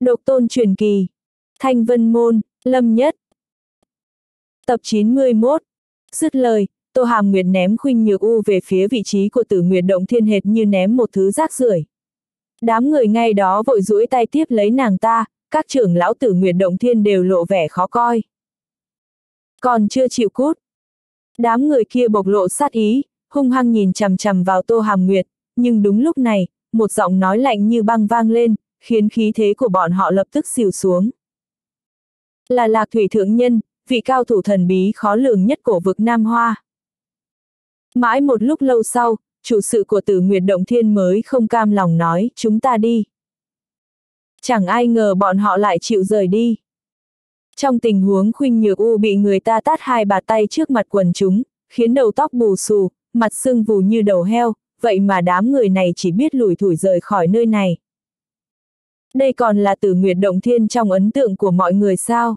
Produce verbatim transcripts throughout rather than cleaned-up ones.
Độc tôn truyền kỳ. Thanh Vân môn, Lâm Nhất. Tập chín mươi mốt. Dứt lời, Tô Hàm Nguyệt ném Khuynh Nhược U về phía vị trí của Tử Nguyệt Động Thiên hệt như ném một thứ rác rưởi. Đám người ngay đó vội duỗi tay tiếp lấy nàng ta, các trưởng lão Tử Nguyệt Động Thiên đều lộ vẻ khó coi. Còn chưa chịu cút. Đám người kia bộc lộ sát ý, hung hăng nhìn chằm chằm vào Tô Hàm Nguyệt, nhưng đúng lúc này, một giọng nói lạnh như băng vang lên, khiến khí thế của bọn họ lập tức xìu xuống. Là Lạc Thủy Thượng Nhân, vị cao thủ thần bí khó lường nhất cổ vực Nam Hoa. Mãi một lúc lâu sau, chủ sự của Tử Nguyệt Động Thiên mới không cam lòng nói, chúng ta đi. Chẳng ai ngờ bọn họ lại chịu rời đi. Trong tình huống Khuynh Nhược U bị người ta tát hai bạt tay trước mặt quần chúng, khiến đầu tóc bù xù, mặt sưng vù như đầu heo, vậy mà đám người này chỉ biết lủi thủi rời khỏi nơi này. Đây còn là Tử Nguyệt Động Thiên trong ấn tượng của mọi người sao?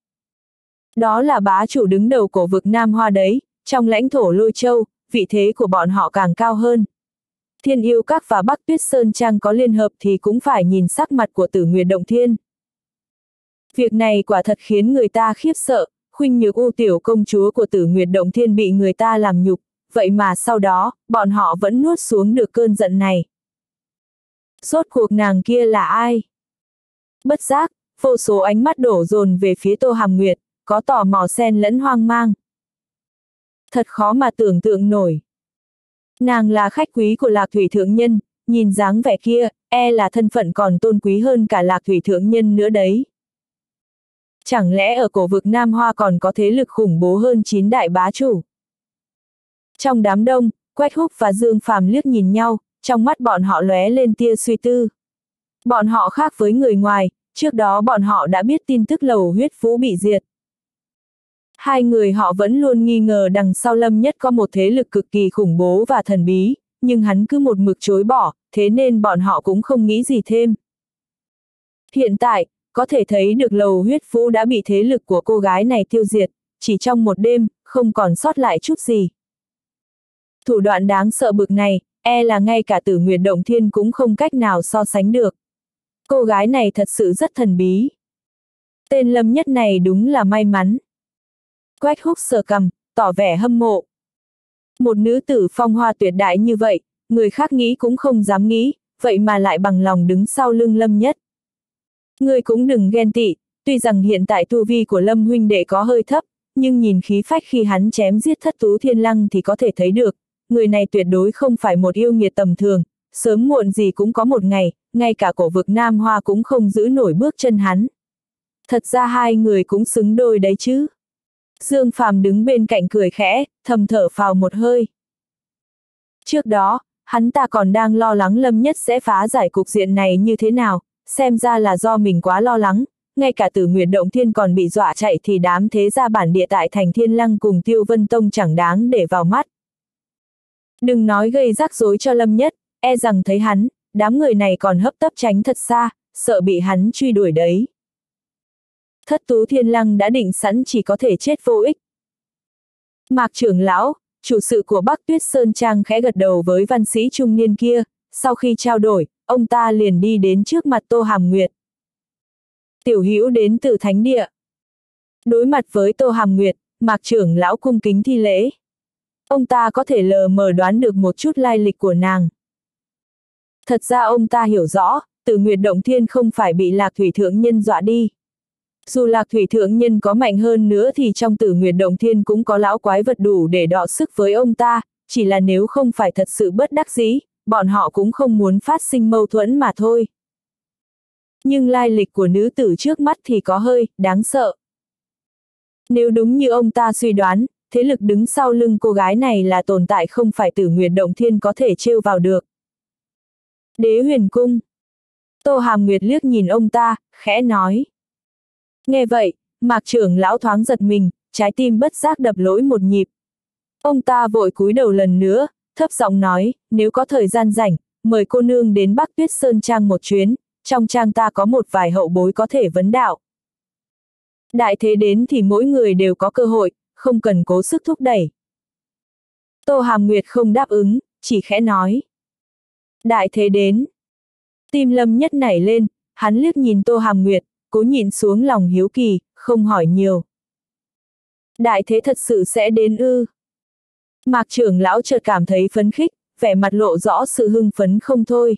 Đó là bá chủ đứng đầu cổ vực Nam Hoa đấy, trong lãnh thổ Lôi Châu, vị thế của bọn họ càng cao hơn. Thiên Yêu Các và Bắc Tuyết Sơn Trang có liên hợp thì cũng phải nhìn sắc mặt của Tử Nguyệt Động Thiên. Việc này quả thật khiến người ta khiếp sợ, Khuynh Nhược U tiểu công chúa của Tử Nguyệt Động Thiên bị người ta làm nhục, vậy mà sau đó, bọn họ vẫn nuốt xuống được cơn giận này. Rốt cuộc nàng kia là ai? Bất giác, vô số ánh mắt đổ dồn về phía Tô Hàm Nguyệt, có tò mò xen lẫn hoang mang. Thật khó mà tưởng tượng nổi. Nàng là khách quý của Lạc Thủy Thượng Nhân, nhìn dáng vẻ kia, e là thân phận còn tôn quý hơn cả Lạc Thủy Thượng Nhân nữa đấy. Chẳng lẽ ở cổ vực Nam Hoa còn có thế lực khủng bố hơn chín đại bá chủ? Trong đám đông, Quách Húc và Dương Phàm liếc nhìn nhau, trong mắt bọn họ lóe lên tia suy tư. Bọn họ khác với người ngoài, trước đó bọn họ đã biết tin tức Lầu Huyết Vũ bị diệt. Hai người họ vẫn luôn nghi ngờ đằng sau Lâm Nhất có một thế lực cực kỳ khủng bố và thần bí, nhưng hắn cứ một mực chối bỏ, thế nên bọn họ cũng không nghĩ gì thêm. Hiện tại, có thể thấy được Lầu Huyết Vũ đã bị thế lực của cô gái này tiêu diệt, chỉ trong một đêm, không còn sót lại chút gì. Thủ đoạn đáng sợ bực này, e là ngay cả Tử Nguyệt Động Thiên cũng không cách nào so sánh được. Cô gái này thật sự rất thần bí. Tên Lâm Nhất này đúng là may mắn. Quách Húc sờ cằm, tỏ vẻ hâm mộ. Một nữ tử phong hoa tuyệt đại như vậy, người khác nghĩ cũng không dám nghĩ, vậy mà lại bằng lòng đứng sau lưng Lâm Nhất. Ngươi cũng đừng ghen tị, tuy rằng hiện tại tu vi của Lâm huynh đệ có hơi thấp, nhưng nhìn khí phách khi hắn chém giết Thất Tú Thiên Lăng thì có thể thấy được, người này tuyệt đối không phải một yêu nghiệt tầm thường, sớm muộn gì cũng có một ngày, ngay cả cổ vực Nam Hoa cũng không giữ nổi bước chân hắn. Thật ra hai người cũng xứng đôi đấy chứ. Dương Phàm đứng bên cạnh cười khẽ, thầm thở phào một hơi. Trước đó, hắn ta còn đang lo lắng Lâm Nhất sẽ phá giải cục diện này như thế nào, xem ra là do mình quá lo lắng, ngay cả Tử Nguyệt Động Thiên còn bị dọa chạy thì đám thế gia bản địa tại thành Thiên Lăng cùng Tiêu Vân Tông chẳng đáng để vào mắt. Đừng nói gây rắc rối cho Lâm Nhất, e rằng thấy hắn, đám người này còn hấp tấp tránh thật xa, sợ bị hắn truy đuổi đấy. Thất Tú Thiên Lăng đã định sẵn chỉ có thể chết vô ích. Mạc trưởng lão, chủ sự của Bắc Tuyết Sơn Trang khẽ gật đầu với văn sĩ trung niên kia, sau khi trao đổi, ông ta liền đi đến trước mặt Tô Hàm Nguyệt. Tiểu hữu đến từ thánh địa. Đối mặt với Tô Hàm Nguyệt, Mạc trưởng lão cung kính thi lễ. Ông ta có thể lờ mờ đoán được một chút lai lịch của nàng. Thật ra ông ta hiểu rõ, Tử Nguyệt Động Thiên không phải bị Lạc Thủy Thượng Nhân dọa đi. Dù Lạc Thủy Thượng Nhân có mạnh hơn nữa thì trong Tử Nguyệt Động Thiên cũng có lão quái vật đủ để đọ sức với ông ta, chỉ là nếu không phải thật sự bất đắc dĩ, bọn họ cũng không muốn phát sinh mâu thuẫn mà thôi. Nhưng lai lịch của nữ tử trước mắt thì có hơi đáng sợ. Nếu đúng như ông ta suy đoán, thế lực đứng sau lưng cô gái này là tồn tại không phải Tử Nguyệt Động Thiên có thể trêu vào được. Đế Huyền Cung. Tô Hàm Nguyệt liếc nhìn ông ta, khẽ nói. Nghe vậy, Mạc trưởng lão thoáng giật mình, trái tim bất giác đập lỗi một nhịp. Ông ta vội cúi đầu lần nữa, thấp giọng nói, nếu có thời gian rảnh, mời cô nương đến Bắc Tuyết Sơn Trang một chuyến, trong trang ta có một vài hậu bối có thể vấn đạo. Đại thế đến thì mỗi người đều có cơ hội, không cần cố sức thúc đẩy. Tô Hàm Nguyệt không đáp ứng, chỉ khẽ nói. Đại thế đến. Tim Lâm Nhất nảy lên, hắn liếc nhìn Tô Hàm Nguyệt, cố nhịn xuống lòng hiếu kỳ, không hỏi nhiều. Đại thế thật sự sẽ đến ư? Mạc trưởng lão chợt cảm thấy phấn khích, vẻ mặt lộ rõ sự hưng phấn không thôi.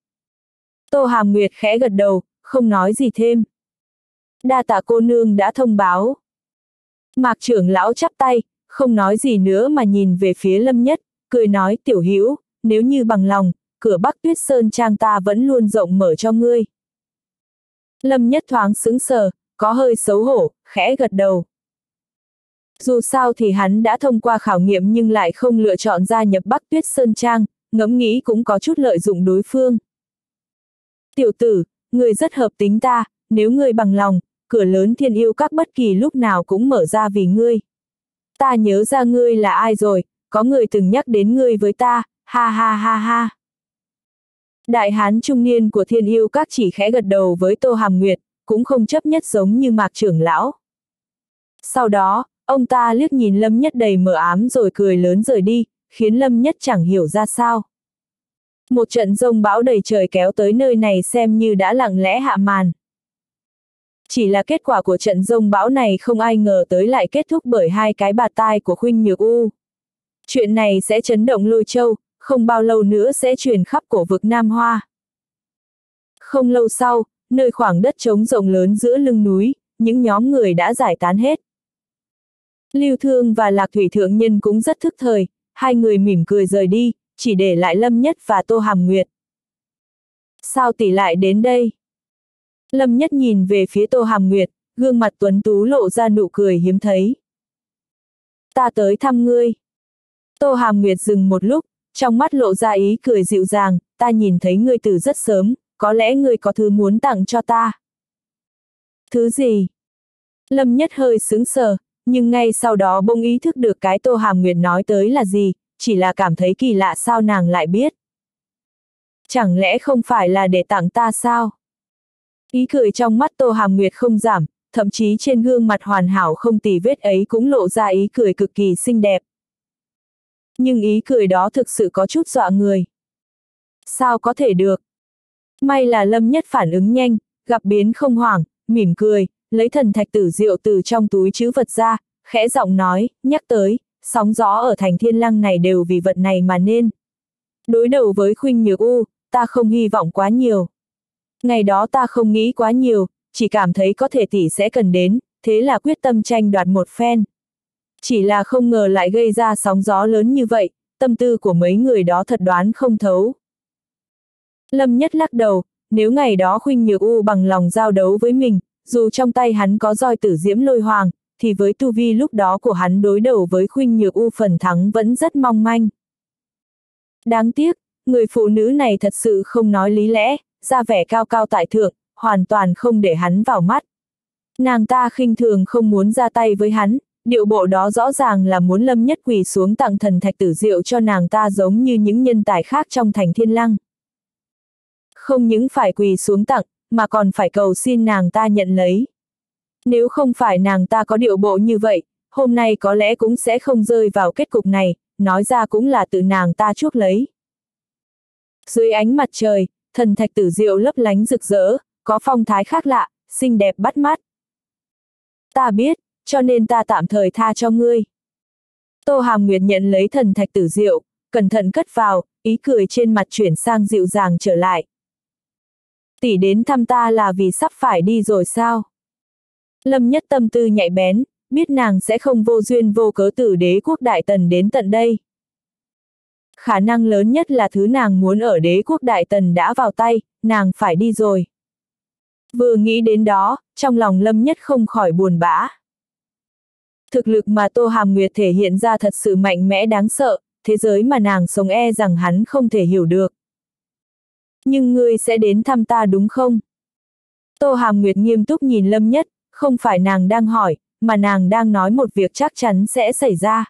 Tô Hàm Nguyệt khẽ gật đầu, không nói gì thêm. Đa tạ cô nương đã thông báo. Mạc trưởng lão chắp tay, không nói gì nữa mà nhìn về phía Lâm Nhất, cười nói tiểu hữu, nếu như bằng lòng, cửa Bắc Tuyết Sơn trang ta vẫn luôn rộng mở cho ngươi. Lâm Nhất thoáng sững sờ, có hơi xấu hổ, khẽ gật đầu. Dù sao thì hắn đã thông qua khảo nghiệm nhưng lại không lựa chọn gia nhập Bắc Tuyết Sơn trang, ngẫm nghĩ cũng có chút lợi dụng đối phương. Tiểu tử, ngươi rất hợp tính ta, nếu ngươi bằng lòng, cửa lớn Thiên Yêu Các bất kỳ lúc nào cũng mở ra vì ngươi. Ta nhớ ra ngươi là ai rồi, có người từng nhắc đến ngươi với ta, ha ha ha ha. Đại hán trung niên của Thiên Yêu Các chỉ khẽ gật đầu với Tô Hàm Nguyệt, cũng không chấp nhất giống như Mạc trưởng lão. Sau đó, ông ta liếc nhìn Lâm Nhất đầy mờ ám rồi cười lớn rời đi, khiến Lâm Nhất chẳng hiểu ra sao. Một trận giông bão đầy trời kéo tới nơi này xem như đã lặng lẽ hạ màn. Chỉ là kết quả của trận giông bão này không ai ngờ tới lại kết thúc bởi hai cái bạt tai của Khuynh Nhược U. Chuyện này sẽ chấn động Lôi Châu, không bao lâu nữa sẽ truyền khắp cổ vực Nam Hoa. Không lâu sau, nơi khoảng đất trống rộng lớn giữa lưng núi, những nhóm người đã giải tán hết. Lưu Thương và Lạc Thủy Thượng Nhân cũng rất thức thời, hai người mỉm cười rời đi, chỉ để lại Lâm Nhất và Tô Hàm Nguyệt. Sao tỷ lại đến đây? Lâm Nhất nhìn về phía Tô Hàm Nguyệt, gương mặt tuấn tú lộ ra nụ cười hiếm thấy. Ta tới thăm ngươi. Tô Hàm Nguyệt dừng một lúc, trong mắt lộ ra ý cười dịu dàng, ta nhìn thấy ngươi từ rất sớm, có lẽ ngươi có thứ muốn tặng cho ta. Thứ gì? Lâm Nhất hơi sững sờ, nhưng ngay sau đó bỗng ý thức được cái Tô Hàm Nguyệt nói tới là gì, chỉ là cảm thấy kỳ lạ sao nàng lại biết. Chẳng lẽ không phải là để tặng ta sao? Ý cười trong mắt Tô Hàm Nguyệt không giảm, thậm chí trên gương mặt hoàn hảo không tì vết ấy cũng lộ ra ý cười cực kỳ xinh đẹp. Nhưng ý cười đó thực sự có chút dọa người. Sao có thể được? May là Lâm Nhất phản ứng nhanh, gặp biến không hoảng, mỉm cười, lấy thần thạch tử diệu từ trong túi trữ vật ra, khẽ giọng nói, nhắc tới, sóng gió ở thành Thiên Lăng này đều vì vật này mà nên. Đối đầu với Khuynh Nhược U, ta không hy vọng quá nhiều. Ngày đó ta không nghĩ quá nhiều, chỉ cảm thấy có thể tỷ sẽ cần đến, thế là quyết tâm tranh đoạt một phen. Chỉ là không ngờ lại gây ra sóng gió lớn như vậy, tâm tư của mấy người đó thật đoán không thấu. Lâm Nhất lắc đầu, nếu ngày đó Khuynh Nhược U bằng lòng giao đấu với mình, dù trong tay hắn có roi tử diễm lôi hoàng, thì với tu vi lúc đó của hắn đối đầu với Khuynh Nhược U phần thắng vẫn rất mong manh. Đáng tiếc, người phụ nữ này thật sự không nói lý lẽ, ra vẻ cao cao tại thượng, hoàn toàn không để hắn vào mắt. Nàng ta khinh thường không muốn ra tay với hắn, điệu bộ đó rõ ràng là muốn Lâm Nhất quỳ xuống tặng thần thạch tử diệu cho nàng ta giống như những nhân tài khác trong thành Thiên Lăng. Không những phải quỳ xuống tặng, mà còn phải cầu xin nàng ta nhận lấy. Nếu không phải nàng ta có điệu bộ như vậy, hôm nay có lẽ cũng sẽ không rơi vào kết cục này, nói ra cũng là tự nàng ta chuốc lấy. Dưới ánh mặt trời, thần thạch tử diệu lấp lánh rực rỡ, có phong thái khác lạ, xinh đẹp bắt mắt. Ta biết, cho nên ta tạm thời tha cho ngươi. Tô Hàm Nguyệt nhận lấy thần thạch tử diệu, cẩn thận cất vào, ý cười trên mặt chuyển sang dịu dàng trở lại. Tỷ đến thăm ta là vì sắp phải đi rồi sao? Lâm Nhất tâm tư nhạy bén, biết nàng sẽ không vô duyên vô cớ từ Đế quốc Đại Tần đến tận đây. Khả năng lớn nhất là thứ nàng muốn ở Đế quốc Đại Tần đã vào tay, nàng phải đi rồi. Vừa nghĩ đến đó, trong lòng Lâm Nhất không khỏi buồn bã. Thực lực mà Tô Hàm Nguyệt thể hiện ra thật sự mạnh mẽ đáng sợ, thế giới mà nàng sống e rằng hắn không thể hiểu được. Nhưng ngươi sẽ đến thăm ta đúng không? Tô Hàm Nguyệt nghiêm túc nhìn Lâm Nhất, không phải nàng đang hỏi, mà nàng đang nói một việc chắc chắn sẽ xảy ra.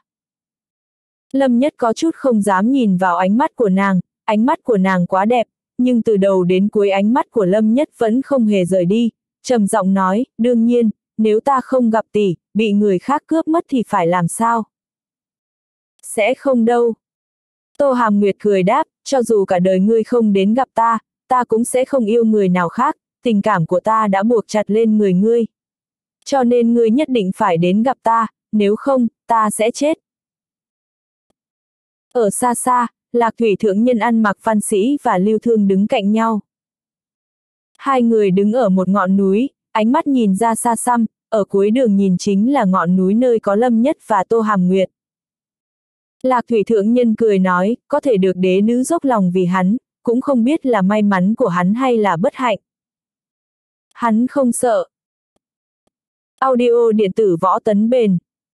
Lâm Nhất có chút không dám nhìn vào ánh mắt của nàng, ánh mắt của nàng quá đẹp, nhưng từ đầu đến cuối ánh mắt của Lâm Nhất vẫn không hề rời đi, trầm giọng nói, đương nhiên, nếu ta không gặp tỷ, bị người khác cướp mất thì phải làm sao? Sẽ không đâu. Tô Hàm Nguyệt cười đáp, cho dù cả đời ngươi không đến gặp ta, ta cũng sẽ không yêu người nào khác, tình cảm của ta đã buộc chặt lên người ngươi. Cho nên ngươi nhất định phải đến gặp ta, nếu không, ta sẽ chết. Ở xa xa, Lạc Thủy thượng nhân ăn mặc văn sĩ và Lưu Thương đứng cạnh nhau. Hai người đứng ở một ngọn núi, ánh mắt nhìn ra xa xăm, ở cuối đường nhìn chính là ngọn núi nơi có Lâm Nhất và Tô Hàm Nguyệt. Lạc Thủy thượng nhân cười nói, có thể được đế nữ dốc lòng vì hắn, cũng không biết là may mắn của hắn hay là bất hạnh. Hắn không sợ. Audio điện tử võ tấn bền.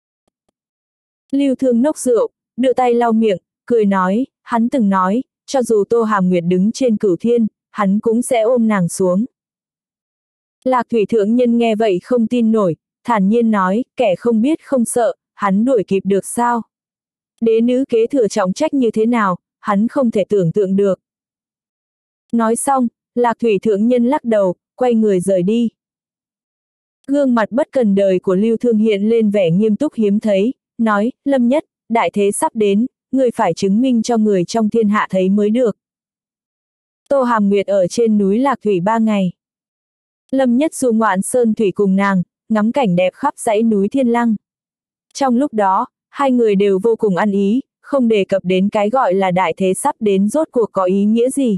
Lưu Thương nốc rượu, đưa tay lau miệng, cười nói, hắn từng nói, cho dù Tô Hàm Nguyệt đứng trên cửu thiên, hắn cũng sẽ ôm nàng xuống. Lạc Thủy thượng nhân nghe vậy không tin nổi, thản nhiên nói, kẻ không biết không sợ, hắn đuổi kịp được sao? Đế nữ kế thừa trọng trách như thế nào, hắn không thể tưởng tượng được. Nói xong, Lạc Thủy thượng nhân lắc đầu, quay người rời đi. Gương mặt bất cần đời của Lưu Thương hiện lên vẻ nghiêm túc hiếm thấy, nói, Lâm Nhất, đại thế sắp đến, người phải chứng minh cho người trong thiên hạ thấy mới được. Tô Hàm Nguyệt ở trên núi Lạc Thủy ba ngày. Lâm Nhất du ngoạn sơn thủy cùng nàng, ngắm cảnh đẹp khắp dãy núi Thiên Lăng. Trong lúc đó, hai người đều vô cùng ăn ý, không đề cập đến cái gọi là đại thế sắp đến rốt cuộc có ý nghĩa gì.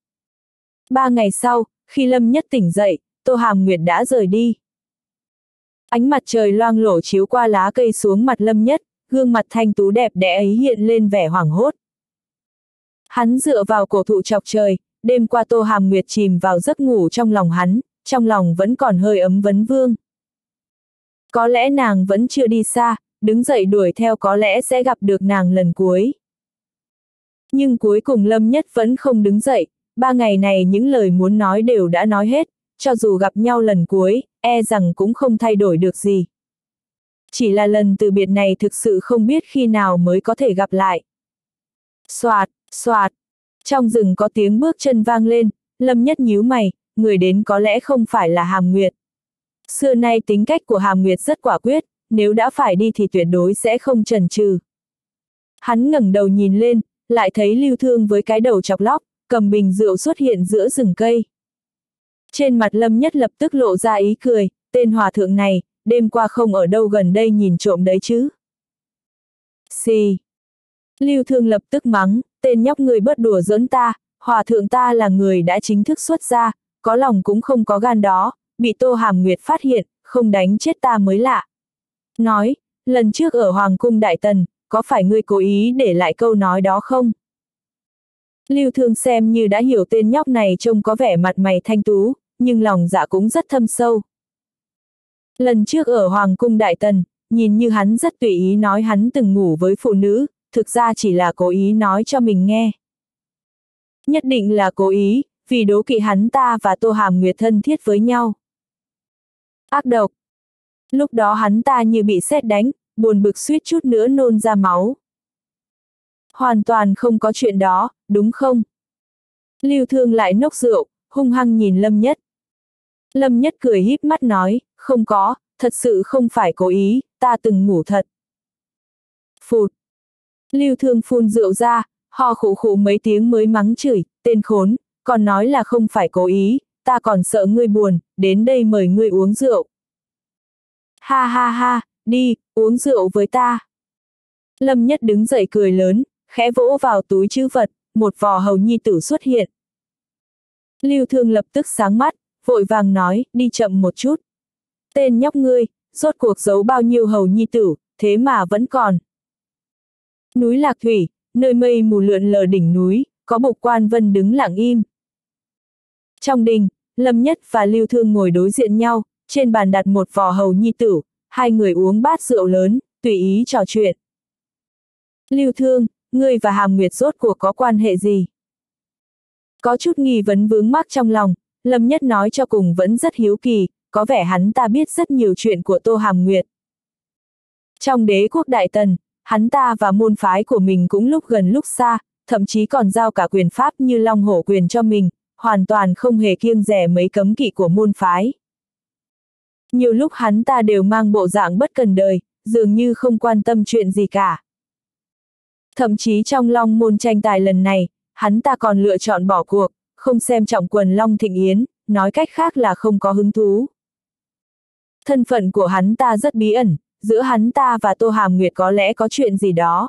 Ba ngày sau, khi Lâm Nhất tỉnh dậy, Tô Hàm Nguyệt đã rời đi. Ánh mặt trời loang lổ chiếu qua lá cây xuống mặt Lâm Nhất, gương mặt thanh tú đẹp đẽ ấy hiện lên vẻ hoảng hốt. Hắn dựa vào cổ thụ chọc trời, đêm qua Tô Hàm Nguyệt chìm vào giấc ngủ trong lòng hắn, trong lòng vẫn còn hơi ấm vấn vương. Có lẽ nàng vẫn chưa đi xa, đứng dậy đuổi theo có lẽ sẽ gặp được nàng lần cuối. Nhưng cuối cùng Lâm Nhất vẫn không đứng dậy, ba ngày này những lời muốn nói đều đã nói hết, cho dù gặp nhau lần cuối, e rằng cũng không thay đổi được gì. Chỉ là lần từ biệt này thực sự không biết khi nào mới có thể gặp lại. Xoạt, xoạt, trong rừng có tiếng bước chân vang lên, Lâm Nhất nhíu mày, người đến có lẽ không phải là Hàm Nguyệt. Xưa nay tính cách của Hàm Nguyệt rất quả quyết, nếu đã phải đi thì tuyệt đối sẽ không chần chừ. Hắn ngẩng đầu nhìn lên, lại thấy Lưu Thương với cái đầu chọc lóc, cầm bình rượu xuất hiện giữa rừng cây. Trên mặt Lâm Nhất lập tức lộ ra ý cười, tên hòa thượng này, đêm qua không ở đâu gần đây nhìn trộm đấy chứ. Xì. Lưu Thương lập tức mắng, tên nhóc người bớt đùa giỡn ta, hòa thượng ta là người đã chính thức xuất gia, có lòng cũng không có gan đó, bị Tô Hàm Nguyệt phát hiện, không đánh chết ta mới lạ. Nói, lần trước ở Hoàng cung Đại Tần, có phải ngươi cố ý để lại câu nói đó không? Lưu Thương xem như đã hiểu tên nhóc này trông có vẻ mặt mày thanh tú, nhưng lòng dạ cũng rất thâm sâu. Lần trước ở Hoàng cung Đại Tần, nhìn như hắn rất tùy ý nói hắn từng ngủ với phụ nữ, thực ra chỉ là cố ý nói cho mình nghe. Nhất định là cố ý, vì đố kỵ hắn ta và Tô Hàm Nguyệt thân thiết với nhau. Ác độc. Lúc đó hắn ta như bị sét đánh, buồn bực suýt chút nữa nôn ra máu. Hoàn toàn không có chuyện đó, đúng không? Lưu Thương lại nốc rượu, hung hăng nhìn Lâm Nhất. Lâm Nhất cười híp mắt nói, không có, thật sự không phải cố ý, ta từng ngủ thật. Phụt. Lưu Thương phun rượu ra, ho khụ khụ mấy tiếng mới mắng chửi, tên khốn, còn nói là không phải cố ý, ta còn sợ ngươi buồn, đến đây mời ngươi uống rượu. Ha ha ha, đi, uống rượu với ta. Lâm Nhất đứng dậy cười lớn, khẽ vỗ vào túi trữ vật, một vò hầu nhi tử xuất hiện. Lưu Thương lập tức sáng mắt, vội vàng nói, đi chậm một chút. Tên nhóc ngươi, rốt cuộc giấu bao nhiêu hầu nhi tử, thế mà vẫn còn. Núi Lạc Thủy, nơi mây mù lượn lờ đỉnh núi, có Bộc Quan Vân đứng lặng im. Trong đình, Lâm Nhất và Lưu Thương ngồi đối diện nhau, trên bàn đặt một vò hầu nhi tử, hai người uống bát rượu lớn, tùy ý trò chuyện. Lưu Thương, ngươi và Hàm Nguyệt rốt cuộc có quan hệ gì? Có chút nghi vấn vướng mắc trong lòng, Lâm Nhất nói cho cùng vẫn rất hiếu kỳ, có vẻ hắn ta biết rất nhiều chuyện của Tô Hàm Nguyệt. Trong đế quốc Đại Tần, hắn ta và môn phái của mình cũng lúc gần lúc xa, thậm chí còn giao cả quyền pháp như Long Hổ quyền cho mình, hoàn toàn không hề kiêng dè mấy cấm kỵ của môn phái. Nhiều lúc hắn ta đều mang bộ dạng bất cần đời, dường như không quan tâm chuyện gì cả. Thậm chí trong Long môn tranh tài lần này, hắn ta còn lựa chọn bỏ cuộc, không xem trọng quần Long Thịnh Yến, nói cách khác là không có hứng thú. Thân phận của hắn ta rất bí ẩn, giữa hắn ta và Tô Hàm Nguyệt có lẽ có chuyện gì đó.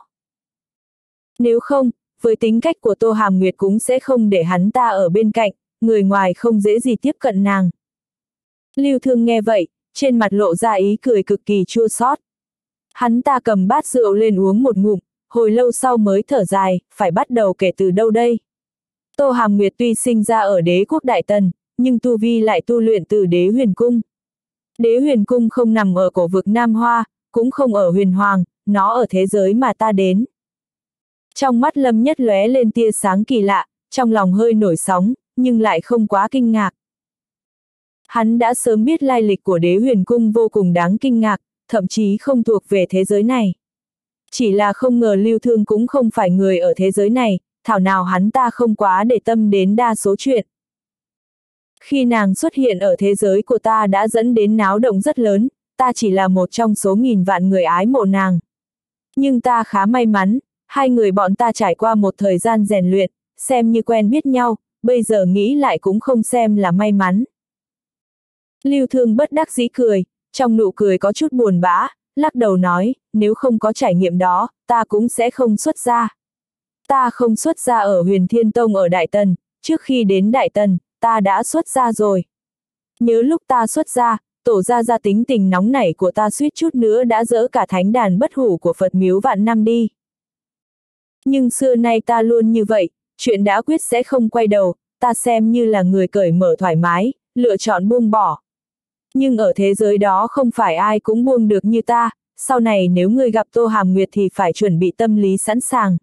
Nếu không, với tính cách của Tô Hàm Nguyệt cũng sẽ không để hắn ta ở bên cạnh, người ngoài không dễ gì tiếp cận nàng. Lưu Thương nghe vậy, trên mặt lộ ra ý cười cực kỳ chua xót. Hắn ta cầm bát rượu lên uống một ngụm, hồi lâu sau mới thở dài, phải bắt đầu kể từ đâu đây? Tô Hàm Nguyệt tuy sinh ra ở đế quốc Đại Tần, nhưng tu vi lại tu luyện từ đế huyền cung. Đế huyền cung không nằm ở cổ vực Nam Hoa, cũng không ở huyền hoàng, nó ở thế giới mà ta đến. Trong mắt Lâm Nhất lóe lên tia sáng kỳ lạ, trong lòng hơi nổi sóng, nhưng lại không quá kinh ngạc. Hắn đã sớm biết lai lịch của đế huyền cung vô cùng đáng kinh ngạc, thậm chí không thuộc về thế giới này. Chỉ là không ngờ Lưu Thương cũng không phải người ở thế giới này, thảo nào hắn ta không quá để tâm đến đa số chuyện. Khi nàng xuất hiện ở thế giới của ta đã dẫn đến náo động rất lớn, ta chỉ là một trong số nghìn vạn người ái mộ nàng. Nhưng ta khá may mắn, hai người bọn ta trải qua một thời gian rèn luyện, xem như quen biết nhau, bây giờ nghĩ lại cũng không xem là may mắn. Lưu Thương bất đắc dĩ cười, trong nụ cười có chút buồn bã, lắc đầu nói, nếu không có trải nghiệm đó, ta cũng sẽ không xuất gia. Ta không xuất gia ở Huyền Thiên Tông ở Đại Tần, trước khi đến Đại Tần, ta đã xuất gia rồi. Nhớ lúc ta xuất gia, tổ gia gia tính tình nóng nảy của ta suýt chút nữa đã dỡ cả thánh đàn bất hủ của Phật miếu vạn năm đi. Nhưng xưa nay ta luôn như vậy, chuyện đã quyết sẽ không quay đầu, ta xem như là người cởi mở thoải mái, lựa chọn buông bỏ. Nhưng ở thế giới đó không phải ai cũng buông được như ta, sau này nếu ngươi gặp Tô Hàm Nguyệt thì phải chuẩn bị tâm lý sẵn sàng.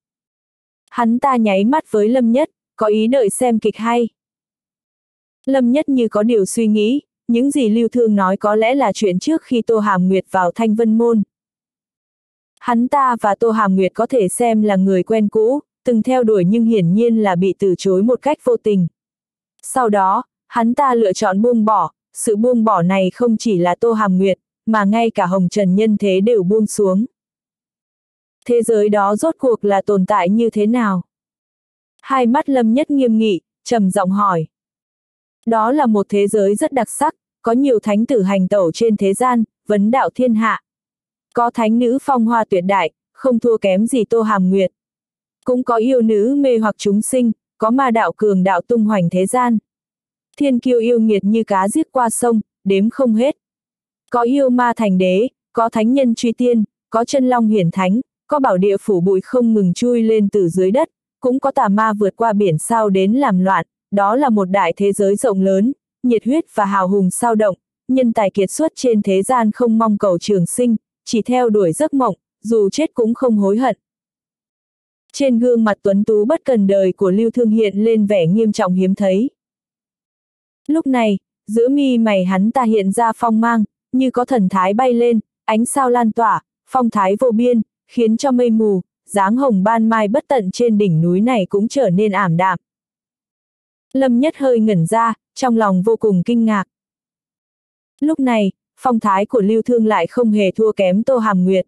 Hắn ta nháy mắt với Lâm Nhất, có ý đợi xem kịch hay. Lâm Nhất như có điều suy nghĩ, những gì Lưu Thương nói có lẽ là chuyện trước khi Tô Hàm Nguyệt vào Thanh Vân Môn. Hắn ta và Tô Hàm Nguyệt có thể xem là người quen cũ, từng theo đuổi nhưng hiển nhiên là bị từ chối một cách vô tình. Sau đó, hắn ta lựa chọn buông bỏ, sự buông bỏ này không chỉ là Tô Hàm Nguyệt, mà ngay cả hồng trần nhân thế đều buông xuống. Thế giới đó rốt cuộc là tồn tại như thế nào? Hai mắt Lâm Nhất nghiêm nghị, trầm giọng hỏi. Đó là một thế giới rất đặc sắc, có nhiều thánh tử hành tẩu trên thế gian, vấn đạo thiên hạ. Có thánh nữ phong hoa tuyệt đại, không thua kém gì Tô Hàm Nguyệt. Cũng có yêu nữ mê hoặc chúng sinh, có ma đạo cường đạo tung hoành thế gian. Thiên kiêu yêu nghiệt như cá giết qua sông, đếm không hết. Có yêu ma thành đế, có thánh nhân truy tiên, có chân long hiển thánh, có bảo địa phủ bụi không ngừng chui lên từ dưới đất, cũng có tà ma vượt qua biển sao đến làm loạn. Đó là một đại thế giới rộng lớn, nhiệt huyết và hào hùng sao động, nhân tài kiệt xuất trên thế gian không mong cầu trường sinh, chỉ theo đuổi giấc mộng, dù chết cũng không hối hận. Trên gương mặt tuấn tú bất cần đời của Lưu Thương hiện lên vẻ nghiêm trọng hiếm thấy. Lúc này, giữa mi mày hắn ta hiện ra phong mang, như có thần thái bay lên, ánh sao lan tỏa, phong thái vô biên, khiến cho mây mù, dáng hồng ban mai bất tận trên đỉnh núi này cũng trở nên ảm đạm. Lâm Nhất hơi ngẩn ra, trong lòng vô cùng kinh ngạc. Lúc này, phong thái của Lưu Thương lại không hề thua kém Tô Hàm Nguyệt.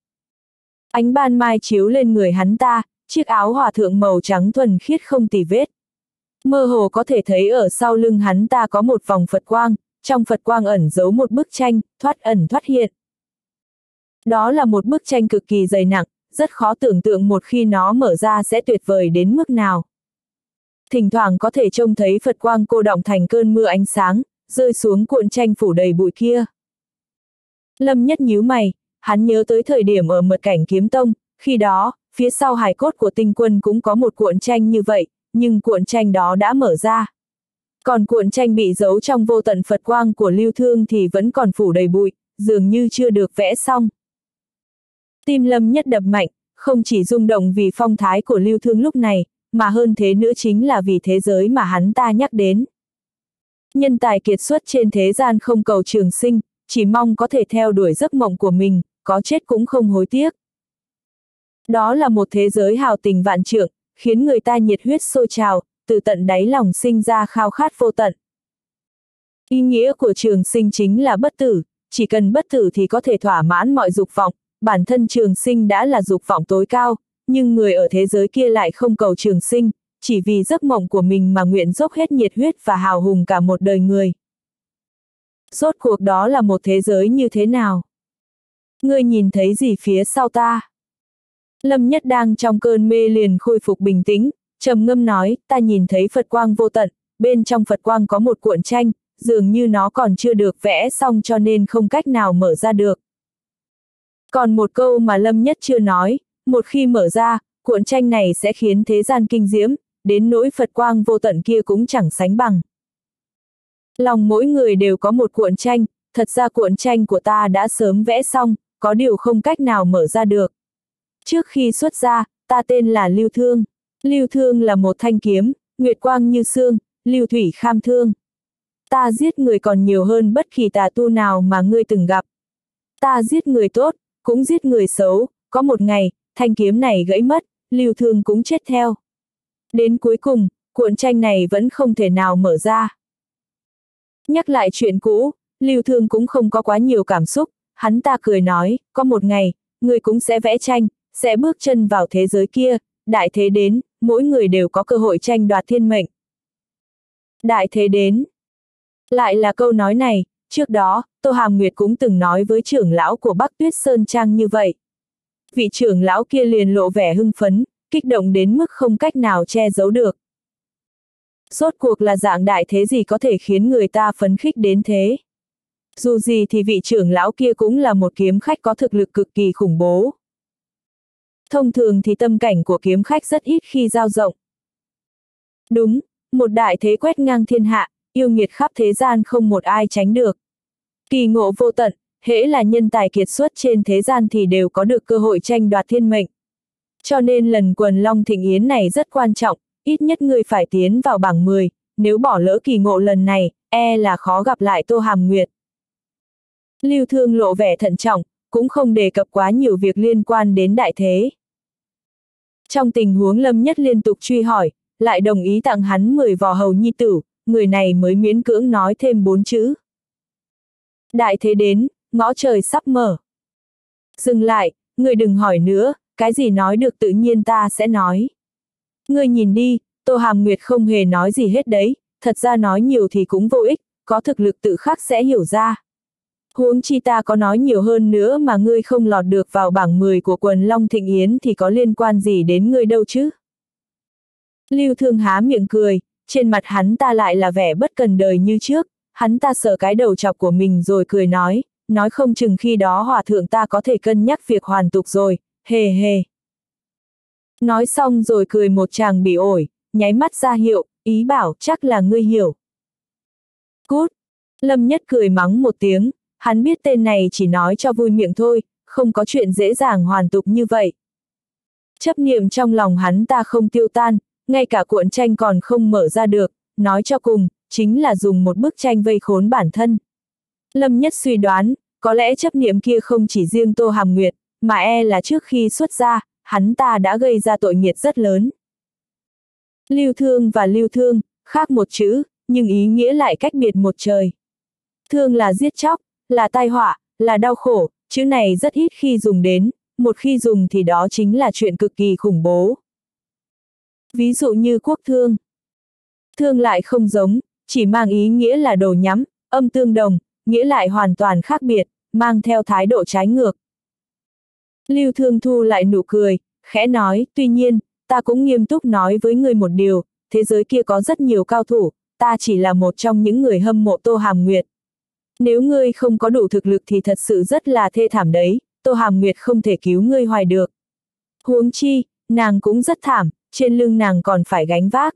Ánh ban mai chiếu lên người hắn ta, chiếc áo hòa thượng màu trắng thuần khiết không tì vết. Mơ hồ có thể thấy ở sau lưng hắn ta có một vòng Phật quang, trong Phật quang ẩn giấu một bức tranh, thoát ẩn thoát hiện. Đó là một bức tranh cực kỳ dày nặng, rất khó tưởng tượng một khi nó mở ra sẽ tuyệt vời đến mức nào. Thỉnh thoảng có thể trông thấy Phật quang cô đọng thành cơn mưa ánh sáng, rơi xuống cuộn tranh phủ đầy bụi kia. Lâm Nhất nhíu mày, hắn nhớ tới thời điểm ở Mật Cảnh Kiếm Tông, khi đó, phía sau hài cốt của Tinh Quân cũng có một cuộn tranh như vậy, nhưng cuộn tranh đó đã mở ra. Còn cuộn tranh bị giấu trong vô tận Phật quang của Lưu Thương thì vẫn còn phủ đầy bụi, dường như chưa được vẽ xong. Tim Lâm Nhất đập mạnh, không chỉ rung động vì phong thái của Lưu Thương lúc này, mà hơn thế nữa chính là vì thế giới mà hắn ta nhắc đến. Nhân tài kiệt xuất trên thế gian không cầu trường sinh, chỉ mong có thể theo đuổi giấc mộng của mình, có chết cũng không hối tiếc. Đó là một thế giới hào tình vạn trượng, khiến người ta nhiệt huyết sôi trào, từ tận đáy lòng sinh ra khao khát vô tận. Ý nghĩa của trường sinh chính là bất tử, chỉ cần bất tử thì có thể thỏa mãn mọi dục vọng, bản thân trường sinh đã là dục vọng tối cao, nhưng người ở thế giới kia lại không cầu trường sinh, chỉ vì giấc mộng của mình mà nguyện dốc hết nhiệt huyết và hào hùng cả một đời người. Rốt cuộc đó là một thế giới như thế nào? Ngươi nhìn thấy gì phía sau ta? Lâm Nhất đang trong cơn mê liền khôi phục bình tĩnh, trầm ngâm nói, ta nhìn thấy Phật quang vô tận, bên trong Phật quang có một cuộn tranh, dường như nó còn chưa được vẽ xong cho nên không cách nào mở ra được. Còn một câu mà Lâm Nhất chưa nói, một khi mở ra, cuộn tranh này sẽ khiến thế gian kinh diễm, đến nỗi Phật quang vô tận kia cũng chẳng sánh bằng. Lòng mỗi người đều có một cuộn tranh, thật ra cuộn tranh của ta đã sớm vẽ xong, có điều không cách nào mở ra được. Trước khi xuất gia, ta tên là Lưu Thương. Lưu Thương là một thanh kiếm, nguyệt quang như sương, lưu thủy kham thương. Ta giết người còn nhiều hơn bất kỳ tà tu nào mà ngươi từng gặp. Ta giết người tốt, cũng giết người xấu, có một ngày, thanh kiếm này gãy mất, Lưu Thương cũng chết theo. Đến cuối cùng, cuộn tranh này vẫn không thể nào mở ra. Nhắc lại chuyện cũ, Lưu Thương cũng không có quá nhiều cảm xúc, hắn ta cười nói, có một ngày, ngươi cũng sẽ vẽ tranh, sẽ bước chân vào thế giới kia, đại thế đến, mỗi người đều có cơ hội tranh đoạt thiên mệnh. Đại thế đến. Lại là câu nói này, trước đó, Tô Hàm Nguyệt cũng từng nói với trưởng lão của Bắc Tuyết Sơn Trang như vậy. Vị trưởng lão kia liền lộ vẻ hưng phấn, kích động đến mức không cách nào che giấu được. Rốt cuộc là dạng đại thế gì có thể khiến người ta phấn khích đến thế? Dù gì thì vị trưởng lão kia cũng là một kiếm khách có thực lực cực kỳ khủng bố. Thông thường thì tâm cảnh của kiếm khách rất ít khi dao rộng. Đúng, một đại thế quét ngang thiên hạ, yêu nghiệt khắp thế gian không một ai tránh được. Kỳ ngộ vô tận, hễ là nhân tài kiệt xuất trên thế gian thì đều có được cơ hội tranh đoạt thiên mệnh. Cho nên lần quần long thịnh yến này rất quan trọng, ít nhất ngươi phải tiến vào bảng mười, nếu bỏ lỡ kỳ ngộ lần này, e là khó gặp lại Tô Hàm Nguyệt. Lưu Thương lộ vẻ thận trọng, cũng không đề cập quá nhiều việc liên quan đến đại thế. Trong tình huống Lâm Nhất liên tục truy hỏi, lại đồng ý tặng hắn mười vò hầu nhi tử, người này mới miễn cưỡng nói thêm bốn chữ. Đại thế đến, ngõ trời sắp mở. Dừng lại, người đừng hỏi nữa, cái gì nói được tự nhiên ta sẽ nói. Ngươi nhìn đi, Tô Hàm Nguyệt không hề nói gì hết đấy, thật ra nói nhiều thì cũng vô ích, có thực lực tự khắc sẽ hiểu ra. Huống chi ta có nói nhiều hơn nữa mà ngươi không lọt được vào bảng mười của quần long thịnh yến thì có liên quan gì đến ngươi đâu chứ. Lưu Thương há miệng cười, trên mặt hắn ta lại là vẻ bất cần đời như trước, hắn ta sờ cái đầu chọc của mình rồi cười nói, nói không chừng khi đó hòa thượng ta có thể cân nhắc việc hoàn tục rồi, hề hề. Nói xong rồi cười một tràng bỉ ổi, nháy mắt ra hiệu, ý bảo chắc là ngươi hiểu. Cút! Lâm Nhất cười mắng một tiếng, hắn biết tên này chỉ nói cho vui miệng thôi, không có chuyện dễ dàng hoàn tục như vậy. Chấp niệm trong lòng hắn ta không tiêu tan, ngay cả cuộn tranh còn không mở ra được, nói cho cùng, chính là dùng một bức tranh vây khốn bản thân. Lâm Nhất suy đoán, có lẽ chấp niệm kia không chỉ riêng Tô Hàm Nguyệt, mà e là trước khi xuất gia, hắn ta đã gây ra tội nghiệt rất lớn. Lưu Thương và Lưu Thương, khác một chữ, nhưng ý nghĩa lại cách biệt một trời. Thương là giết chóc, là tai họa, là đau khổ, chữ này rất ít khi dùng đến, một khi dùng thì đó chính là chuyện cực kỳ khủng bố. Ví dụ như quốc thương. Thương lại không giống, chỉ mang ý nghĩa là đồ nhắm, âm tương đồng, nghĩa lại hoàn toàn khác biệt, mang theo thái độ trái ngược. Lưu Thương thu lại nụ cười, khẽ nói, tuy nhiên, ta cũng nghiêm túc nói với ngươi một điều, thế giới kia có rất nhiều cao thủ, ta chỉ là một trong những người hâm mộ Tô Hàm Nguyệt. Nếu ngươi không có đủ thực lực thì thật sự rất là thê thảm đấy, Tô Hàm Nguyệt không thể cứu ngươi hoài được. Huống chi, nàng cũng rất thảm, trên lưng nàng còn phải gánh vác.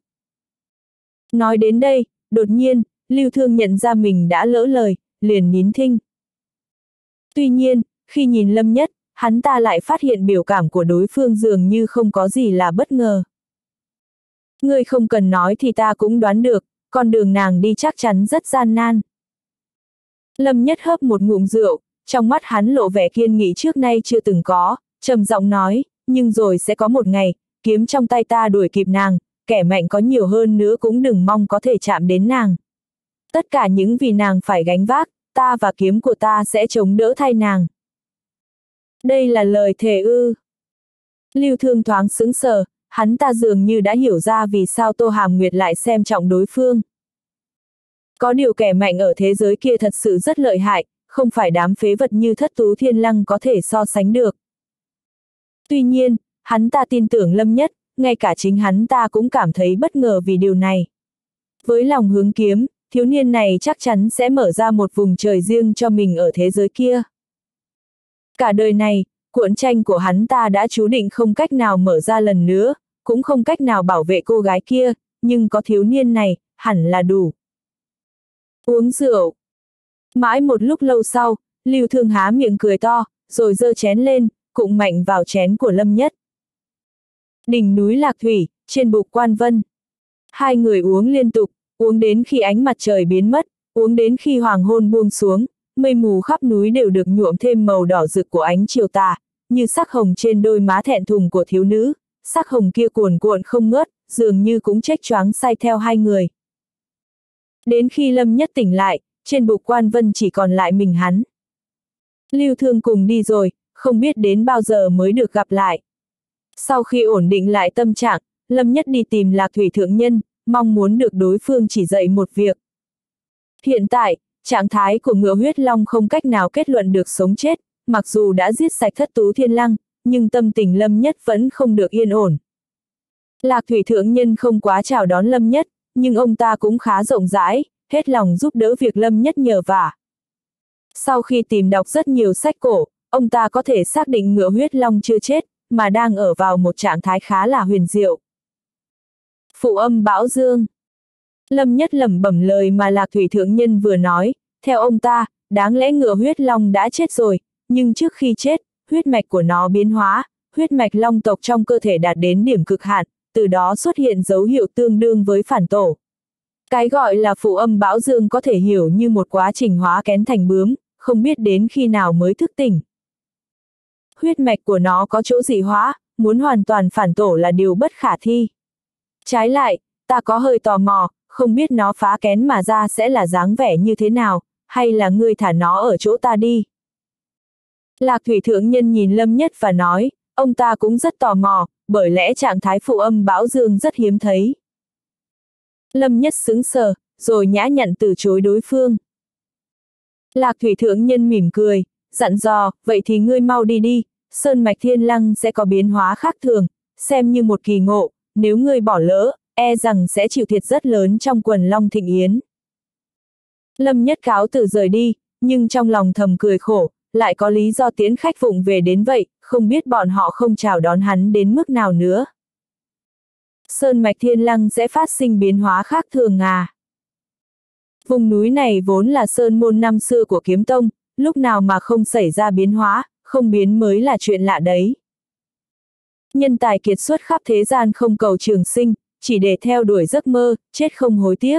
Nói đến đây, đột nhiên, Lưu Thương nhận ra mình đã lỡ lời, liền nín thinh. Tuy nhiên, khi nhìn Lâm Nhất, hắn ta lại phát hiện biểu cảm của đối phương dường như không có gì là bất ngờ. Ngươi không cần nói thì ta cũng đoán được, con đường nàng đi chắc chắn rất gian nan. Lâm Nhất hớp một ngụm rượu, trong mắt hắn lộ vẻ kiên nghị trước nay chưa từng có, trầm giọng nói, nhưng rồi sẽ có một ngày, kiếm trong tay ta đuổi kịp nàng, kẻ mạnh có nhiều hơn nữa cũng đừng mong có thể chạm đến nàng. Tất cả những vì nàng phải gánh vác, ta và kiếm của ta sẽ chống đỡ thay nàng. Đây là lời thề ư. Lưu Thương thoáng sững sờ, hắn ta dường như đã hiểu ra vì sao Tô Hàm Nguyệt lại xem trọng đối phương. Có điều kẻ mạnh ở thế giới kia thật sự rất lợi hại, không phải đám phế vật như Thất Tú Thiên Lăng có thể so sánh được. Tuy nhiên, hắn ta tin tưởng Lâm Nhất, ngay cả chính hắn ta cũng cảm thấy bất ngờ vì điều này. Với lòng hướng kiếm, thiếu niên này chắc chắn sẽ mở ra một vùng trời riêng cho mình ở thế giới kia. Cả đời này, cuộn tranh của hắn ta đã chú định không cách nào mở ra lần nữa, cũng không cách nào bảo vệ cô gái kia, nhưng có thiếu niên này, hẳn là đủ. Uống rượu. Mãi một lúc lâu sau, Lưu Thương há miệng cười to, rồi giơ chén lên, cụng mạnh vào chén của Lâm Nhất. Đỉnh núi Lạc Thủy, trên bục Quan Vân. Hai người uống liên tục, uống đến khi ánh mặt trời biến mất, uống đến khi hoàng hôn buông xuống, mây mù khắp núi đều được nhuộm thêm màu đỏ rực của ánh chiều tà, như sắc hồng trên đôi má thẹn thùng của thiếu nữ, sắc hồng kia cuồn cuộn không ngớt, dường như cũng chếch choáng say theo hai người. Đến khi Lâm Nhất tỉnh lại, trên bục Quan Vân chỉ còn lại mình hắn. Lưu Thương cùng đi rồi, không biết đến bao giờ mới được gặp lại. Sau khi ổn định lại tâm trạng, Lâm Nhất đi tìm Lạc Thủy Thượng Nhân, mong muốn được đối phương chỉ dạy một việc. Hiện tại, trạng thái của Ngựa Huyết Long không cách nào kết luận được sống chết, mặc dù đã giết sạch Thất Tú Thiên Lăng, nhưng tâm tình Lâm Nhất vẫn không được yên ổn. Lạc Thủy Thượng Nhân không quá chào đón Lâm Nhất, nhưng ông ta cũng khá rộng rãi, hết lòng giúp đỡ việc Lâm Nhất nhờ vả. Sau khi tìm đọc rất nhiều sách cổ, ông ta có thể xác định Ngựa Huyết Long chưa chết, mà đang ở vào một trạng thái khá là huyền diệu. Phụ âm Bão Dương. Lâm Nhất lẩm bẩm lời mà Lạc Thủy Thượng Nhân vừa nói, theo ông ta, đáng lẽ Ngựa Huyết Long đã chết rồi, nhưng trước khi chết, huyết mạch của nó biến hóa, huyết mạch long tộc trong cơ thể đạt đến điểm cực hạn, từ đó xuất hiện dấu hiệu tương đương với phản tổ. Cái gọi là phụ âm Bão Dương có thể hiểu như một quá trình hóa kén thành bướm, không biết đến khi nào mới thức tỉnh. Huyết mạch của nó có chỗ dị hóa, muốn hoàn toàn phản tổ là điều bất khả thi. Trái lại, ta có hơi tò mò, không biết nó phá kén mà ra sẽ là dáng vẻ như thế nào, hay là ngươi thả nó ở chỗ ta đi. Lạc Thủy Thượng Nhân nhìn Lâm Nhất và nói, ông ta cũng rất tò mò, bởi lẽ trạng thái phụ âm Bão Dương rất hiếm thấy. Lâm Nhất sững sờ, rồi nhã nhặn từ chối đối phương. Lạc Thủy Thượng Nhân mỉm cười, dặn dò, vậy thì ngươi mau đi đi, Sơn Mạch Thiên Lăng sẽ có biến hóa khác thường, xem như một kỳ ngộ, nếu ngươi bỏ lỡ, e rằng sẽ chịu thiệt rất lớn trong quần Long Thịnh Yến. Lâm Nhất cáo từ rời đi, nhưng trong lòng thầm cười khổ, lại có lý do tiễn khách vụng về đến vậy, không biết bọn họ không chào đón hắn đến mức nào nữa. Sơn Mạch Thiên Lăng sẽ phát sinh biến hóa khác thường à? Vùng núi này vốn là sơn môn năm xưa của Kiếm Tông, lúc nào mà không xảy ra biến hóa, không biến mới là chuyện lạ đấy. Nhân tài kiệt xuất khắp thế gian không cầu trường sinh, chỉ để theo đuổi giấc mơ, chết không hối tiếc.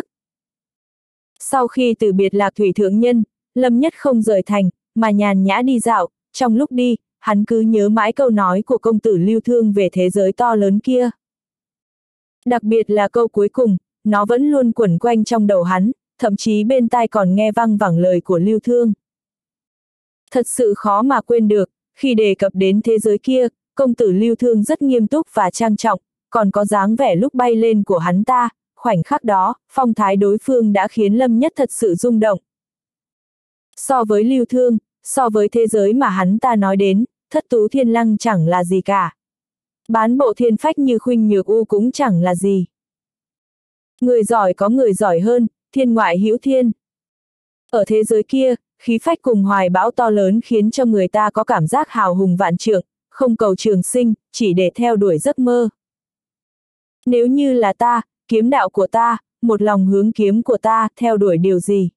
Sau khi từ biệt Lạc Thủy Thượng Nhân, Lâm Nhất không rời thành, mà nhàn nhã đi dạo, trong lúc đi, hắn cứ nhớ mãi câu nói của công tử Lưu Thương về thế giới to lớn kia. Đặc biệt là câu cuối cùng, nó vẫn luôn quẩn quanh trong đầu hắn, thậm chí bên tai còn nghe văng vẳng lời của Lưu Thương. Thật sự khó mà quên được, khi đề cập đến thế giới kia, công tử Lưu Thương rất nghiêm túc và trang trọng, còn có dáng vẻ lúc bay lên của hắn ta, khoảnh khắc đó, phong thái đối phương đã khiến Lâm Nhất thật sự rung động. So với Lưu Thương, so với thế giới mà hắn ta nói đến, Thất Tú Thiên Lăng chẳng là gì cả. Bán bộ thiên phách như Khuynh Nhược U cũng chẳng là gì. Người giỏi có người giỏi hơn, thiên ngoại hữu thiên. Ở thế giới kia, khí phách cùng hoài bão to lớn khiến cho người ta có cảm giác hào hùng vạn trượng, không cầu trường sinh, chỉ để theo đuổi giấc mơ. Nếu như là ta, kiếm đạo của ta, một lòng hướng kiếm của ta, theo đuổi điều gì?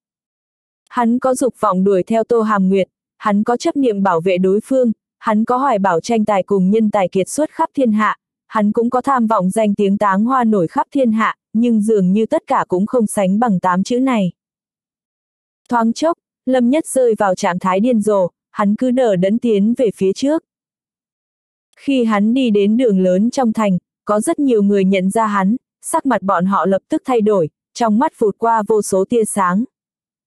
Hắn có dục vọng đuổi theo Tô Hàm Nguyệt, hắn có chấp niệm bảo vệ đối phương, hắn có hoài bão tranh tài cùng nhân tài kiệt xuất khắp thiên hạ, hắn cũng có tham vọng danh tiếng táng hoa nổi khắp thiên hạ, nhưng dường như tất cả cũng không sánh bằng tám chữ này. Thoáng chốc, Lâm Nhất rơi vào trạng thái điên rồ, hắn cứ đờ đẫn tiến về phía trước. Khi hắn đi đến đường lớn trong thành, có rất nhiều người nhận ra hắn, sắc mặt bọn họ lập tức thay đổi, trong mắt vụt qua vô số tia sáng.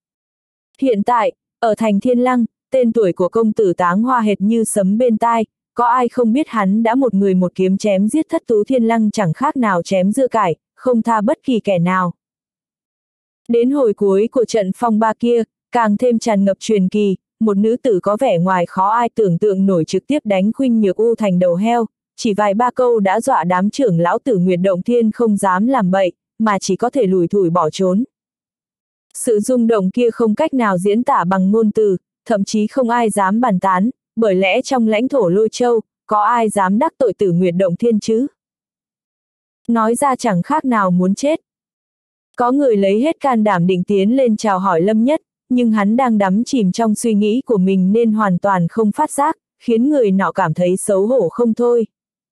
Hiện tại, ở thành Thiên Lăng, tên tuổi của công tử Táng Hoa hệt như sấm bên tai, có ai không biết hắn đã một người một kiếm chém giết Thất Tú Thiên Lăng chẳng khác nào chém dưa cải, không tha bất kỳ kẻ nào. Đến hồi cuối của trận phong ba kia, càng thêm tràn ngập truyền kỳ, một nữ tử có vẻ ngoài khó ai tưởng tượng nổi trực tiếp đánh Khuynh Nhược U thành đầu heo, chỉ vài ba câu đã dọa đám trưởng lão Tử Nguyệt Động Thiên không dám làm bậy, mà chỉ có thể lủi thủi bỏ trốn. Sự rung động kia không cách nào diễn tả bằng ngôn từ, thậm chí không ai dám bàn tán, bởi lẽ trong lãnh thổ Lôi Châu, có ai dám đắc tội Tử Nguyệt Động Thiên chứ? Nói ra chẳng khác nào muốn chết. Có người lấy hết can đảm định tiến lên chào hỏi Lâm Nhất, nhưng hắn đang đắm chìm trong suy nghĩ của mình nên hoàn toàn không phát giác, khiến người nọ cảm thấy xấu hổ không thôi.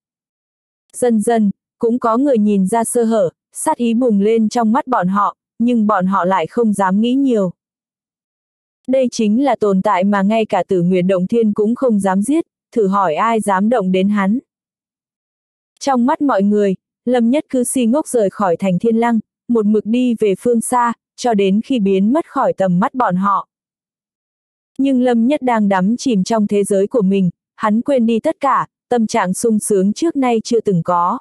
Dần dần, cũng có người nhìn ra sơ hở, sát ý bùng lên trong mắt bọn họ, nhưng bọn họ lại không dám nghĩ nhiều. Đây chính là tồn tại mà ngay cả Tử Nguyệt Động Thiên cũng không dám giết, thử hỏi ai dám động đến hắn. Trong mắt mọi người, Lâm Nhất cứ si ngốc rời khỏi thành Thiên Lăng, một mực đi về phương xa, cho đến khi biến mất khỏi tầm mắt bọn họ. Nhưng Lâm Nhất đang đắm chìm trong thế giới của mình, hắn quên đi tất cả, tâm trạng sung sướng trước nay chưa từng có.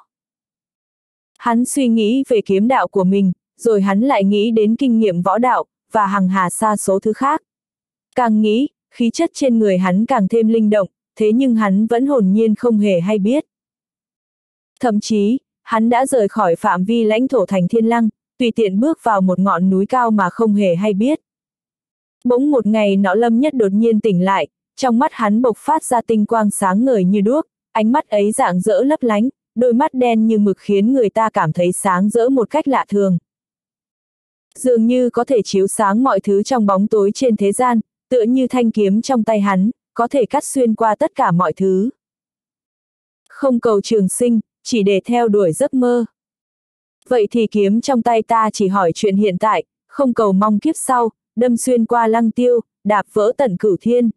Hắn suy nghĩ về kiếm đạo của mình, rồi hắn lại nghĩ đến kinh nghiệm võ đạo, và hằng hà sa số thứ khác. Càng nghĩ, khí chất trên người hắn càng thêm linh động, thế nhưng hắn vẫn hồn nhiên không hề hay biết. Thậm chí, hắn đã rời khỏi phạm vi lãnh thổ thành Thiên Lăng, tùy tiện bước vào một ngọn núi cao mà không hề hay biết. Bỗng một ngày nọ Lâm Nhất đột nhiên tỉnh lại, trong mắt hắn bộc phát ra tinh quang sáng ngời như đuốc, ánh mắt ấy rạng rỡ lấp lánh, đôi mắt đen như mực khiến người ta cảm thấy sáng rỡ một cách lạ thường. Dường như có thể chiếu sáng mọi thứ trong bóng tối trên thế gian, tựa như thanh kiếm trong tay hắn, có thể cắt xuyên qua tất cả mọi thứ. Không cầu trường sinh, chỉ để theo đuổi giấc mơ. Vậy thì kiếm trong tay ta chỉ hỏi chuyện hiện tại, không cầu mong kiếp sau, đâm xuyên qua lăng tiêu, đạp vỡ tận cửu thiên.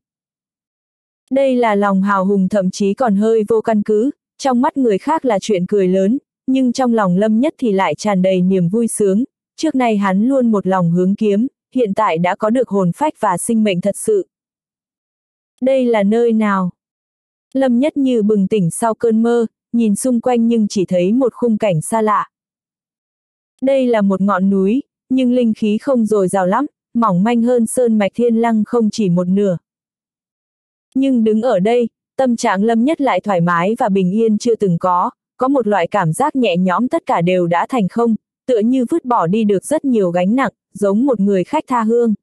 Đây là lòng hào hùng thậm chí còn hơi vô căn cứ, trong mắt người khác là chuyện cười lớn, nhưng trong lòng Lâm Nhất thì lại tràn đầy niềm vui sướng. Trước nay hắn luôn một lòng hướng kiếm, hiện tại đã có được hồn phách và sinh mệnh thật sự. Đây là nơi nào? Lâm Nhất như bừng tỉnh sau cơn mơ, nhìn xung quanh nhưng chỉ thấy một khung cảnh xa lạ. Đây là một ngọn núi, nhưng linh khí không dồi dào lắm, mỏng manh hơn sơn mạch Thiên Lăng không chỉ một nửa. Nhưng đứng ở đây, tâm trạng Lâm Nhất lại thoải mái và bình yên chưa từng có, có một loại cảm giác nhẹ nhõm tất cả đều đã thành không, tựa như vứt bỏ đi được rất nhiều gánh nặng, giống một người khách tha hương.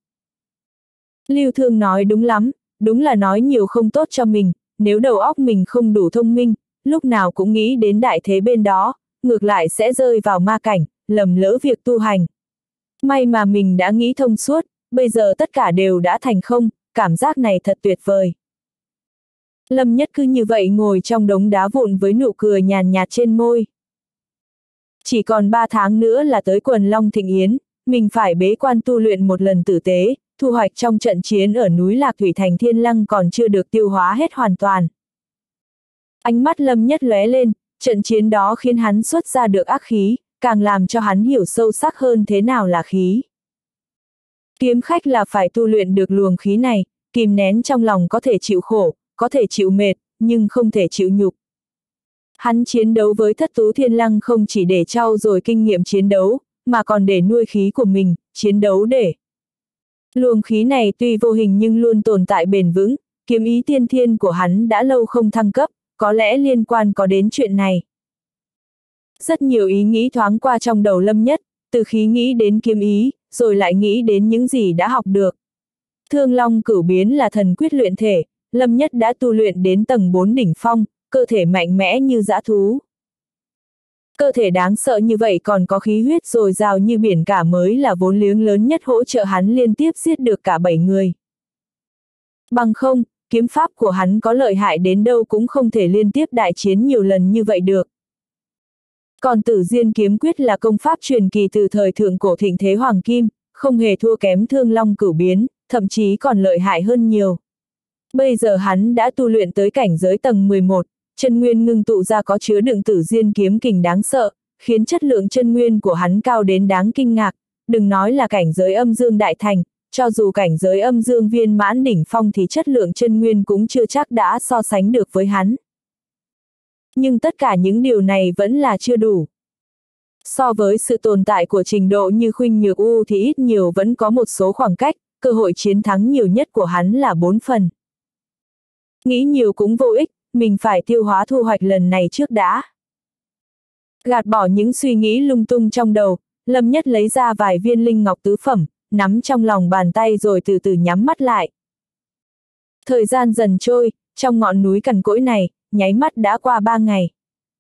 Lưu Thương nói đúng lắm, đúng là nói nhiều không tốt cho mình, nếu đầu óc mình không đủ thông minh, lúc nào cũng nghĩ đến đại thế bên đó, ngược lại sẽ rơi vào ma cảnh, lầm lỡ việc tu hành. May mà mình đã nghĩ thông suốt, bây giờ tất cả đều đã thành không, cảm giác này thật tuyệt vời. Lâm Nhất cứ như vậy ngồi trong đống đá vụn với nụ cười nhàn nhạt trên môi. Chỉ còn ba tháng nữa là tới Quần Long Thịnh Yến, mình phải bế quan tu luyện một lần tử tế, thu hoạch trong trận chiến ở núi Lạc Thủy thành Thiên Lăng còn chưa được tiêu hóa hết hoàn toàn. Ánh mắt Lâm Nhất lóe lên, trận chiến đó khiến hắn xuất ra được ác khí, càng làm cho hắn hiểu sâu sắc hơn thế nào là khí. Kiếm khách là phải tu luyện được luồng khí này, kìm nén trong lòng có thể chịu khổ, có thể chịu mệt, nhưng không thể chịu nhục. Hắn chiến đấu với Thất Tú Thiên Lăng không chỉ để trau dồi kinh nghiệm chiến đấu, mà còn để nuôi khí của mình, chiến đấu để. Luồng khí này tuy vô hình nhưng luôn tồn tại bền vững, kiếm ý tiên thiên của hắn đã lâu không thăng cấp, có lẽ liên quan có đến chuyện này. Rất nhiều ý nghĩ thoáng qua trong đầu Lâm Nhất, từ khí nghĩ đến kiếm ý, rồi lại nghĩ đến những gì đã học được. Thương Long Cửu Biến là thần quyết luyện thể, Lâm Nhất đã tu luyện đến tầng bốn đỉnh phong, cơ thể mạnh mẽ như dã thú. Cơ thể đáng sợ như vậy còn có khí huyết dồi dào như biển cả mới là vốn liếng lớn nhất hỗ trợ hắn liên tiếp giết được cả bảy người. Bằng không, kiếm pháp của hắn có lợi hại đến đâu cũng không thể liên tiếp đại chiến nhiều lần như vậy được. Còn Tử Diên kiếm quyết là công pháp truyền kỳ từ thời thượng cổ thịnh thế hoàng kim, không hề thua kém Thương Long Cửu Biến, thậm chí còn lợi hại hơn nhiều. Bây giờ hắn đã tu luyện tới cảnh giới tầng mười một, chân nguyên ngưng tụ ra có chứa đựng Tử Diên kiếm kình đáng sợ, khiến chất lượng chân nguyên của hắn cao đến đáng kinh ngạc, đừng nói là cảnh giới âm dương đại thành, cho dù cảnh giới âm dương viên mãn đỉnh phong thì chất lượng chân nguyên cũng chưa chắc đã so sánh được với hắn. nhưng tất cả những điều này vẫn là chưa đủ. So với sự tồn tại của trình độ như Khuynh Nhược U thì ít nhiều vẫn có một số khoảng cách, cơ hội chiến thắng nhiều nhất của hắn là bốn phần. Nghĩ nhiều cũng vô ích, mình phải tiêu hóa thu hoạch lần này trước đã. Gạt bỏ những suy nghĩ lung tung trong đầu, Lâm Nhất lấy ra vài viên linh ngọc tứ phẩm, nắm trong lòng bàn tay rồi từ từ nhắm mắt lại. Thời gian dần trôi, trong ngọn núi cằn cỗi này, nháy mắt đã qua ba ngày.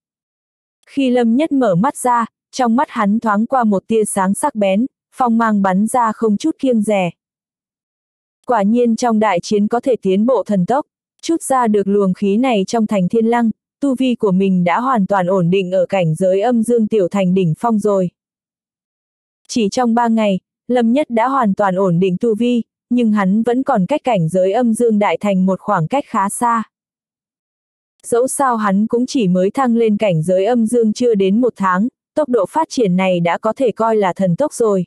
Khi Lâm Nhất mở mắt ra, trong mắt hắn thoáng qua một tia sáng sắc bén, phong mang bắn ra không chút kiêng dè. Quả nhiên trong đại chiến có thể tiến bộ thần tốc, chút ra được luồng khí này trong thành Thiên Lăng, tu vi của mình đã hoàn toàn ổn định ở cảnh giới âm dương tiểu thành đỉnh phong rồi. Chỉ trong ba ngày, Lâm Nhất đã hoàn toàn ổn định tu vi, nhưng hắn vẫn còn cách cảnh giới âm dương đại thành một khoảng cách khá xa. Dẫu sao hắn cũng chỉ mới thăng lên cảnh giới âm dương chưa đến một tháng, tốc độ phát triển này đã có thể coi là thần tốc rồi.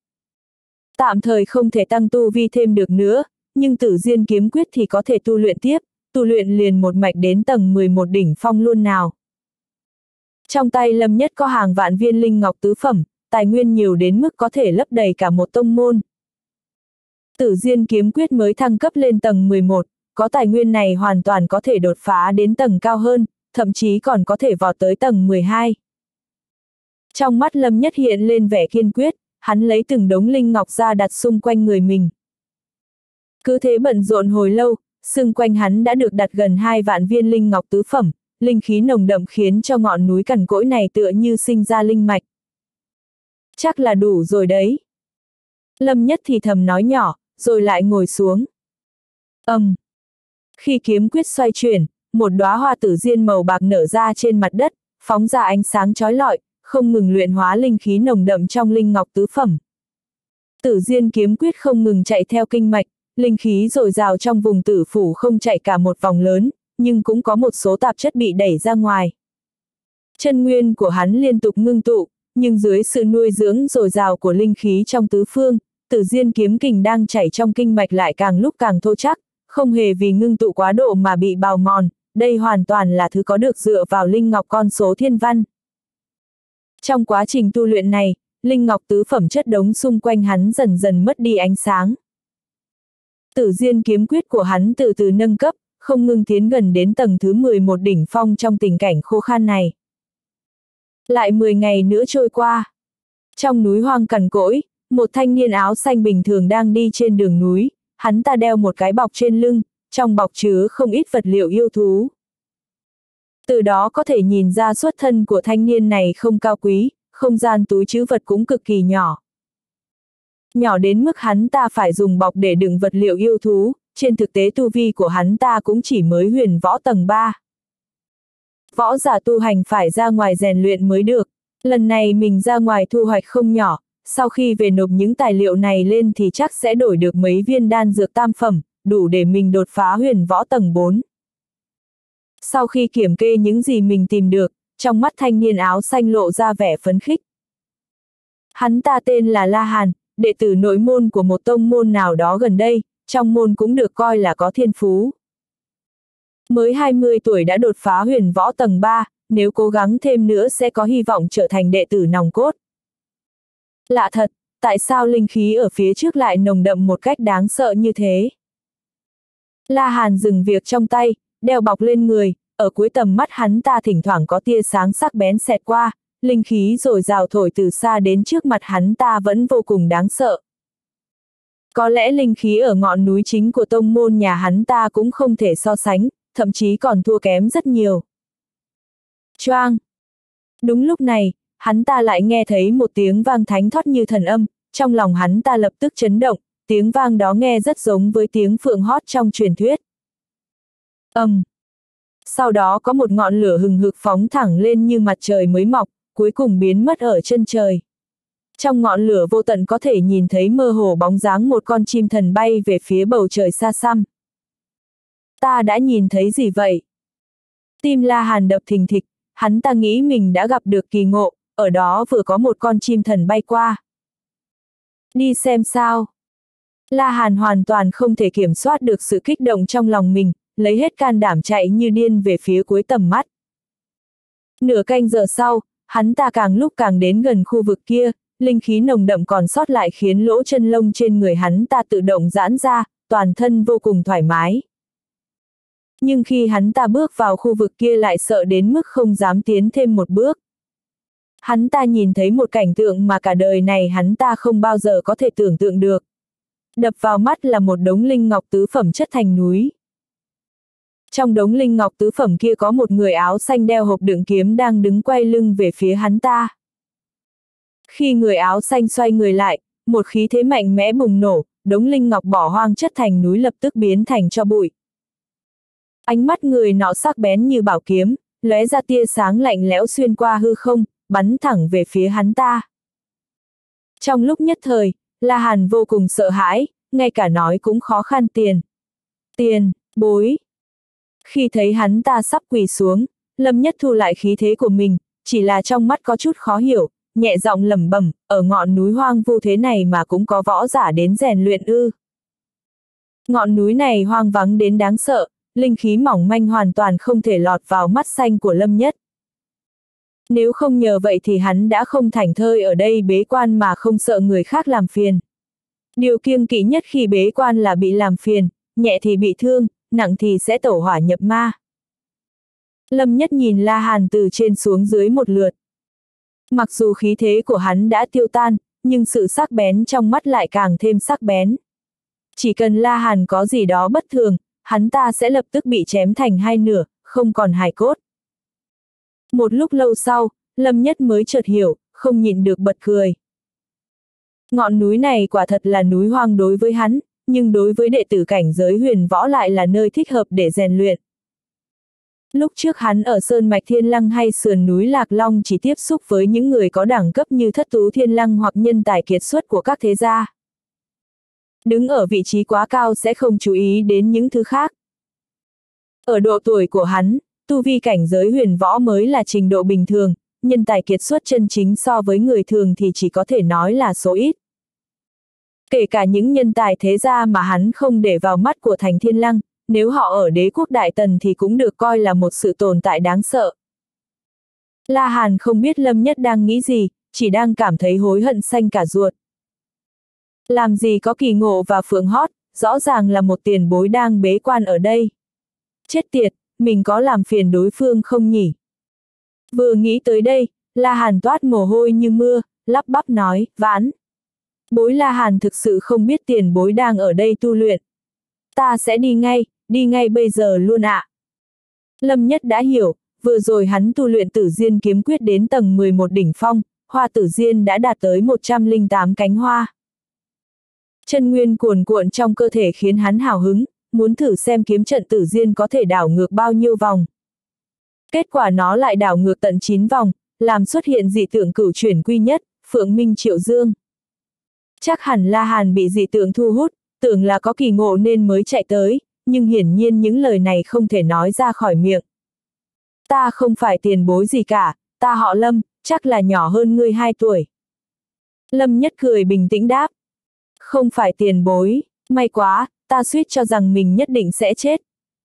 Tạm thời không thể tăng tu vi thêm được nữa, nhưng Tử Diên kiếm quyết thì có thể tu luyện tiếp, tu luyện liền một mạch đến tầng mười một đỉnh phong luôn nào. Trong tay Lâm Nhất có hàng vạn viên linh ngọc tứ phẩm, tài nguyên nhiều đến mức có thể lấp đầy cả một tông môn. Tử Diên kiếm quyết mới thăng cấp lên tầng mười một, có tài nguyên này hoàn toàn có thể đột phá đến tầng cao hơn, thậm chí còn có thể vọt tới tầng mười hai. Trong mắt Lâm Nhất hiện lên vẻ kiên quyết, hắn lấy từng đống linh ngọc ra đặt xung quanh người mình. Cứ thế bận rộn hồi lâu, xung quanh hắn đã được đặt gần hai vạn viên linh ngọc tứ phẩm, linh khí nồng đậm khiến cho ngọn núi cằn cỗi này tựa như sinh ra linh mạch. Chắc là đủ rồi đấy. Lâm Nhất thì thầm nói nhỏ, rồi lại ngồi xuống. Ầm. Um. Khi kiếm quyết xoay chuyển, một đóa hoa tử diên màu bạc nở ra trên mặt đất, phóng ra ánh sáng chói lọi, không ngừng luyện hóa linh khí nồng đậm trong linh ngọc tứ phẩm. Tử Diên kiếm quyết không ngừng chạy theo kinh mạch, linh khí dồi dào trong vùng tử phủ không chạy cả một vòng lớn, nhưng cũng có một số tạp chất bị đẩy ra ngoài. Chân nguyên của hắn liên tục ngưng tụ, nhưng dưới sự nuôi dưỡng dồi dào của linh khí trong tứ phương, Tử Diên kiếm kình đang chảy trong kinh mạch lại càng lúc càng thô chắc, không hề vì ngưng tụ quá độ mà bị bào mòn, đây hoàn toàn là thứ có được dựa vào linh ngọc con số thiên văn. Trong quá trình tu luyện này, linh ngọc tứ phẩm chất đống xung quanh hắn dần dần mất đi ánh sáng. Tử Diên kiếm quyết của hắn từ từ nâng cấp, không ngừng tiến gần đến tầng thứ mười một đỉnh phong trong tình cảnh khô khan này. Lại mười ngày nữa trôi qua. Trong núi hoang cằn cỗi, một thanh niên áo xanh bình thường đang đi trên đường núi, hắn ta đeo một cái bọc trên lưng, trong bọc chứa không ít vật liệu yêu thú. Từ đó có thể nhìn ra xuất thân của thanh niên này không cao quý, không gian túi trữ vật cũng cực kỳ nhỏ. Nhỏ đến mức hắn ta phải dùng bọc để đựng vật liệu yêu thú, trên thực tế tu vi của hắn ta cũng chỉ mới huyền võ tầng ba. Võ giả tu hành phải ra ngoài rèn luyện mới được, lần này mình ra ngoài thu hoạch không nhỏ, sau khi về nộp những tài liệu này lên thì chắc sẽ đổi được mấy viên đan dược tam phẩm, đủ để mình đột phá huyền võ tầng bốn. Sau khi kiểm kê những gì mình tìm được, trong mắt thanh niên áo xanh lộ ra vẻ phấn khích. Hắn ta tên là La Hàn, đệ tử nội môn của một tông môn nào đó gần đây, trong môn cũng được coi là có thiên phú. Mới hai mươi tuổi đã đột phá huyền võ tầng ba, nếu cố gắng thêm nữa sẽ có hy vọng trở thành đệ tử nòng cốt. Lạ thật, tại sao linh khí ở phía trước lại nồng đậm một cách đáng sợ như thế? La Hàn dừng việc trong tay, đeo bọc lên người, ở cuối tầm mắt hắn ta thỉnh thoảng có tia sáng sắc bén xẹt qua, linh khí dồi dào thổi từ xa đến trước mặt hắn ta vẫn vô cùng đáng sợ. Có lẽ linh khí ở ngọn núi chính của tông môn nhà hắn ta cũng không thể so sánh, thậm chí còn thua kém rất nhiều. Choang! Đúng lúc này, hắn ta lại nghe thấy một tiếng vang thánh thót như thần âm, trong lòng hắn ta lập tức chấn động, tiếng vang đó nghe rất giống với tiếng phượng hót trong truyền thuyết. Ầm! Um. Sau đó có một ngọn lửa hừng hực phóng thẳng lên như mặt trời mới mọc, cuối cùng biến mất ở chân trời. Trong ngọn lửa vô tận có thể nhìn thấy mơ hồ bóng dáng một con chim thần bay về phía bầu trời xa xăm. Ta đã nhìn thấy gì vậy? Tim La Hàn đập thình thịch, hắn ta nghĩ mình đã gặp được kỳ ngộ, ở đó vừa có một con chim thần bay qua. Đi xem sao? La Hàn hoàn toàn không thể kiểm soát được sự kích động trong lòng mình, lấy hết can đảm chạy như điên về phía cuối tầm mắt. Nửa canh giờ sau, hắn ta càng lúc càng đến gần khu vực kia, linh khí nồng đậm còn sót lại khiến lỗ chân lông trên người hắn ta tự động giãn ra, toàn thân vô cùng thoải mái. Nhưng khi hắn ta bước vào khu vực kia lại sợ đến mức không dám tiến thêm một bước. Hắn ta nhìn thấy một cảnh tượng mà cả đời này hắn ta không bao giờ có thể tưởng tượng được. Đập vào mắt là một đống linh ngọc tứ phẩm chất thành núi. Trong đống linh ngọc tứ phẩm kia có một người áo xanh đeo hộp đựng kiếm đang đứng quay lưng về phía hắn ta. Khi người áo xanh xoay người lại, một khí thế mạnh mẽ bùng nổ, đống linh ngọc bỏ hoang chất thành núi lập tức biến thành tro bụi. Ánh mắt người nọ sắc bén như bảo kiếm, lóe ra tia sáng lạnh lẽo xuyên qua hư không, bắn thẳng về phía hắn ta. Trong lúc nhất thời, La Hàn vô cùng sợ hãi, ngay cả nói cũng khó khăn tiền. Tiền, bối. Khi thấy hắn ta sắp quỳ xuống, Lâm Nhất thu lại khí thế của mình, chỉ là trong mắt có chút khó hiểu, nhẹ giọng lẩm bẩm, ở ngọn núi hoang vu thế này mà cũng có võ giả đến rèn luyện ư. Ngọn núi này hoang vắng đến đáng sợ, linh khí mỏng manh hoàn toàn không thể lọt vào mắt xanh của Lâm Nhất. Nếu không nhờ vậy thì hắn đã không thảnh thơi ở đây bế quan mà không sợ người khác làm phiền. Điều kiêng kỵ nhất khi bế quan là bị làm phiền, nhẹ thì bị thương, nặng thì sẽ tẩu hỏa nhập ma. Lâm Nhất nhìn La Hàn từ trên xuống dưới một lượt. Mặc dù khí thế của hắn đã tiêu tan, nhưng sự sắc bén trong mắt lại càng thêm sắc bén. Chỉ cần La Hàn có gì đó bất thường, hắn ta sẽ lập tức bị chém thành hai nửa, không còn hài cốt. Một lúc lâu sau, Lâm Nhất mới chợt hiểu, không nhịn được bật cười. Ngọn núi này quả thật là núi hoang đối với hắn, nhưng đối với đệ tử cảnh giới huyền võ lại là nơi thích hợp để rèn luyện. Lúc trước hắn ở Sơn Mạch Thiên Lăng hay sườn núi Lạc Long chỉ tiếp xúc với những người có đẳng cấp như Thất Tú Thiên Lăng hoặc nhân tài kiệt xuất của các thế gia. Đứng ở vị trí quá cao sẽ không chú ý đến những thứ khác. Ở độ tuổi của hắn, tu vi cảnh giới huyền võ mới là trình độ bình thường, nhân tài kiệt xuất chân chính so với người thường thì chỉ có thể nói là số ít. Kể cả những nhân tài thế gia mà hắn không để vào mắt của thành Thiên Lăng, nếu họ ở đế quốc Đại Tần thì cũng được coi là một sự tồn tại đáng sợ. La Hàn không biết Lâm Nhất đang nghĩ gì, chỉ đang cảm thấy hối hận xanh cả ruột. Làm gì có Kỳ Ngộ và Phượng Hót, rõ ràng là một tiền bối đang bế quan ở đây. Chết tiệt, mình có làm phiền đối phương không nhỉ? Vừa nghĩ tới đây, La Hàn toát mồ hôi như mưa, lắp bắp nói, vãn. Bối La Hàn thực sự không biết tiền bối đang ở đây tu luyện. Ta sẽ đi ngay, đi ngay bây giờ luôn ạ. À. Lâm Nhất đã hiểu, vừa rồi hắn tu luyện Tử Diên kiếm quyết đến tầng mười một đỉnh phong, hoa Tử Diên đã đạt tới một trăm lẻ tám cánh hoa. Chân nguyên cuồn cuộn trong cơ thể khiến hắn hào hứng, muốn thử xem kiếm trận Tử Diên có thể đảo ngược bao nhiêu vòng. Kết quả nó lại đảo ngược tận chín vòng, làm xuất hiện dị tượng cửu chuyển quy nhất, Phượng Minh Triệu Dương. Chắc hẳn La Hàn bị dị tượng thu hút, tưởng là có kỳ ngộ nên mới chạy tới, nhưng hiển nhiên những lời này không thể nói ra khỏi miệng. Ta không phải tiền bối gì cả, ta họ Lâm, chắc là nhỏ hơn ngươi hai tuổi. Lâm Nhất cười bình tĩnh đáp. Không phải tiền bối, may quá, ta suýt cho rằng mình nhất định sẽ chết.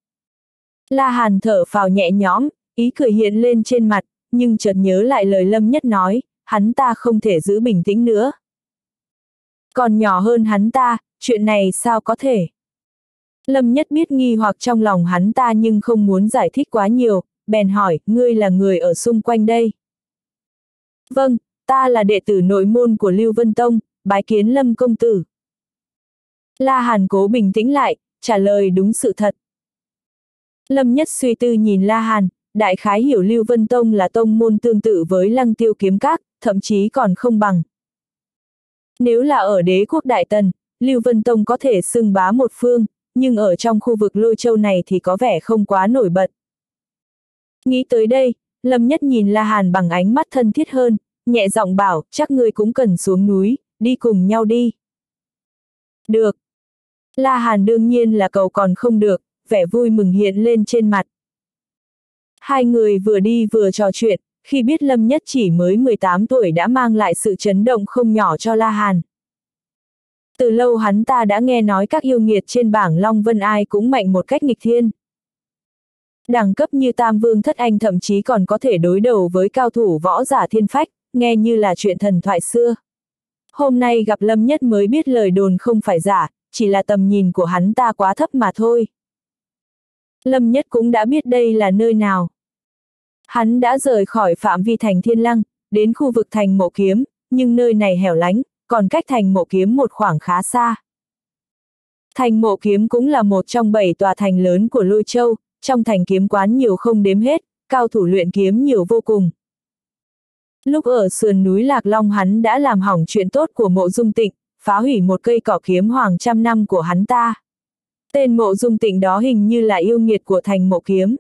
La Hàn thở phào nhẹ nhõm, ý cười hiện lên trên mặt, nhưng chợt nhớ lại lời Lâm Nhất nói, hắn ta không thể giữ bình tĩnh nữa. Còn nhỏ hơn hắn ta, chuyện này sao có thể? Lâm Nhất biết nghi hoặc trong lòng hắn ta nhưng không muốn giải thích quá nhiều, bèn hỏi, ngươi là người ở xung quanh đây. Vâng, ta là đệ tử nội môn của Lưu Vân Tông, bái kiến Lâm công tử. La Hàn cố bình tĩnh lại, trả lời đúng sự thật. Lâm Nhất suy tư nhìn La Hàn, đại khái hiểu Lưu Vân Tông là tông môn tương tự với Lăng Tiêu kiếm các, thậm chí còn không bằng. Nếu là ở đế quốc Đại Tần, Lưu Vân Tông có thể xưng bá một phương, nhưng ở trong khu vực Lôi Châu này thì có vẻ không quá nổi bật. Nghĩ tới đây, Lâm Nhất nhìn La Hàn bằng ánh mắt thân thiết hơn, nhẹ giọng bảo, chắc ngươi cũng cần xuống núi, đi cùng nhau đi. Được. La Hàn đương nhiên là cầu còn không được, vẻ vui mừng hiện lên trên mặt. Hai người vừa đi vừa trò chuyện, khi biết Lâm Nhất chỉ mới mười tám tuổi đã mang lại sự chấn động không nhỏ cho La Hàn. Từ lâu hắn ta đã nghe nói các yêu nghiệt trên bảng Long Vân ai cũng mạnh một cách nghịch thiên. Đẳng cấp như Tam Vương Thất Anh thậm chí còn có thể đối đầu với cao thủ võ giả thiên phách, nghe như là chuyện thần thoại xưa. Hôm nay gặp Lâm Nhất mới biết lời đồn không phải giả, chỉ là tầm nhìn của hắn ta quá thấp mà thôi. Lâm Nhất cũng đã biết đây là nơi nào. Hắn đã rời khỏi phạm vi thành Thiên Lăng, đến khu vực thành Mộ Kiếm, nhưng nơi này hẻo lánh, còn cách thành Mộ Kiếm một khoảng khá xa. Thành Mộ Kiếm cũng là một trong bảy tòa thành lớn của Lôi Châu, trong thành kiếm quán nhiều không đếm hết, cao thủ luyện kiếm nhiều vô cùng. Lúc ở sườn núi Lạc Long hắn đã làm hỏng chuyện tốt của Mộ Dung Tịnh, phá hủy một cây cỏ kiếm hoàng trăm năm của hắn ta. Tên Mộ Dung Tịnh đó hình như là yêu nghiệt của thành Mộ Kiếm.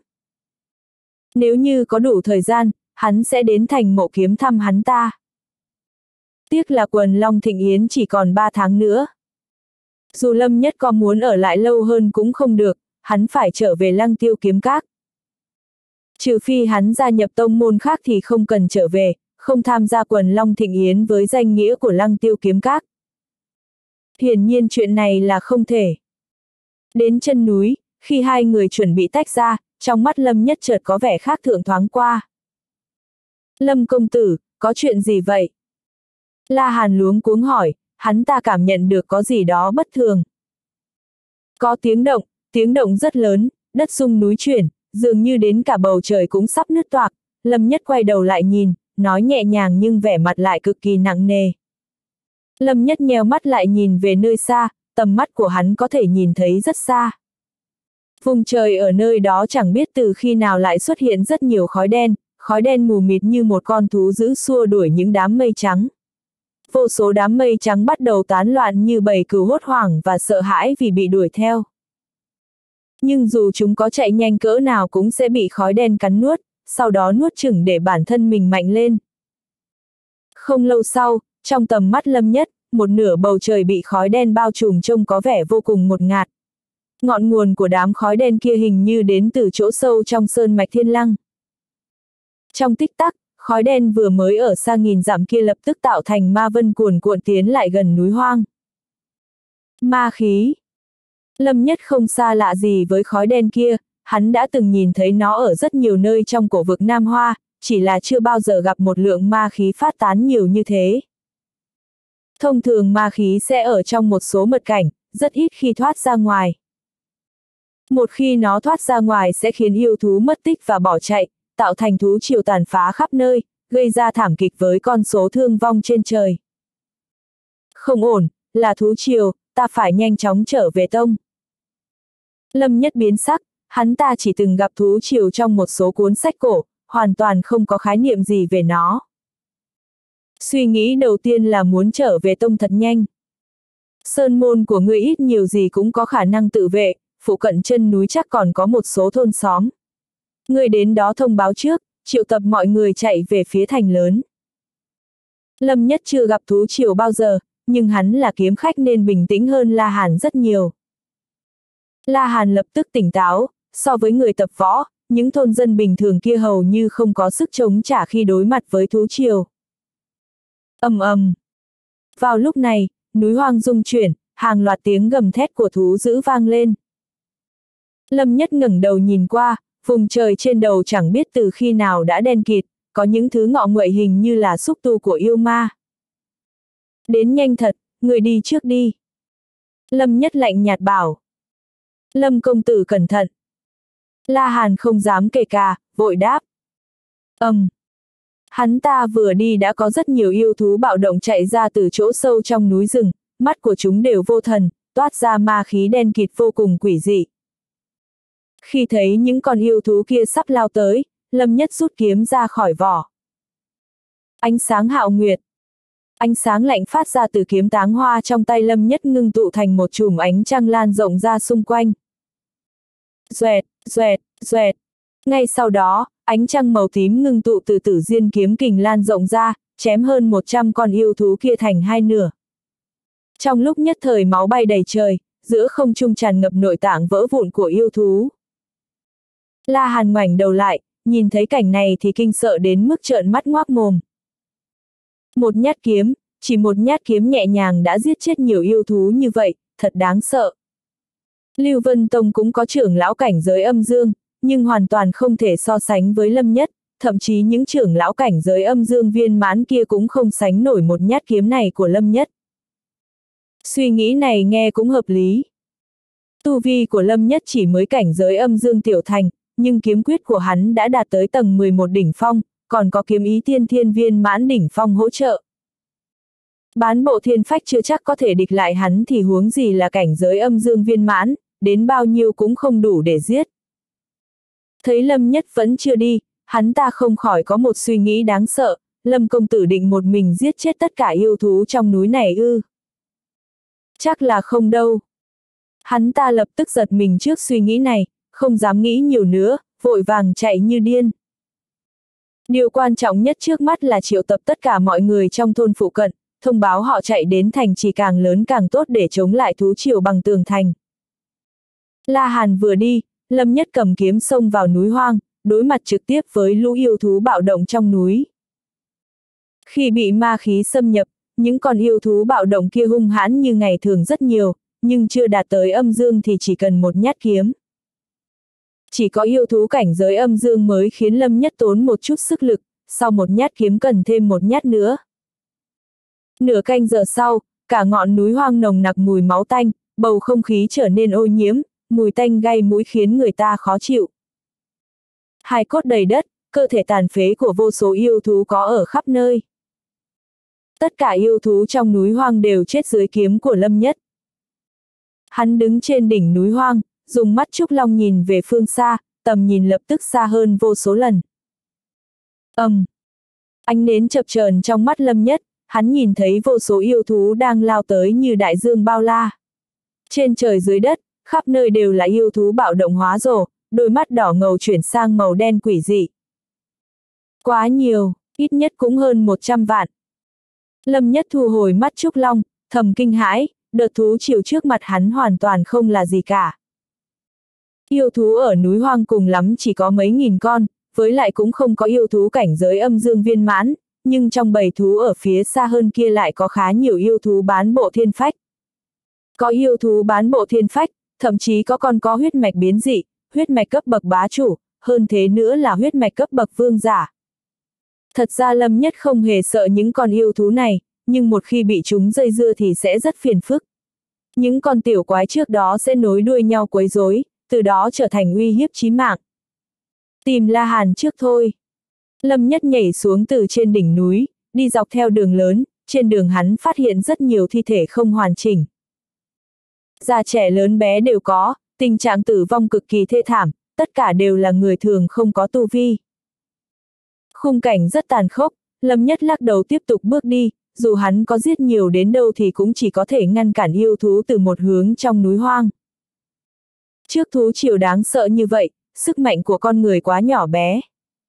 Nếu như có đủ thời gian, hắn sẽ đến thành Mộ Kiếm thăm hắn ta. Tiếc là quần Long Thịnh Yến chỉ còn ba tháng nữa. Dù Lâm Nhất có muốn ở lại lâu hơn cũng không được, hắn phải trở về Lăng Tiêu Kiếm Các. Trừ phi hắn gia nhập tông môn khác thì không cần trở về, không tham gia quần Long Thịnh Yến với danh nghĩa của Lăng Tiêu Kiếm Các. Hiển nhiên chuyện này là không thể. Đến chân núi, khi hai người chuẩn bị tách ra, trong mắt Lâm Nhất chợt có vẻ khác thường thoáng qua. Lâm công tử, có chuyện gì vậy? La Hàn luống cuống hỏi, hắn ta cảm nhận được có gì đó bất thường. Có tiếng động, tiếng động rất lớn, đất rung núi chuyển, dường như đến cả bầu trời cũng sắp nứt toạc. Lâm Nhất quay đầu lại nhìn, nói nhẹ nhàng nhưng vẻ mặt lại cực kỳ nặng nề. Lâm Nhất nheo mắt lại nhìn về nơi xa, tầm mắt của hắn có thể nhìn thấy rất xa. Vùng trời ở nơi đó chẳng biết từ khi nào lại xuất hiện rất nhiều khói đen, khói đen mù mịt như một con thú dữ xua đuổi những đám mây trắng. Vô số đám mây trắng bắt đầu tán loạn như bầy cừu hốt hoảng và sợ hãi vì bị đuổi theo. Nhưng dù chúng có chạy nhanh cỡ nào cũng sẽ bị khói đen cắn nuốt, sau đó nuốt chửng để bản thân mình mạnh lên. Không lâu sau, trong tầm mắt Lâm Nhất, một nửa bầu trời bị khói đen bao trùm trông có vẻ vô cùng ngột ngạt. Ngọn nguồn của đám khói đen kia hình như đến từ chỗ sâu trong sơn mạch Thiên Lăng. Trong tích tắc, khói đen vừa mới ở xa nghìn dặm kia lập tức tạo thành ma vân cuồn cuộn tiến lại gần núi hoang. Ma khí. Lâm Nhất không xa lạ gì với khói đen kia, hắn đã từng nhìn thấy nó ở rất nhiều nơi trong cổ vực Nam Hoa, chỉ là chưa bao giờ gặp một lượng ma khí phát tán nhiều như thế. Thông thường ma khí sẽ ở trong một số mật cảnh, rất ít khi thoát ra ngoài. Một khi nó thoát ra ngoài sẽ khiến yêu thú mất tích và bỏ chạy, tạo thành thú triều tàn phá khắp nơi, gây ra thảm kịch với con số thương vong trên trời. Không ổn, là thú triều, ta phải nhanh chóng trở về tông. Lâm Nhất biến sắc, hắn ta chỉ từng gặp thú triều trong một số cuốn sách cổ, hoàn toàn không có khái niệm gì về nó. Suy nghĩ đầu tiên là muốn trở về tông thật nhanh. Sơn môn của ngươi ít nhiều gì cũng có khả năng tự vệ, phụ cận chân núi chắc còn có một số thôn xóm. Ngươi đến đó thông báo trước, triệu tập mọi người chạy về phía thành lớn. Lâm Nhất chưa gặp thú triều bao giờ, nhưng hắn là kiếm khách nên bình tĩnh hơn La Hàn rất nhiều. La Hàn lập tức tỉnh táo, so với người tập võ, những thôn dân bình thường kia hầu như không có sức chống trả khi đối mặt với thú triều. Ầm ầm. Vào lúc này, núi hoang rung chuyển, hàng loạt tiếng gầm thét của thú dữ vang lên. Lâm Nhất ngẩng đầu nhìn qua, vùng trời trên đầu chẳng biết từ khi nào đã đen kịt, có những thứ ngọ nguậy hình như là xúc tu của yêu ma. Đến nhanh thật, người đi trước đi. Lâm Nhất lạnh nhạt bảo. Lâm công tử cẩn thận. La Hàn không dám kể cả, vội đáp. Ầm. Um. Hắn ta vừa đi đã có rất nhiều yêu thú bạo động chạy ra từ chỗ sâu trong núi rừng, mắt của chúng đều vô thần, toát ra ma khí đen kịt vô cùng quỷ dị. Khi thấy những con yêu thú kia sắp lao tới, Lâm Nhất rút kiếm ra khỏi vỏ. Ánh sáng hạo nguyệt. Ánh sáng lạnh phát ra từ kiếm táng hoa trong tay Lâm Nhất ngưng tụ thành một chùm ánh trăng lan rộng ra xung quanh. Doẹt, doẹt, doẹt. Ngay sau đó, ánh trăng màu tím ngưng tụ từ Tử Diên kiếm kình lan rộng ra, chém hơn một trăm con yêu thú kia thành hai nửa. Trong lúc nhất thời máu bay đầy trời, giữa không trung tràn ngập nội tạng vỡ vụn của yêu thú. La Hàn ngoảnh đầu lại, nhìn thấy cảnh này thì kinh sợ đến mức trợn mắt ngoác mồm. Một nhát kiếm, chỉ một nhát kiếm nhẹ nhàng đã giết chết nhiều yêu thú như vậy, thật đáng sợ. Lưu Vân Tông cũng có trưởng lão cảnh giới âm dương, nhưng hoàn toàn không thể so sánh với Lâm Nhất, thậm chí những trưởng lão cảnh giới âm dương viên mãn kia cũng không sánh nổi một nhát kiếm này của Lâm Nhất. Suy nghĩ này nghe cũng hợp lý. Tu vi của Lâm Nhất chỉ mới cảnh giới âm dương tiểu thành, nhưng kiếm quyết của hắn đã đạt tới tầng mười một đỉnh phong, còn có kiếm ý tiên thiên viên mãn đỉnh phong hỗ trợ. Bán bộ thiên phách chưa chắc có thể địch lại hắn thì huống gì là cảnh giới âm dương viên mãn, đến bao nhiêu cũng không đủ để giết. Thấy Lâm Nhất vẫn chưa đi, hắn ta không khỏi có một suy nghĩ đáng sợ, Lâm công tử định một mình giết chết tất cả yêu thú trong núi này ư? Chắc là không đâu. Hắn ta lập tức giật mình trước suy nghĩ này, không dám nghĩ nhiều nữa, vội vàng chạy như điên. Điều quan trọng nhất trước mắt là triệu tập tất cả mọi người trong thôn phụ cận, thông báo họ chạy đến thành trì càng lớn càng tốt để chống lại thú triều bằng tường thành. La Hàn vừa đi, Lâm Nhất cầm kiếm xông vào núi hoang, đối mặt trực tiếp với lũ yêu thú bạo động trong núi. Khi bị ma khí xâm nhập, những con yêu thú bạo động kia hung hãn như ngày thường rất nhiều, nhưng chưa đạt tới âm dương thì chỉ cần một nhát kiếm. Chỉ có yêu thú cảnh giới âm dương mới khiến Lâm Nhất tốn một chút sức lực, sau một nhát kiếm cần thêm một nhát nữa. Nửa canh giờ sau, cả ngọn núi hoang nồng nặc mùi máu tanh, bầu không khí trở nên ô nhiễm, mùi tanh gây mũi khiến người ta khó chịu. Hài cốt đầy đất, cơ thể tàn phế của vô số yêu thú có ở khắp nơi. Tất cả yêu thú trong núi hoang đều chết dưới kiếm của Lâm Nhất. Hắn đứng trên đỉnh núi hoang, dùng mắt trúc long nhìn về phương xa, tầm nhìn lập tức xa hơn vô số lần. Ầm! Um, ánh nến chập chờn trong mắt Lâm Nhất, hắn nhìn thấy vô số yêu thú đang lao tới như đại dương bao la. Trên trời dưới đất, khắp nơi đều là yêu thú bạo động hóa rồ, đôi mắt đỏ ngầu chuyển sang màu đen quỷ dị. Quá nhiều, ít nhất cũng hơn một trăm vạn. Lâm Nhất thu hồi mắt trúc long, thầm kinh hãi, đợt thú triều trước mặt hắn hoàn toàn không là gì cả. Yêu thú ở núi hoang cùng lắm chỉ có mấy nghìn con, với lại cũng không có yêu thú cảnh giới âm dương viên mãn, nhưng trong bầy thú ở phía xa hơn kia lại có khá nhiều yêu thú bán bộ thiên phách. Có yêu thú bán bộ thiên phách, thậm chí có con có huyết mạch biến dị, huyết mạch cấp bậc bá chủ, hơn thế nữa là huyết mạch cấp bậc vương giả. Thật ra Lâm Nhất không hề sợ những con yêu thú này, nhưng một khi bị chúng dây dưa thì sẽ rất phiền phức. Những con tiểu quái trước đó sẽ nối đuôi nhau quấy rối, từ đó trở thành uy hiếp chí mạng. Tìm La Hàn trước thôi. Lâm Nhất nhảy xuống từ trên đỉnh núi, đi dọc theo đường lớn, trên đường hắn phát hiện rất nhiều thi thể không hoàn chỉnh. Già trẻ lớn bé đều có, tình trạng tử vong cực kỳ thê thảm, tất cả đều là người thường không có tu vi. Khung cảnh rất tàn khốc, Lâm Nhất lắc đầu tiếp tục bước đi, dù hắn có giết nhiều đến đâu thì cũng chỉ có thể ngăn cản yêu thú từ một hướng trong núi hoang. Trước thú triều đáng sợ như vậy, sức mạnh của con người quá nhỏ bé.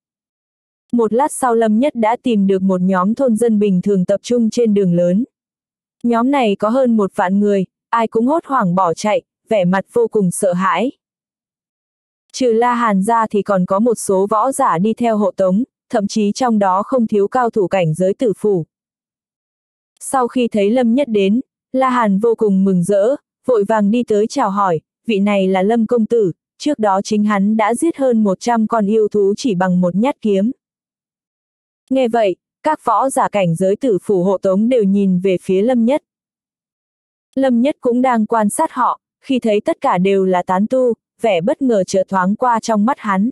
Một lát sau Lâm Nhất đã tìm được một nhóm thôn dân bình thường tập trung trên đường lớn. Nhóm này có hơn một vạn người, ai cũng hốt hoảng bỏ chạy, vẻ mặt vô cùng sợ hãi. Trừ La Hàn ra thì còn có một số võ giả đi theo hộ tống, thậm chí trong đó không thiếu cao thủ cảnh giới tử phủ. Sau khi thấy Lâm Nhất đến, La Hàn vô cùng mừng rỡ, vội vàng đi tới chào hỏi, vị này là Lâm công tử, trước đó chính hắn đã giết hơn một trăm con yêu thú chỉ bằng một nhát kiếm. Nghe vậy, các võ giả cảnh giới tử phủ hộ tống đều nhìn về phía Lâm Nhất. Lâm Nhất cũng đang quan sát họ, khi thấy tất cả đều là tán tu, vẻ bất ngờ chợt thoáng qua trong mắt hắn.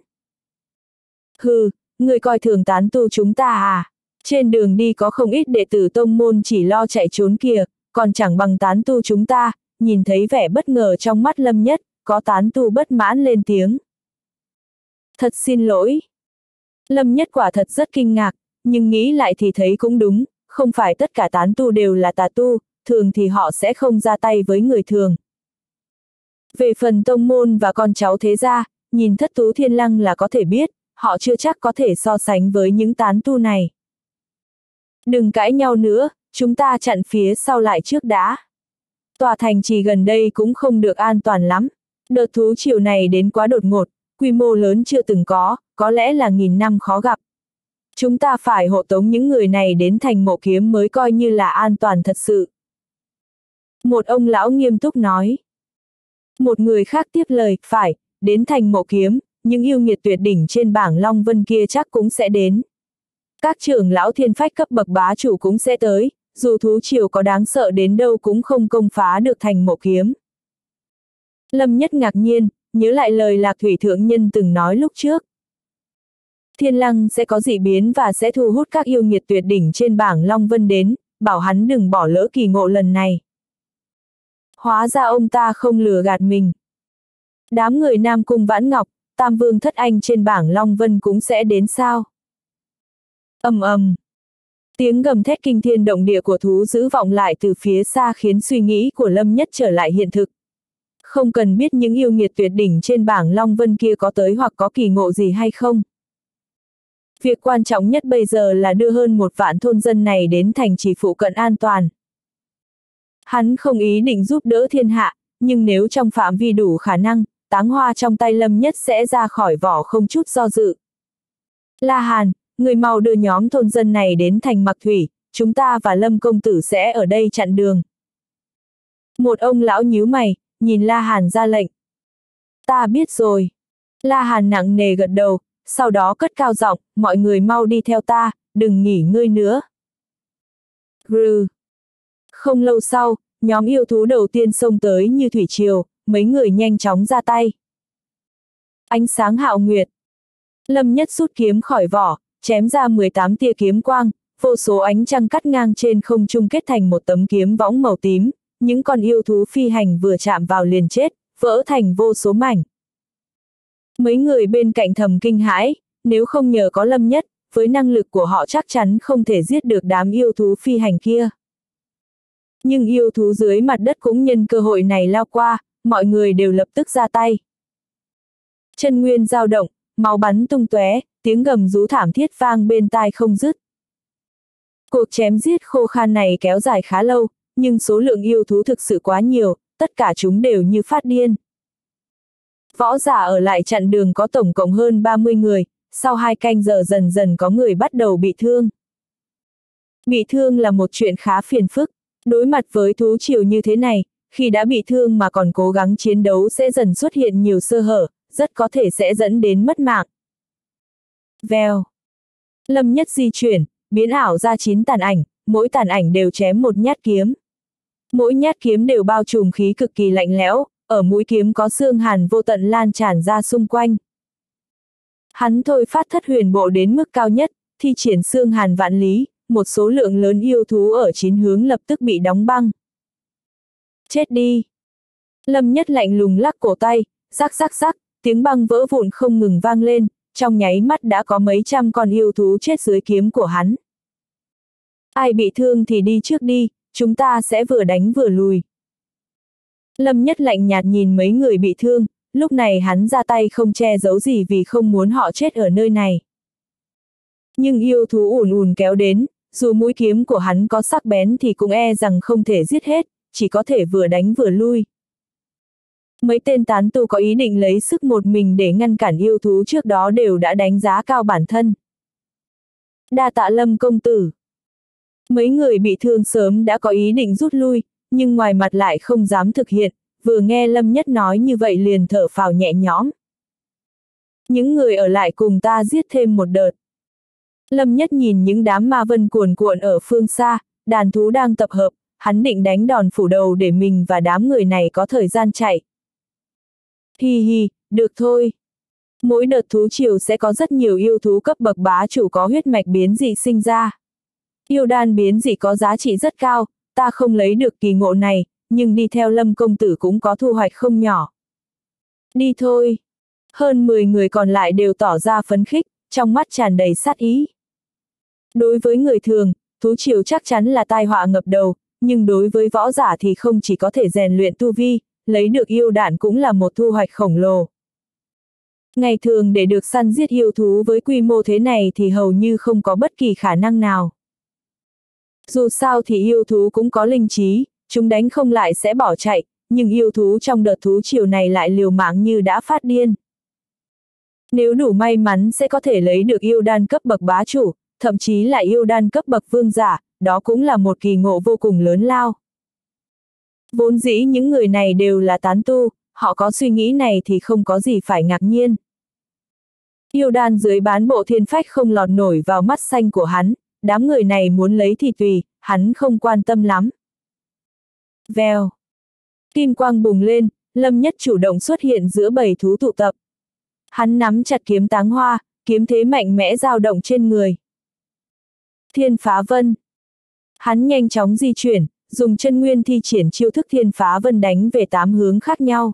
Hừ, người coi thường tán tu chúng ta à? Trên đường đi có không ít đệ tử tông môn chỉ lo chạy trốn kìa, còn chẳng bằng tán tu chúng ta. Nhìn thấy vẻ bất ngờ trong mắt Lâm Nhất, có tán tu bất mãn lên tiếng. Thật xin lỗi. Lâm Nhất quả thật rất kinh ngạc, nhưng nghĩ lại thì thấy cũng đúng, không phải tất cả tán tu đều là tà tu, thường thì họ sẽ không ra tay với người thường. Về phần tông môn và con cháu thế gia, nhìn Thất Tú Thiên Lăng là có thể biết, họ chưa chắc có thể so sánh với những tán tu này. Đừng cãi nhau nữa, chúng ta chặn phía sau lại trước đã. Tòa thành trì gần đây cũng không được an toàn lắm. Đợt thú triều này đến quá đột ngột, quy mô lớn chưa từng có, có lẽ là nghìn năm khó gặp. Chúng ta phải hộ tống những người này đến thành Mộ Kiếm mới coi như là an toàn thật sự. Một ông lão nghiêm túc nói. Một người khác tiếp lời, phải, đến thành Mộ Kiếm, những yêu nghiệt tuyệt đỉnh trên bảng Long Vân kia chắc cũng sẽ đến. Các trưởng lão thiên phách cấp bậc bá chủ cũng sẽ tới, dù thú triều có đáng sợ đến đâu cũng không công phá được thành mộ kiếm. Lâm Nhất ngạc nhiên, nhớ lại lời Lạc Thủy Thượng Nhân từng nói lúc trước. Thiên Lăng sẽ có dị biến và sẽ thu hút các yêu nghiệt tuyệt đỉnh trên bảng Long Vân đến, bảo hắn đừng bỏ lỡ kỳ ngộ lần này. Hóa ra ông ta không lừa gạt mình. Đám người Nam Cung Vãn Ngọc, Tam Vương Thất Anh trên bảng Long Vân cũng sẽ đến sao? Ầm ầm. Tiếng gầm thét kinh thiên động địa của thú dữ vọng lại từ phía xa khiến suy nghĩ của Lâm Nhất trở lại hiện thực. Không cần biết những yêu nghiệt tuyệt đỉnh trên bảng Long Vân kia có tới hoặc có kỳ ngộ gì hay không. Việc quan trọng nhất bây giờ là đưa hơn một vạn thôn dân này đến thành trì phụ cận an toàn. Hắn không ý định giúp đỡ thiên hạ, nhưng nếu trong phạm vi đủ khả năng, táng hoa trong tay Lâm Nhất sẽ ra khỏi vỏ không chút do dự. La Hàn, người mau đưa nhóm thôn dân này đến thành Mặc Thủy, chúng ta và Lâm công tử sẽ ở đây chặn đường. Một ông lão nhíu mày, nhìn La Hàn ra lệnh. Ta biết rồi. La Hàn nặng nề gật đầu, sau đó cất cao giọng, mọi người mau đi theo ta, đừng nghỉ ngơi nữa. Grừ. Không lâu sau, nhóm yêu thú đầu tiên xông tới như thủy triều, mấy người nhanh chóng ra tay. Ánh sáng hạo nguyệt. Lâm Nhất rút kiếm khỏi vỏ, chém ra mười tám tia kiếm quang, vô số ánh trăng cắt ngang trên không trung kết thành một tấm kiếm võng màu tím, những con yêu thú phi hành vừa chạm vào liền chết, vỡ thành vô số mảnh. Mấy người bên cạnh thầm kinh hãi, nếu không nhờ có Lâm Nhất, với năng lực của họ chắc chắn không thể giết được đám yêu thú phi hành kia. Nhưng yêu thú dưới mặt đất cũng nhân cơ hội này lao qua, mọi người đều lập tức ra tay. Chân nguyên dao động, máu bắn tung tóe, tiếng gầm rú thảm thiết vang bên tai không dứt. Cuộc chém giết khô khan này kéo dài khá lâu, nhưng số lượng yêu thú thực sự quá nhiều, tất cả chúng đều như phát điên. Võ giả ở lại chặn đường có tổng cộng hơn ba mươi người, sau hai canh giờ dần dần có người bắt đầu bị thương. Bị thương là một chuyện khá phiền phức, đối mặt với thú triều như thế này, khi đã bị thương mà còn cố gắng chiến đấu sẽ dần xuất hiện nhiều sơ hở, rất có thể sẽ dẫn đến mất mạng. Vèo. Lâm Nhất di chuyển, biến ảo ra chín tàn ảnh, mỗi tàn ảnh đều chém một nhát kiếm. Mỗi nhát kiếm đều bao trùm khí cực kỳ lạnh lẽo, ở mũi kiếm có xương hàn vô tận lan tràn ra xung quanh. Hắn thôi phát thất huyền bộ đến mức cao nhất, thi triển xương hàn vạn lý, một số lượng lớn yêu thú ở chín hướng lập tức bị đóng băng. Chết đi! Lâm Nhất lạnh lùng lắc cổ tay, rắc rắc rắc, tiếng băng vỡ vụn không ngừng vang lên, trong nháy mắt đã có mấy trăm con yêu thú chết dưới kiếm của hắn. Ai bị thương thì đi trước đi, chúng ta sẽ vừa đánh vừa lùi. Lâm Nhất lạnh nhạt nhìn mấy người bị thương, lúc này hắn ra tay không che giấu gì vì không muốn họ chết ở nơi này. Nhưng yêu thú ùn ùn kéo đến, dù mũi kiếm của hắn có sắc bén thì cũng e rằng không thể giết hết, chỉ có thể vừa đánh vừa lui. Mấy tên tán tu có ý định lấy sức một mình để ngăn cản yêu thú trước đó đều đã đánh giá cao bản thân. Đa tạ Lâm công tử. Mấy người bị thương sớm đã có ý định rút lui, nhưng ngoài mặt lại không dám thực hiện, vừa nghe Lâm Nhất nói như vậy liền thở phào nhẹ nhõm. Những người ở lại cùng ta giết thêm một đợt. Lâm Nhất nhìn những đám ma vân cuồn cuộn ở phương xa, đàn thú đang tập hợp, hắn định đánh đòn phủ đầu để mình và đám người này có thời gian chạy. Hi hi, được thôi. Mỗi đợt thú triều sẽ có rất nhiều yêu thú cấp bậc bá chủ có huyết mạch biến dị sinh ra. Yêu đan biến dị có giá trị rất cao, ta không lấy được kỳ ngộ này, nhưng đi theo Lâm công tử cũng có thu hoạch không nhỏ. Đi thôi. Hơn mười người còn lại đều tỏ ra phấn khích, trong mắt tràn đầy sát ý. Đối với người thường, thú triều chắc chắn là tai họa ngập đầu, nhưng đối với võ giả thì không chỉ có thể rèn luyện tu vi, lấy được yêu đạn cũng là một thu hoạch khổng lồ. Ngày thường để được săn giết yêu thú với quy mô thế này thì hầu như không có bất kỳ khả năng nào. Dù sao thì yêu thú cũng có linh trí, chúng đánh không lại sẽ bỏ chạy, nhưng yêu thú trong đợt thú triều này lại liều mạng như đã phát điên. Nếu đủ may mắn sẽ có thể lấy được yêu đan cấp bậc bá chủ, thậm chí là yêu đan cấp bậc vương giả, đó cũng là một kỳ ngộ vô cùng lớn lao. Vốn dĩ những người này đều là tán tu, họ có suy nghĩ này thì không có gì phải ngạc nhiên. Yêu đan dưới bán bộ thiên phách không lọt nổi vào mắt xanh của hắn, đám người này muốn lấy thì tùy, hắn không quan tâm lắm. Vèo. Kim quang bùng lên, Lâm Nhất chủ động xuất hiện giữa bầy thú tụ tập. Hắn nắm chặt kiếm táng hoa, kiếm thế mạnh mẽ dao động trên người. Thiên phá vân. Hắn nhanh chóng di chuyển, dùng chân nguyên thi triển chiêu thức thiên phá vân đánh về tám hướng khác nhau.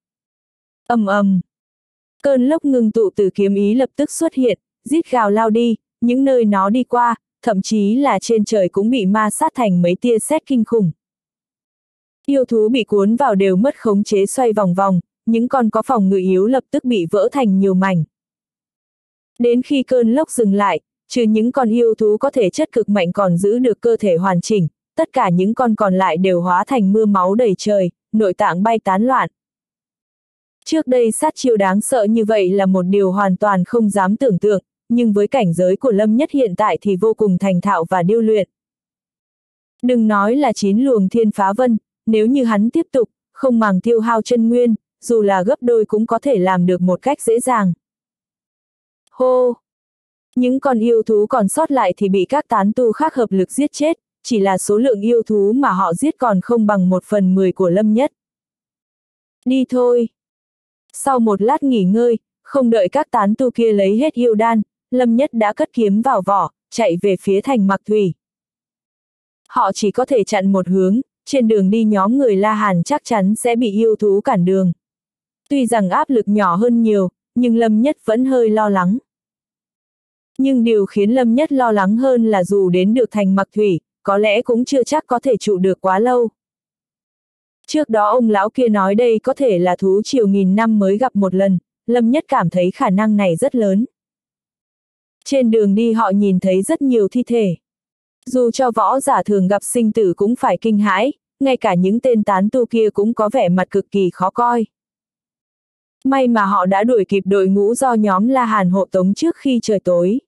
Ầm ầm. Cơn lốc ngưng tụ từ kiếm ý lập tức xuất hiện, rít gào lao đi, những nơi nó đi qua, thậm chí là trên trời cũng bị ma sát thành mấy tia sét kinh khủng. Yêu thú bị cuốn vào đều mất khống chế xoay vòng vòng, những con có phòng ngự yếu lập tức bị vỡ thành nhiều mảnh. Đến khi cơn lốc dừng lại, trừ những con yêu thú có thể chất cực mạnh còn giữ được cơ thể hoàn chỉnh, tất cả những con còn lại đều hóa thành mưa máu đầy trời, nội tạng bay tán loạn. Trước đây sát chiêu đáng sợ như vậy là một điều hoàn toàn không dám tưởng tượng, nhưng với cảnh giới của Lâm Nhất hiện tại thì vô cùng thành thạo và điêu luyện. Đừng nói là chín luồng thiên phá vân, nếu như hắn tiếp tục, không màng tiêu hao chân nguyên, dù là gấp đôi cũng có thể làm được một cách dễ dàng. Hô! Những con yêu thú còn sót lại thì bị các tán tu khác hợp lực giết chết, chỉ là số lượng yêu thú mà họ giết còn không bằng một phần mười của Lâm Nhất. Đi thôi! Sau một lát nghỉ ngơi, không đợi các tán tu kia lấy hết yêu đan, Lâm Nhất đã cất kiếm vào vỏ, chạy về phía thành Mạc Thủy. Họ chỉ có thể chặn một hướng, trên đường đi nhóm người La Hàn chắc chắn sẽ bị yêu thú cản đường. Tuy rằng áp lực nhỏ hơn nhiều, nhưng Lâm Nhất vẫn hơi lo lắng. Nhưng điều khiến Lâm Nhất lo lắng hơn là dù đến được thành Mạc Thủy, có lẽ cũng chưa chắc có thể trụ được quá lâu. Trước đó ông lão kia nói đây có thể là thú triều nghìn năm mới gặp một lần, Lâm Nhất cảm thấy khả năng này rất lớn. Trên đường đi họ nhìn thấy rất nhiều thi thể. Dù cho võ giả thường gặp sinh tử cũng phải kinh hãi, ngay cả những tên tán tu kia cũng có vẻ mặt cực kỳ khó coi. May mà họ đã đuổi kịp đội ngũ do nhóm La Hàn hộ tống trước khi trời tối.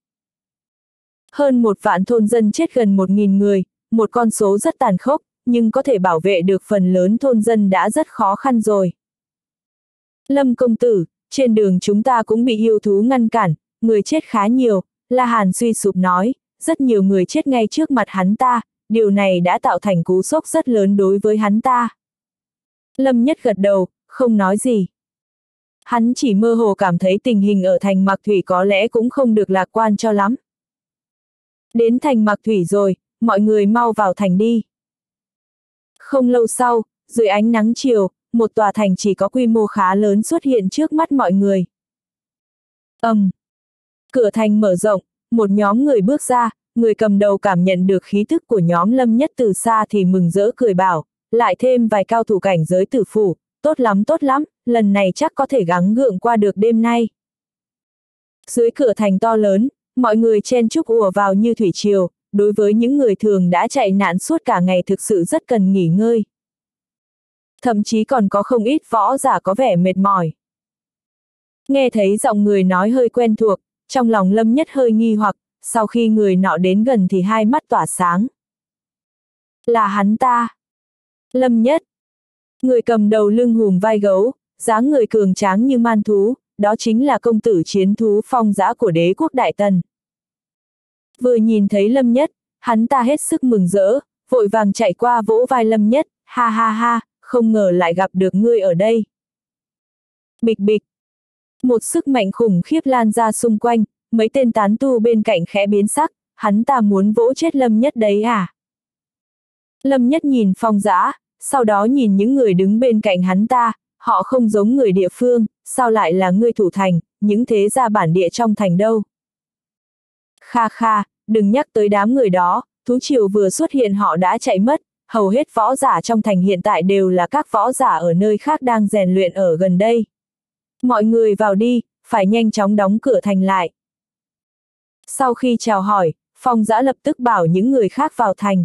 Hơn một vạn thôn dân chết gần một nghìn người, một con số rất tàn khốc, nhưng có thể bảo vệ được phần lớn thôn dân đã rất khó khăn rồi. Lâm công tử, trên đường chúng ta cũng bị yêu thú ngăn cản, người chết khá nhiều, La Hàn suy sụp nói, rất nhiều người chết ngay trước mặt hắn ta, điều này đã tạo thành cú sốc rất lớn đối với hắn ta. Lâm Nhất gật đầu, không nói gì. Hắn chỉ mơ hồ cảm thấy tình hình ở thành Mạc Thủy có lẽ cũng không được lạc quan cho lắm. Đến thành Mạc Thủy rồi, mọi người mau vào thành đi. Không lâu sau, dưới ánh nắng chiều, một tòa thành chỉ có quy mô khá lớn xuất hiện trước mắt mọi người. Ầm. Um. Cửa thành mở rộng, một nhóm người bước ra, người cầm đầu cảm nhận được khí thức của nhóm Lâm Nhất từ xa thì mừng rỡ cười bảo, lại thêm vài cao thủ cảnh giới tử phủ, tốt lắm tốt lắm, lần này chắc có thể gắng gượng qua được đêm nay. Dưới cửa thành to lớn, mọi người chen chúc ùa vào như thủy triều, đối với những người thường đã chạy nạn suốt cả ngày thực sự rất cần nghỉ ngơi. Thậm chí còn có không ít võ giả có vẻ mệt mỏi. Nghe thấy giọng người nói hơi quen thuộc, trong lòng Lâm Nhất hơi nghi hoặc, sau khi người nọ đến gần thì hai mắt tỏa sáng. Là hắn ta. Lâm Nhất. Người cầm đầu lưng hùm vai gấu, dáng người cường tráng như man thú, đó chính là công tử chiến thú Phong Dã của đế quốc Đại Tần. Vừa nhìn thấy Lâm Nhất, hắn ta hết sức mừng rỡ, vội vàng chạy qua vỗ vai Lâm Nhất, ha ha ha, không ngờ lại gặp được ngươi ở đây. Bịch bịch. Một sức mạnh khủng khiếp lan ra xung quanh, mấy tên tán tu bên cạnh khẽ biến sắc, hắn ta muốn vỗ chết Lâm Nhất đấy à? Lâm Nhất nhìn Phong Dã, sau đó nhìn những người đứng bên cạnh hắn ta, họ không giống người địa phương, sao lại là người thủ thành, những thế gia bản địa trong thành đâu. Kha kha, đừng nhắc tới đám người đó, thú triều vừa xuất hiện họ đã chạy mất, hầu hết võ giả trong thành hiện tại đều là các võ giả ở nơi khác đang rèn luyện ở gần đây. Mọi người vào đi, phải nhanh chóng đóng cửa thành lại. Sau khi chào hỏi, Phong Dã lập tức bảo những người khác vào thành.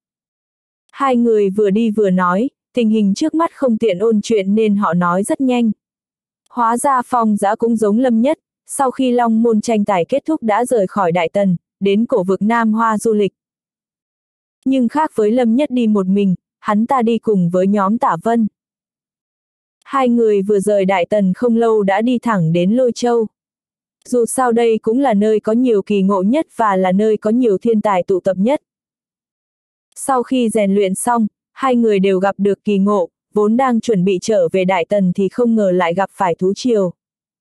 Hai người vừa đi vừa nói, tình hình trước mắt không tiện ôn chuyện nên họ nói rất nhanh. Hóa ra Phong Dã cũng giống Lâm Nhất, sau khi Long Môn tranh tài kết thúc đã rời khỏi Đại Tần, đến cổ vực Nam Hoa du lịch. Nhưng khác với Lâm Nhất đi một mình, hắn ta đi cùng với nhóm Tả Vân. Hai người vừa rời Đại Tần không lâu đã đi thẳng đến Lôi Châu. Dù sao đây cũng là nơi có nhiều kỳ ngộ nhất và là nơi có nhiều thiên tài tụ tập nhất. Sau khi rèn luyện xong, hai người đều gặp được kỳ ngộ, vốn đang chuẩn bị trở về Đại Tần thì không ngờ lại gặp phải thú triều.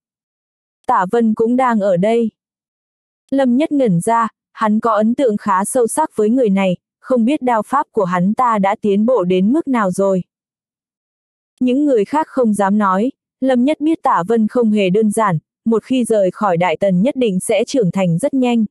Tả Vân cũng đang ở đây. Lâm Nhất ngẩn ra, hắn có ấn tượng khá sâu sắc với người này, không biết đao pháp của hắn ta đã tiến bộ đến mức nào rồi. Những người khác không dám nói, Lâm Nhất biết Tả Vân không hề đơn giản, một khi rời khỏi Đại Tần nhất định sẽ trưởng thành rất nhanh.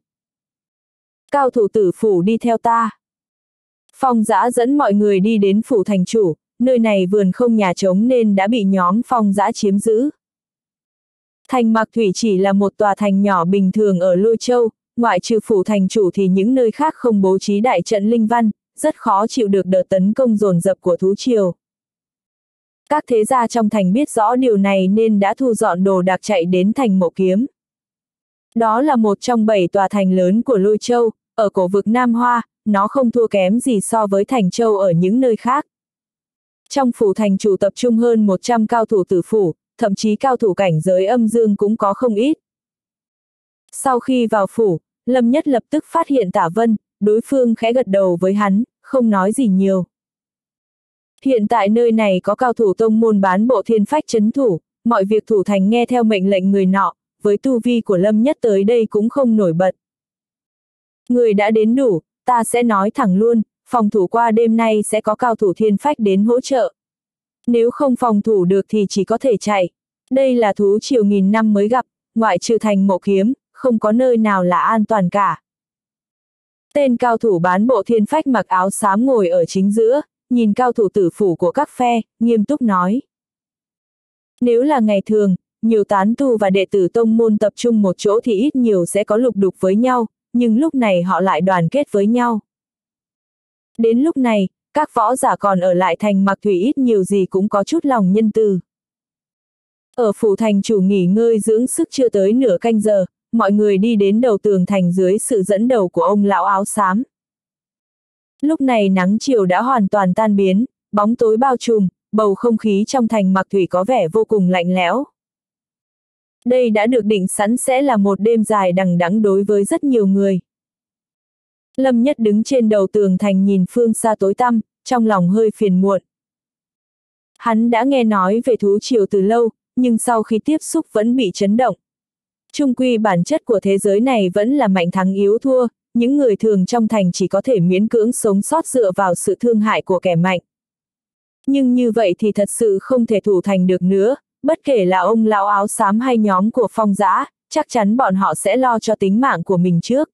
Cao thủ Tử phủ đi theo ta. Phong Dã dẫn mọi người đi đến phủ thành chủ, nơi này vườn không nhà trống nên đã bị nhóm Phong Dã chiếm giữ. Thành Mạc Thủy chỉ là một tòa thành nhỏ bình thường ở Lôi Châu, ngoại trừ phủ thành chủ thì những nơi khác không bố trí đại trận linh văn, rất khó chịu được đợt tấn công dồn dập của thú triều. Các thế gia trong thành biết rõ điều này nên đã thu dọn đồ đạc chạy đến thành Mộ Kiếm. Đó là một trong bảy tòa thành lớn của Lôi Châu, ở cổ vực Nam Hoa, nó không thua kém gì so với thành châu ở những nơi khác. Trong phủ thành chủ tập trung hơn một trăm cao thủ tử phủ, thậm chí cao thủ cảnh giới âm dương cũng có không ít. Sau khi vào phủ, Lâm Nhất lập tức phát hiện Tả Vân, đối phương khẽ gật đầu với hắn, không nói gì nhiều. Hiện tại nơi này có cao thủ tông môn bán bộ thiên phách trấn thủ, mọi việc thủ thành nghe theo mệnh lệnh người nọ, với tu vi của Lâm Nhất tới đây cũng không nổi bật. Người đã đến đủ, ta sẽ nói thẳng luôn, phòng thủ qua đêm nay sẽ có cao thủ thiên phách đến hỗ trợ. Nếu không phòng thủ được thì chỉ có thể chạy. Đây là thú triều nghìn năm mới gặp, ngoại trừ thành Mộ Kiếm, không có nơi nào là an toàn cả. Tên cao thủ bán bộ thiên phách mặc áo xám ngồi ở chính giữa, nhìn cao thủ tử phủ của các phe, nghiêm túc nói. Nếu là ngày thường, nhiều tán tu và đệ tử tông môn tập trung một chỗ thì ít nhiều sẽ có lục đục với nhau, nhưng lúc này họ lại đoàn kết với nhau. Đến lúc này, các võ giả còn ở lại thành Mạc Thủy ít nhiều gì cũng có chút lòng nhân từ. Ở phủ thành chủ nghỉ ngơi dưỡng sức chưa tới nửa canh giờ, mọi người đi đến đầu tường thành dưới sự dẫn đầu của ông lão áo xám. Lúc này nắng chiều đã hoàn toàn tan biến, bóng tối bao trùm, bầu không khí trong thành Mạc Thủy có vẻ vô cùng lạnh lẽo. Đây đã được định sẵn sẽ là một đêm dài đằng đẵng đối với rất nhiều người. Lâm Nhất đứng trên đầu tường thành nhìn phương xa tối tăm, trong lòng hơi phiền muộn. Hắn đã nghe nói về thú triều từ lâu, nhưng sau khi tiếp xúc vẫn bị chấn động. Chung quy bản chất của thế giới này vẫn là mạnh thắng yếu thua, những người thường trong thành chỉ có thể miễn cưỡng sống sót dựa vào sự thương hại của kẻ mạnh. Nhưng như vậy thì thật sự không thể thủ thành được nữa, bất kể là ông lão áo xám hay nhóm của Phong Dã, chắc chắn bọn họ sẽ lo cho tính mạng của mình trước.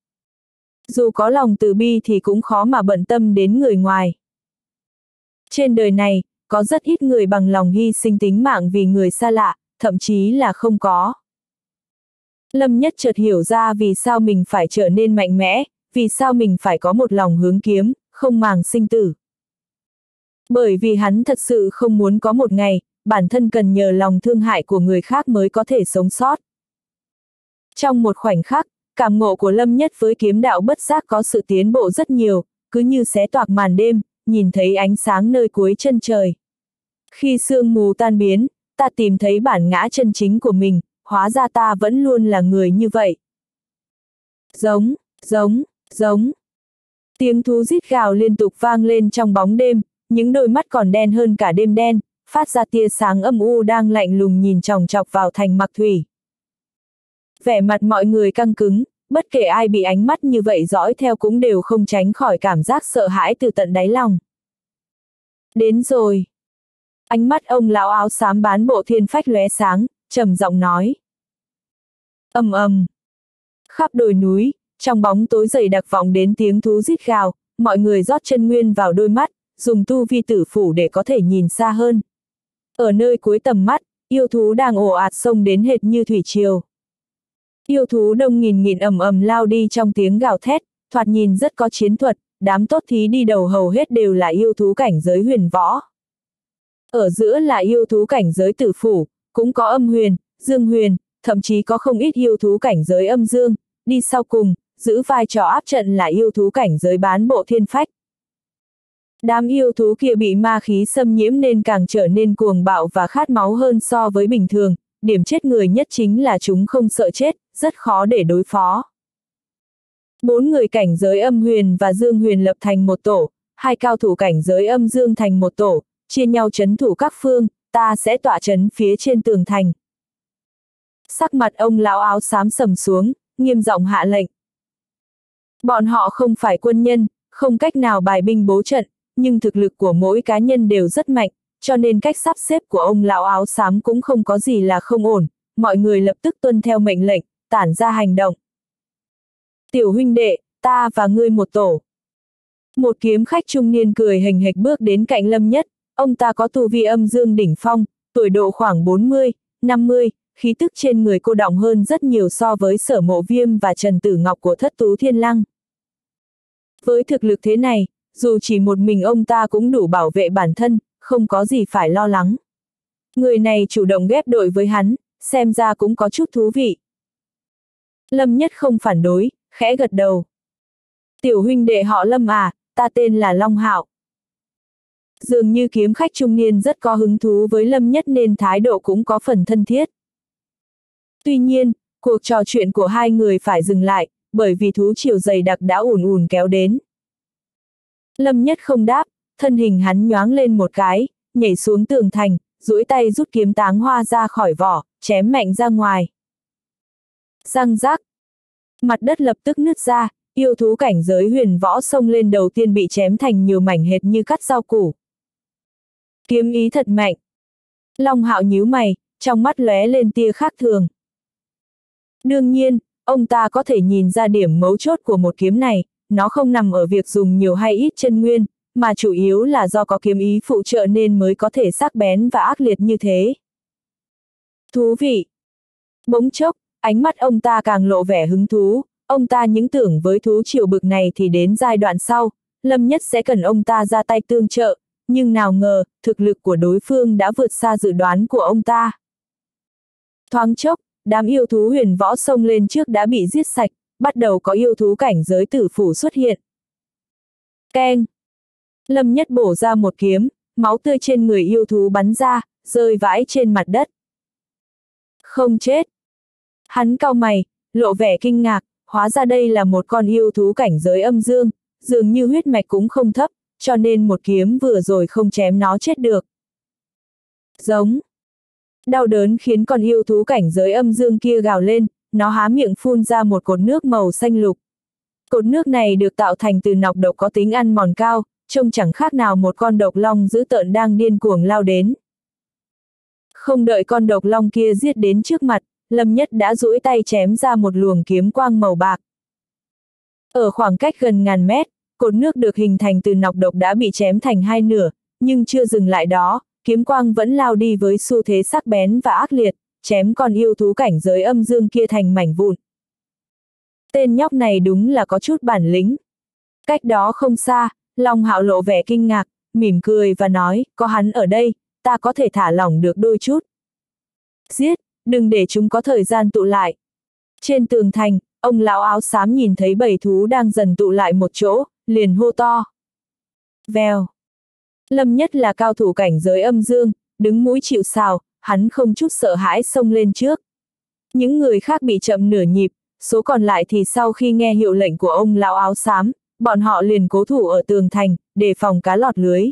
Dù có lòng từ bi thì cũng khó mà bận tâm đến người ngoài. Trên đời này, có rất ít người bằng lòng hy sinh tính mạng vì người xa lạ, thậm chí là không có. Lâm Nhất chợt hiểu ra vì sao mình phải trở nên mạnh mẽ, vì sao mình phải có một lòng hướng kiếm, không màng sinh tử. Bởi vì hắn thật sự không muốn có một ngày, bản thân cần nhờ lòng thương hại của người khác mới có thể sống sót. Trong một khoảnh khắc, cảm ngộ của Lâm Nhất với kiếm đạo bất giác có sự tiến bộ rất nhiều, cứ như xé toạc màn đêm, nhìn thấy ánh sáng nơi cuối chân trời. Khi sương mù tan biến, ta tìm thấy bản ngã chân chính của mình, hóa ra ta vẫn luôn là người như vậy. Giống, giống, giống. Tiếng thú rít gào liên tục vang lên trong bóng đêm, những đôi mắt còn đen hơn cả đêm đen, phát ra tia sáng âm u đang lạnh lùng nhìn chòng chọc vào thành Mạc Thủy. Vẻ mặt mọi người căng cứng, bất kể ai bị ánh mắt như vậy dõi theo cũng đều không tránh khỏi cảm giác sợ hãi từ tận đáy lòng. Đến rồi. Ánh mắt ông lão áo xám bán bộ thiên phách lóe sáng, trầm giọng nói. Ầm ầm. Khắp đồi núi, trong bóng tối dày đặc vọng đến tiếng thú rít gào, mọi người rót chân nguyên vào đôi mắt, dùng tu vi tử phủ để có thể nhìn xa hơn. Ở nơi cuối tầm mắt, yêu thú đang ồ ạt xông đến hệt như thủy triều. Yêu thú đông nghìn nghìn ầm ầm lao đi trong tiếng gào thét, thoạt nhìn rất có chiến thuật, đám tốt thí đi đầu hầu hết đều là yêu thú cảnh giới huyền võ. Ở giữa là yêu thú cảnh giới tử phủ, cũng có âm huyền, dương huyền, thậm chí có không ít yêu thú cảnh giới âm dương, đi sau cùng, giữ vai trò áp trận là yêu thú cảnh giới bán bộ thiên phách. Đám yêu thú kia bị ma khí xâm nhiễm nên càng trở nên cuồng bạo và khát máu hơn so với bình thường, điểm chết người nhất chính là chúng không sợ chết, rất khó để đối phó. Bốn người cảnh giới âm huyền và dương huyền lập thành một tổ, hai cao thủ cảnh giới âm dương thành một tổ, chia nhau trấn thủ các phương, ta sẽ tọa trấn phía trên tường thành. Sắc mặt ông lão áo xám sầm xuống, nghiêm giọng hạ lệnh. Bọn họ không phải quân nhân, không cách nào bài binh bố trận, nhưng thực lực của mỗi cá nhân đều rất mạnh, cho nên cách sắp xếp của ông lão áo xám cũng không có gì là không ổn, mọi người lập tức tuân theo mệnh lệnh, tản ra hành động. Tiểu huynh đệ, ta và ngươi một tổ. Một kiếm khách trung niên cười hềnh hệch bước đến cạnh Lâm Nhất, ông ta có tu vi âm dương đỉnh phong, tuổi độ khoảng bốn mươi, năm mươi, khí tức trên người cô đọng hơn rất nhiều so với Sở Mộ Viêm và Trần Tử Ngọc của Thất Tú Thiên Lăng. Với thực lực thế này, dù chỉ một mình ông ta cũng đủ bảo vệ bản thân, không có gì phải lo lắng. Người này chủ động ghép đội với hắn, xem ra cũng có chút thú vị. Lâm Nhất không phản đối, khẽ gật đầu. Tiểu huynh đệ họ Lâm à, ta tên là Long Hạo. Dường như kiếm khách trung niên rất có hứng thú với Lâm Nhất nên thái độ cũng có phần thân thiết. Tuy nhiên, cuộc trò chuyện của hai người phải dừng lại, bởi vì thú triều dày đặc đã ùn ùn kéo đến. Lâm Nhất không đáp, thân hình hắn nhoáng lên một cái, nhảy xuống tường thành, duỗi tay rút kiếm táng hoa ra khỏi vỏ, chém mạnh ra ngoài. Răng rác. Mặt đất lập tức nứt ra, yêu thú cảnh giới huyền võ xông lên đầu tiên bị chém thành nhiều mảnh hệt như cắt rau củ. Kiếm ý thật mạnh. Long Hạo nhíu mày, trong mắt lóe lên tia khác thường. Đương nhiên, ông ta có thể nhìn ra điểm mấu chốt của một kiếm này, nó không nằm ở việc dùng nhiều hay ít chân nguyên, mà chủ yếu là do có kiếm ý phụ trợ nên mới có thể sắc bén và ác liệt như thế. Thú vị. Bỗng chốc, ánh mắt ông ta càng lộ vẻ hứng thú, ông ta những tưởng với thú triều bực này thì đến giai đoạn sau, Lâm Nhất sẽ cần ông ta ra tay tương trợ, nhưng nào ngờ, thực lực của đối phương đã vượt xa dự đoán của ông ta. Thoáng chốc, đám yêu thú huyền võ xông lên trước đã bị giết sạch, bắt đầu có yêu thú cảnh giới tử phủ xuất hiện. Keng! Lâm Nhất bổ ra một kiếm, máu tươi trên người yêu thú bắn ra, rơi vãi trên mặt đất. Không chết! Hắn cau mày, lộ vẻ kinh ngạc, hóa ra đây là một con yêu thú cảnh giới âm dương, dường như huyết mạch cũng không thấp, cho nên một kiếm vừa rồi không chém nó chết được. Giống. Đau đớn khiến con yêu thú cảnh giới âm dương kia gào lên, nó há miệng phun ra một cột nước màu xanh lục. Cột nước này được tạo thành từ nọc độc có tính ăn mòn cao, trông chẳng khác nào một con độc long dữ tợn đang điên cuồng lao đến. Không đợi con độc long kia giết đến trước mặt, Lâm Nhất đã duỗi tay chém ra một luồng kiếm quang màu bạc. Ở khoảng cách gần ngàn mét, cột nước được hình thành từ nọc độc đã bị chém thành hai nửa, nhưng chưa dừng lại đó, kiếm quang vẫn lao đi với xu thế sắc bén và ác liệt, chém con yêu thú cảnh giới âm dương kia thành mảnh vụn. Tên nhóc này đúng là có chút bản lĩnh. Cách đó không xa, Long Hạo lộ vẻ kinh ngạc, mỉm cười và nói, có hắn ở đây, ta có thể thả lỏng được đôi chút. Giết, đừng để chúng có thời gian tụ lại. Trên tường thành, ông lão áo xám nhìn thấy bầy thú đang dần tụ lại một chỗ, liền hô to. Vèo. Lâm Nhất là cao thủ cảnh giới âm dương, đứng mũi chịu sào, hắn không chút sợ hãi xông lên trước. Những người khác bị chậm nửa nhịp, số còn lại thì sau khi nghe hiệu lệnh của ông lão áo xám, bọn họ liền cố thủ ở tường thành, đề phòng cá lọt lưới.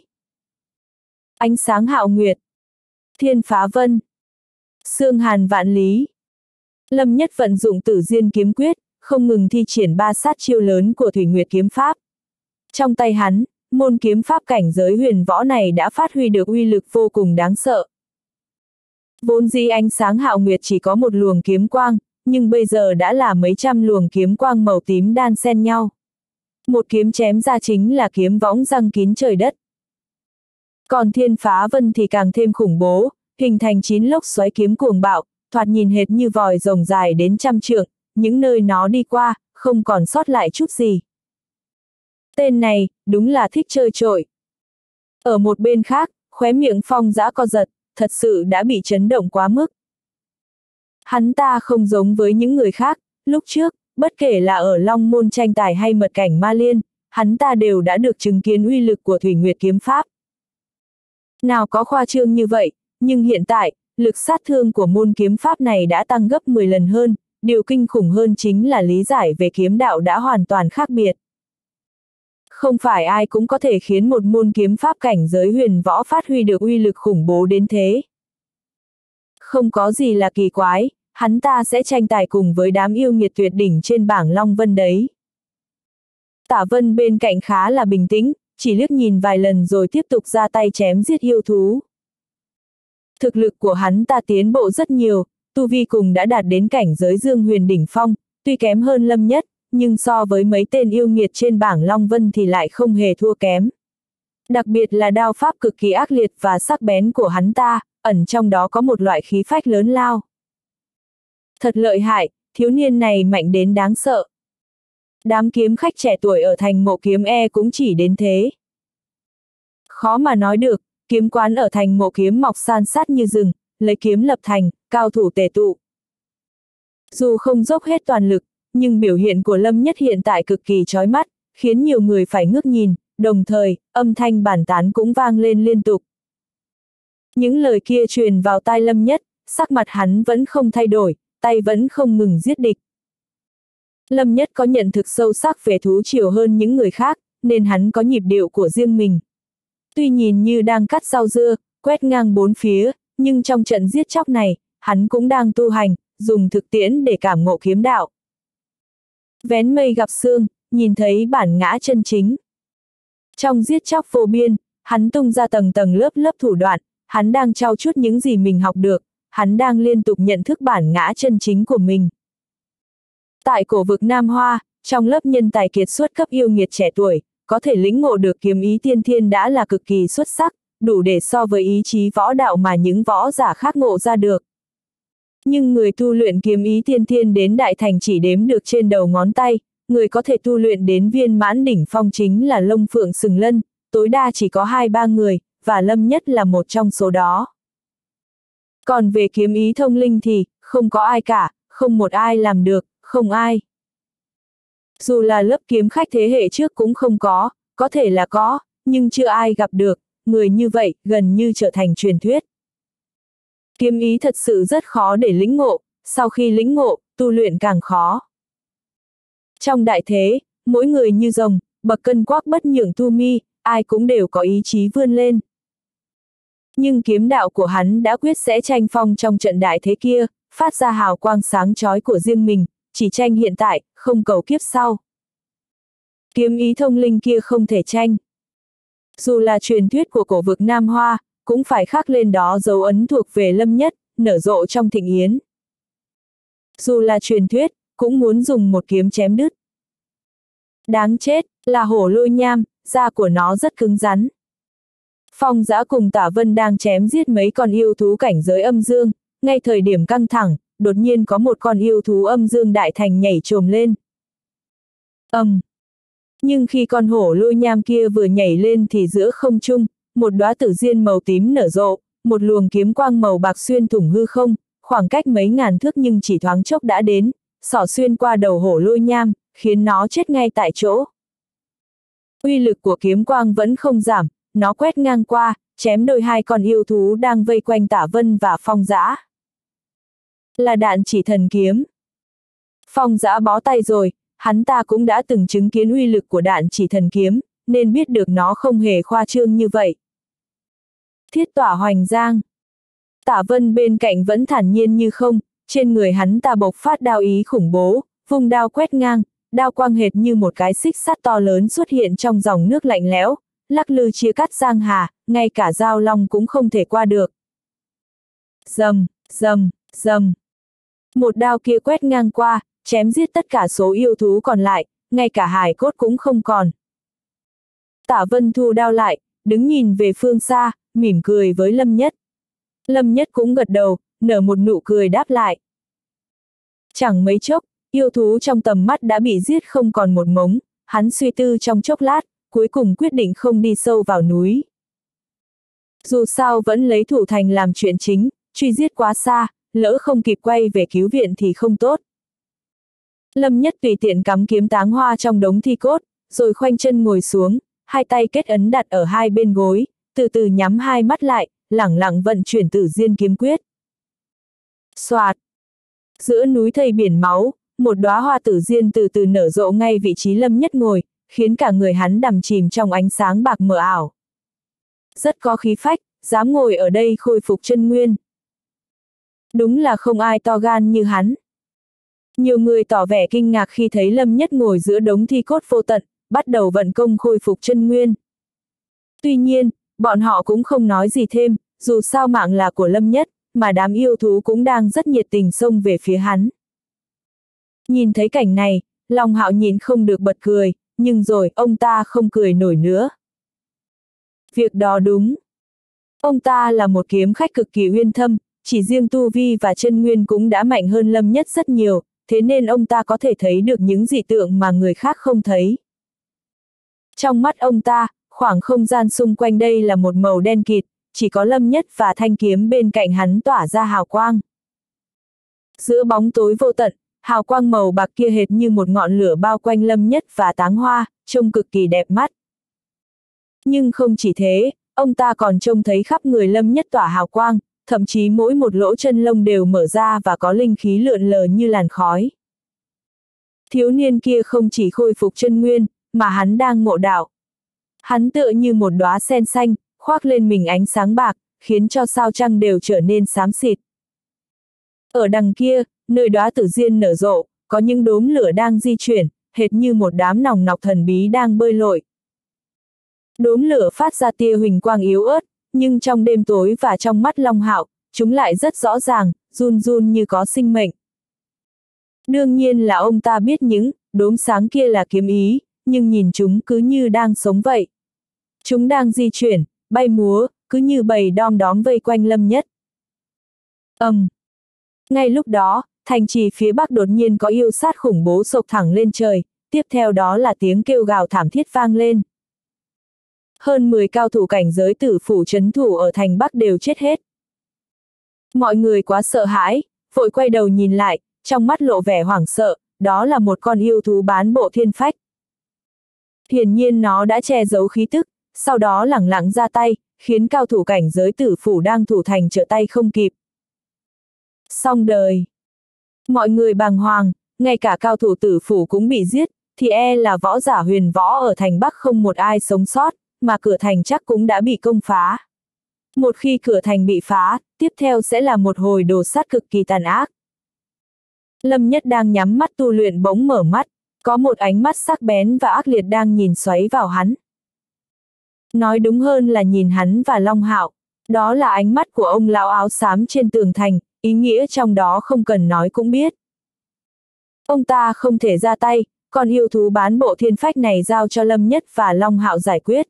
Ánh sáng hạo nguyệt. Thiên phá vân. Xương hàn vạn lý. Lâm Nhất vận dụng Tử Diên kiếm quyết, không ngừng thi triển ba sát chiêu lớn của Thủy Nguyệt kiếm pháp. Trong tay hắn, môn kiếm pháp cảnh giới huyền võ này đã phát huy được uy lực vô cùng đáng sợ. Vốn dĩ ánh sáng hạo nguyệt chỉ có một luồng kiếm quang, nhưng bây giờ đã là mấy trăm luồng kiếm quang màu tím đan xen nhau. Một kiếm chém ra chính là kiếm võng răng kín trời đất. Còn thiên phá vân thì càng thêm khủng bố, hình thành chín lốc xoáy kiếm cuồng bạo, thoạt nhìn hệt như vòi rồng dài đến trăm trượng, những nơi nó đi qua, không còn sót lại chút gì. Tên này, đúng là thích chơi trội. Ở một bên khác, khóe miệng Phong Dã co giật, thật sự đã bị chấn động quá mức. Hắn ta không giống với những người khác, lúc trước, bất kể là ở Long Môn tranh tài hay mật cảnh Ma Liên, hắn ta đều đã được chứng kiến uy lực của Thủy Nguyệt kiếm pháp. Nào có khoa trương như vậy, nhưng hiện tại, lực sát thương của môn kiếm pháp này đã tăng gấp mười lần hơn, điều kinh khủng hơn chính là lý giải về kiếm đạo đã hoàn toàn khác biệt. Không phải ai cũng có thể khiến một môn kiếm pháp cảnh giới huyền võ phát huy được uy lực khủng bố đến thế. Không có gì là kỳ quái, hắn ta sẽ tranh tài cùng với đám yêu nghiệt tuyệt đỉnh trên bảng Long Vân đấy. Tả Vân bên cạnh khá là bình tĩnh, chỉ liếc nhìn vài lần rồi tiếp tục ra tay chém giết yêu thú. Thực lực của hắn ta tiến bộ rất nhiều, tu vi cùng đã đạt đến cảnh giới Dương Huyền đỉnh phong, tuy kém hơn Lâm Nhất, nhưng so với mấy tên yêu nghiệt trên bảng Long Vân thì lại không hề thua kém. Đặc biệt là đao pháp cực kỳ ác liệt và sắc bén của hắn ta, ẩn trong đó có một loại khí phách lớn lao. Thật lợi hại, thiếu niên này mạnh đến đáng sợ. Đám kiếm khách trẻ tuổi ở thành Mộ Kiếm E cũng chỉ đến thế. Khó mà nói được, kiếm quán ở thành Mộ Kiếm mọc san sát như rừng, lấy kiếm lập thành, cao thủ tề tụ. Dù không dốc hết toàn lực, nhưng biểu hiện của Lâm Nhất hiện tại cực kỳ chói mắt, khiến nhiều người phải ngước nhìn, đồng thời, âm thanh bàn tán cũng vang lên liên tục. Những lời kia truyền vào tai Lâm Nhất, sắc mặt hắn vẫn không thay đổi, tay vẫn không ngừng giết địch. Lâm Nhất có nhận thức sâu sắc về thú triều hơn những người khác, nên hắn có nhịp điệu của riêng mình. Tuy nhìn như đang cắt rau dưa, quét ngang bốn phía, nhưng trong trận giết chóc này, hắn cũng đang tu hành, dùng thực tiễn để cảm ngộ kiếm đạo. Vén mây gặp sương, nhìn thấy bản ngã chân chính. Trong giết chóc vô biên, hắn tung ra tầng tầng lớp lớp thủ đoạn, hắn đang trau chuốt những gì mình học được, hắn đang liên tục nhận thức bản ngã chân chính của mình. Tại cổ vực Nam Hoa, trong lớp nhân tài kiệt xuất cấp yêu nghiệt trẻ tuổi, có thể lĩnh ngộ được kiếm ý tiên thiên đã là cực kỳ xuất sắc, đủ để so với ý chí võ đạo mà những võ giả khác ngộ ra được. Nhưng người tu luyện kiếm ý tiên thiên đến đại thành chỉ đếm được trên đầu ngón tay, người có thể tu luyện đến viên mãn đỉnh phong chính là Lông Phượng Sừng Lân, tối đa chỉ có hai ba người, và Lâm Nhất là một trong số đó. Còn về kiếm ý thông linh thì, không có ai cả, không một ai làm được, không ai. Dù là lớp kiếm khách thế hệ trước cũng không có, có thể là có, nhưng chưa ai gặp được, người như vậy gần như trở thành truyền thuyết. Kiếm ý thật sự rất khó để lĩnh ngộ, sau khi lĩnh ngộ, tu luyện càng khó. Trong đại thế, mỗi người như rồng, bậc cân quắc bất nhượng tu mi, ai cũng đều có ý chí vươn lên. Nhưng kiếm đạo của hắn đã quyết sẽ tranh phong trong trận đại thế kia, phát ra hào quang sáng chói của riêng mình, chỉ tranh hiện tại, không cầu kiếp sau. Kiếm ý thông linh kia không thể tranh. Dù là truyền thuyết của cổ vực Nam Hoa, cũng phải khắc lên đó dấu ấn thuộc về Lâm Nhất, nở rộ trong thịnh yến. Dù là truyền thuyết, cũng muốn dùng một kiếm chém đứt. Đáng chết, là hổ lôi nham, da của nó rất cứng rắn. Phong Dã cùng Tả Vân đang chém giết mấy con yêu thú cảnh giới âm dương, ngay thời điểm căng thẳng, đột nhiên có một con yêu thú âm dương đại thành nhảy trồm lên. Ầm. Um. Nhưng khi con hổ lôi nham kia vừa nhảy lên thì giữa không trung, một đóa tử diên màu tím nở rộ, một luồng kiếm quang màu bạc xuyên thủng hư không, khoảng cách mấy ngàn thước nhưng chỉ thoáng chốc đã đến, xỏ xuyên qua đầu hổ lôi nham, khiến nó chết ngay tại chỗ. Uy lực của kiếm quang vẫn không giảm, nó quét ngang qua, chém đôi hai con yêu thú đang vây quanh Tả Vân và Phong Dã. Là đạn chỉ thần kiếm. Phong Dã bó tay rồi, hắn ta cũng đã từng chứng kiến uy lực của đạn chỉ thần kiếm, nên biết được nó không hề khoa trương như vậy. Thiết tỏa hoành giang. Tả Vân bên cạnh vẫn thản nhiên như không, trên người hắn ta bộc phát đao ý khủng bố, vung đao quét ngang, đao quang hệt như một cái xích sắt to lớn xuất hiện trong dòng nước lạnh lẽo, lắc lư chia cắt giang hà, ngay cả dao long cũng không thể qua được. Rầm, rầm, rầm. Một đao kia quét ngang qua, chém giết tất cả số yêu thú còn lại, ngay cả hài cốt cũng không còn. Tả Vân thu đao lại, đứng nhìn về phương xa, mỉm cười với Lâm Nhất. Lâm Nhất cũng gật đầu, nở một nụ cười đáp lại. Chẳng mấy chốc, yêu thú trong tầm mắt đã bị giết không còn một mống, hắn suy tư trong chốc lát, cuối cùng quyết định không đi sâu vào núi. Dù sao vẫn lấy thủ thành làm chuyện chính, truy giết quá xa, lỡ không kịp quay về cứu viện thì không tốt. Lâm Nhất tùy tiện cắm kiếm táng hoa trong đống thi cốt, rồi khoanh chân ngồi xuống, hai tay kết ấn đặt ở hai bên gối, từ từ nhắm hai mắt lại, lẳng lặng vận chuyển Tử Diên kiếm quyết. Soạt. Giữa núi thây biển máu, một đóa hoa tử diên từ từ nở rộ ngay vị trí Lâm Nhất ngồi, khiến cả người hắn đắm chìm trong ánh sáng bạc mờ ảo. Rất có khí phách, dám ngồi ở đây khôi phục chân nguyên. Đúng là không ai to gan như hắn. Nhiều người tỏ vẻ kinh ngạc khi thấy Lâm Nhất ngồi giữa đống thi cốt vô tận, bắt đầu vận công khôi phục chân nguyên. Tuy nhiên, bọn họ cũng không nói gì thêm, dù sao mạng là của Lâm Nhất, mà đám yêu thú cũng đang rất nhiệt tình xông về phía hắn. Nhìn thấy cảnh này, Long Hạo nhìn không được bật cười, nhưng rồi ông ta không cười nổi nữa. Việc đó đúng. Ông ta là một kiếm khách cực kỳ uyên thâm, chỉ riêng tu vi và chân nguyên cũng đã mạnh hơn Lâm Nhất rất nhiều, thế nên ông ta có thể thấy được những dị tượng mà người khác không thấy. Trong mắt ông ta, khoảng không gian xung quanh đây là một màu đen kịt, chỉ có Lâm Nhất và thanh kiếm bên cạnh hắn tỏa ra hào quang. Giữa bóng tối vô tận, hào quang màu bạc kia hệt như một ngọn lửa bao quanh Lâm Nhất và Táng Hoa, trông cực kỳ đẹp mắt. Nhưng không chỉ thế, ông ta còn trông thấy khắp người Lâm Nhất tỏa hào quang, thậm chí mỗi một lỗ chân lông đều mở ra và có linh khí lượn lờ như làn khói. Thiếu niên kia không chỉ khôi phục chân nguyên, mà hắn đang ngộ đạo. Hắn tựa như một đóa sen xanh, khoác lên mình ánh sáng bạc, khiến cho sao trăng đều trở nên xám xịt. Ở đằng kia, nơi đóa tử diên nở rộ, có những đốm lửa đang di chuyển, hệt như một đám nòng nọc thần bí đang bơi lội. Đốm lửa phát ra tia huỳnh quang yếu ớt, nhưng trong đêm tối và trong mắt Long Hạo, chúng lại rất rõ ràng, run run như có sinh mệnh. Đương nhiên là ông ta biết những đốm sáng kia là kiếm ý, nhưng nhìn chúng cứ như đang sống vậy. Chúng đang di chuyển, bay múa, cứ như bầy đom đóm vây quanh Lâm Nhất. Ầm. Um. Ngay lúc đó, thành trì phía bắc đột nhiên có yêu sát khủng bố sộc thẳng lên trời, tiếp theo đó là tiếng kêu gào thảm thiết vang lên. Hơn mười cao thủ cảnh giới tử phủ trấn thủ ở thành bắc đều chết hết. Mọi người quá sợ hãi, vội quay đầu nhìn lại, trong mắt lộ vẻ hoảng sợ, đó là một con yêu thú bán bộ thiên phách. Hiển nhiên nó đã che giấu khí tức, sau đó lẳng lặng ra tay, khiến cao thủ cảnh giới tử phủ đang thủ thành trợ tay không kịp. Xong đời. Mọi người bàng hoàng, ngay cả cao thủ tử phủ cũng bị giết, thì e là võ giả huyền võ ở thành Bắc không một ai sống sót, mà cửa thành chắc cũng đã bị công phá. Một khi cửa thành bị phá, tiếp theo sẽ là một hồi đồ sát cực kỳ tàn ác. Lâm Nhất đang nhắm mắt tu luyện bỗng mở mắt, có một ánh mắt sắc bén và ác liệt đang nhìn xoáy vào hắn. Nói đúng hơn là nhìn hắn và Long Hạo, đó là ánh mắt của ông lão áo xám trên tường thành, ý nghĩa trong đó không cần nói cũng biết. Ông ta không thể ra tay, còn yêu thú bán bộ thiên phách này giao cho Lâm Nhất và Long Hạo giải quyết.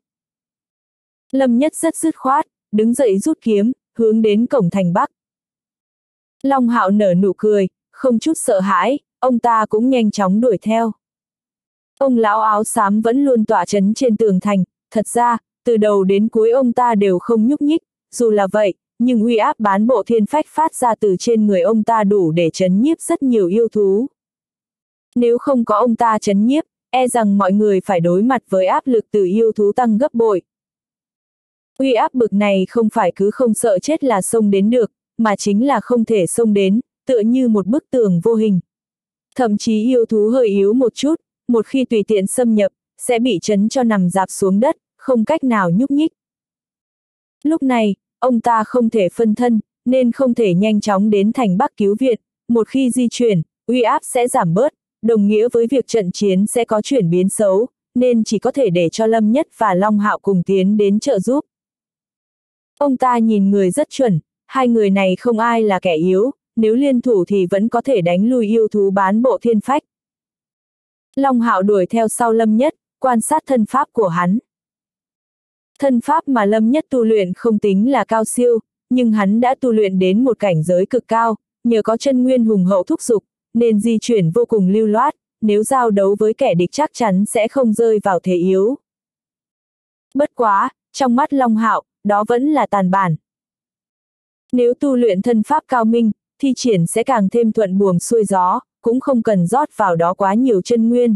Lâm Nhất rất dứt khoát, đứng dậy rút kiếm, hướng đến cổng thành Bắc. Long Hạo nở nụ cười, không chút sợ hãi, ông ta cũng nhanh chóng đuổi theo. Ông lão áo xám vẫn luôn tọa trấn trên tường thành, thật ra, từ đầu đến cuối ông ta đều không nhúc nhích, dù là vậy, nhưng uy áp bán bộ thiên phách phát ra từ trên người ông ta đủ để trấn nhiếp rất nhiều yêu thú. Nếu không có ông ta trấn nhiếp, e rằng mọi người phải đối mặt với áp lực từ yêu thú tăng gấp bội. Uy áp bực này không phải cứ không sợ chết là xông đến được, mà chính là không thể xông đến, tựa như một bức tường vô hình. Thậm chí yêu thú hơi yếu một chút, một khi tùy tiện xâm nhập, sẽ bị trấn cho nằm rạp xuống đất, không cách nào nhúc nhích. Lúc này, ông ta không thể phân thân, nên không thể nhanh chóng đến thành Bắc cứu viện, một khi di chuyển, uy áp sẽ giảm bớt, đồng nghĩa với việc trận chiến sẽ có chuyển biến xấu, nên chỉ có thể để cho Lâm Nhất và Long Hạo cùng tiến đến trợ giúp. Ông ta nhìn người rất chuẩn, hai người này không ai là kẻ yếu, nếu liên thủ thì vẫn có thể đánh lui yêu thú bán bộ thiên phách. Long Hạo đuổi theo sau Lâm Nhất, quan sát thân pháp của hắn. Thân pháp mà Lâm Nhất tu luyện không tính là cao siêu, nhưng hắn đã tu luyện đến một cảnh giới cực cao, nhờ có chân nguyên hùng hậu thúc giục, nên di chuyển vô cùng lưu loát, nếu giao đấu với kẻ địch chắc chắn sẽ không rơi vào thế yếu. Bất quá, trong mắt Long Hạo, đó vẫn là tàn bản. Nếu tu luyện thân pháp cao minh, thi triển sẽ càng thêm thuận buồm xuôi gió, cũng không cần rót vào đó quá nhiều chân nguyên.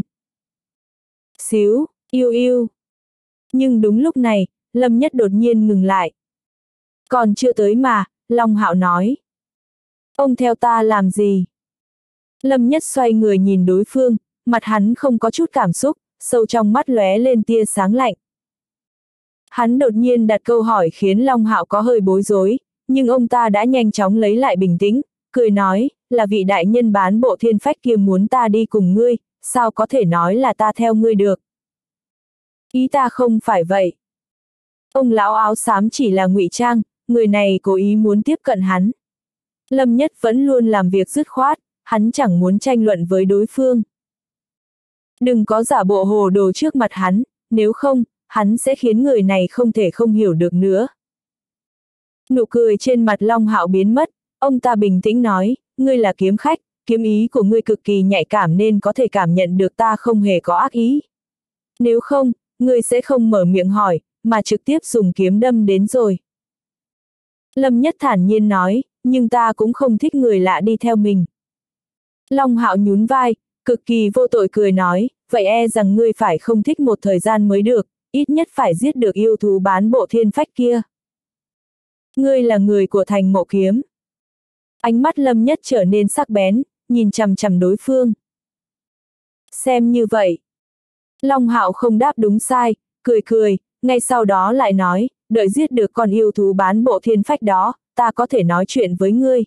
Xíu, yêu yêu. Nhưng đúng lúc này, Lâm Nhất đột nhiên ngừng lại. Còn chưa tới mà, Long Hạo nói. Ông theo ta làm gì? Lâm Nhất xoay người nhìn đối phương, mặt hắn không có chút cảm xúc, sâu trong mắt lóe lên tia sáng lạnh. Hắn đột nhiên đặt câu hỏi khiến Long Hạo có hơi bối rối, nhưng ông ta đã nhanh chóng lấy lại bình tĩnh, cười nói, là vị đại nhân bán bộ thiên phách kia muốn ta đi cùng ngươi, sao có thể nói là ta theo ngươi được? Ý ta không phải vậy. Ông lão áo xám chỉ là ngụy trang, người này cố ý muốn tiếp cận hắn. Lâm Nhất vẫn luôn làm việc dứt khoát, hắn chẳng muốn tranh luận với đối phương. Đừng có giả bộ hồ đồ trước mặt hắn, nếu không, hắn sẽ khiến người này không thể không hiểu được nữa. Nụ cười trên mặt Long Hạo biến mất, ông ta bình tĩnh nói, ngươi là kiếm khách, kiếm ý của ngươi cực kỳ nhạy cảm nên có thể cảm nhận được ta không hề có ác ý. Nếu không, ngươi sẽ không mở miệng hỏi, mà trực tiếp dùng kiếm đâm đến rồi. Lâm Nhất thản nhiên nói, nhưng ta cũng không thích người lạ đi theo mình. Long Hạo nhún vai, cực kỳ vô tội cười nói, vậy e rằng ngươi phải không thích một thời gian mới được, ít nhất phải giết được yêu thú bán bộ thiên phách kia. Ngươi là người của thành Mộ Kiếm. Ánh mắt Lâm Nhất trở nên sắc bén, nhìn chằm chằm đối phương. Xem như vậy. Long Hạo không đáp đúng sai, cười cười, ngay sau đó lại nói, đợi giết được con yêu thú bán bộ thiên phách đó, ta có thể nói chuyện với ngươi.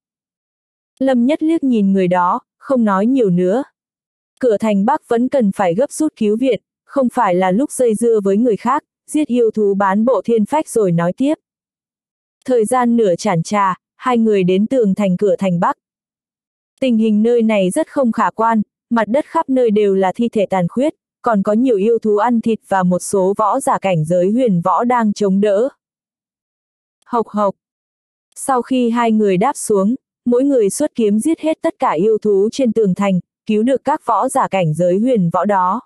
Lâm Nhất liếc nhìn người đó, không nói nhiều nữa. Cửa thành Bắc vẫn cần phải gấp rút cứu viện, không phải là lúc dây dưa với người khác, giết yêu thú bán bộ thiên phách rồi nói tiếp. Thời gian nửa chản trà, hai người đến tường thành cửa thành Bắc. Tình hình nơi này rất không khả quan, mặt đất khắp nơi đều là thi thể tàn khuyết, còn có nhiều yêu thú ăn thịt và một số võ giả cảnh giới huyền võ đang chống đỡ. Hộc hộc. Sau khi hai người đáp xuống, mỗi người xuất kiếm giết hết tất cả yêu thú trên tường thành, cứu được các võ giả cảnh giới huyền võ đó.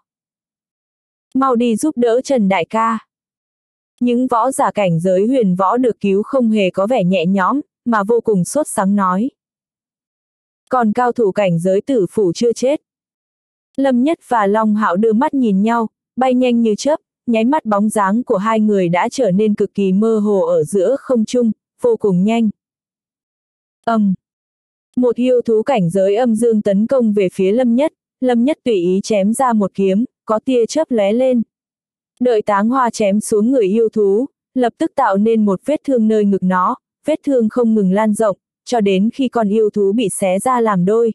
Mau đi giúp đỡ Trần đại ca. Những võ giả cảnh giới huyền võ được cứu không hề có vẻ nhẹ nhõm, mà vô cùng sốt sắng nói. Còn cao thủ cảnh giới tử phủ chưa chết. Lâm Nhất và Long Hạo đưa mắt nhìn nhau, bay nhanh như chớp, nháy mắt bóng dáng của hai người đã trở nên cực kỳ mơ hồ ở giữa không trung, vô cùng nhanh. Ầm. Um. Một yêu thú cảnh giới âm dương tấn công về phía Lâm Nhất, Lâm Nhất tùy ý chém ra một kiếm, có tia chớp lóe lên. Đợi táng hoa chém xuống người yêu thú, lập tức tạo nên một vết thương nơi ngực nó, vết thương không ngừng lan rộng, cho đến khi con yêu thú bị xé ra làm đôi.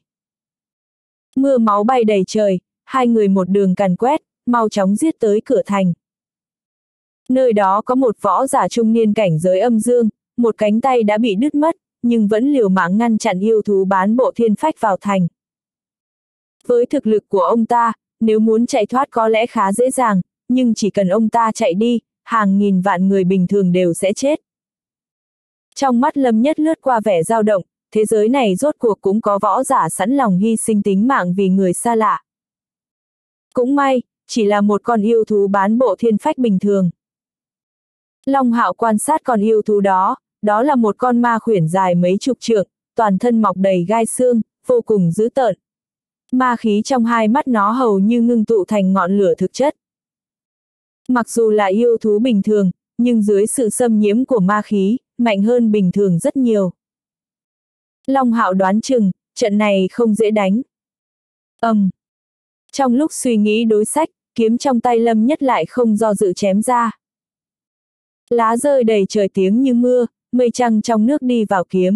Mưa máu bay đầy trời, hai người một đường càn quét, mau chóng giết tới cửa thành. Nơi đó có một võ giả trung niên cảnh giới âm dương, một cánh tay đã bị đứt mất, nhưng vẫn liều mạng ngăn chặn yêu thú bán bộ thiên phách vào thành. Với thực lực của ông ta, nếu muốn chạy thoát có lẽ khá dễ dàng, nhưng chỉ cần ông ta chạy đi, hàng nghìn vạn người bình thường đều sẽ chết. Trong mắt Lâm Nhất lướt qua vẻ dao động, thế giới này rốt cuộc cũng có võ giả sẵn lòng hy sinh tính mạng vì người xa lạ. Cũng may, chỉ là một con yêu thú bán bộ thiên phách bình thường. Long Hạo quan sát con yêu thú đó, đó là một con ma khuyển dài mấy chục trượng, toàn thân mọc đầy gai xương, vô cùng dữ tợn. Ma khí trong hai mắt nó hầu như ngưng tụ thành ngọn lửa thực chất. Mặc dù là yêu thú bình thường, nhưng dưới sự xâm nhiễm của ma khí, mạnh hơn bình thường rất nhiều. Long Hạo đoán chừng, trận này không dễ đánh. Ầm. Um. Trong lúc suy nghĩ đối sách, kiếm trong tay Lâm Nhất lại không do dự chém ra. Lá rơi đầy trời tiếng như mưa, mây trăng trong nước đi vào kiếm.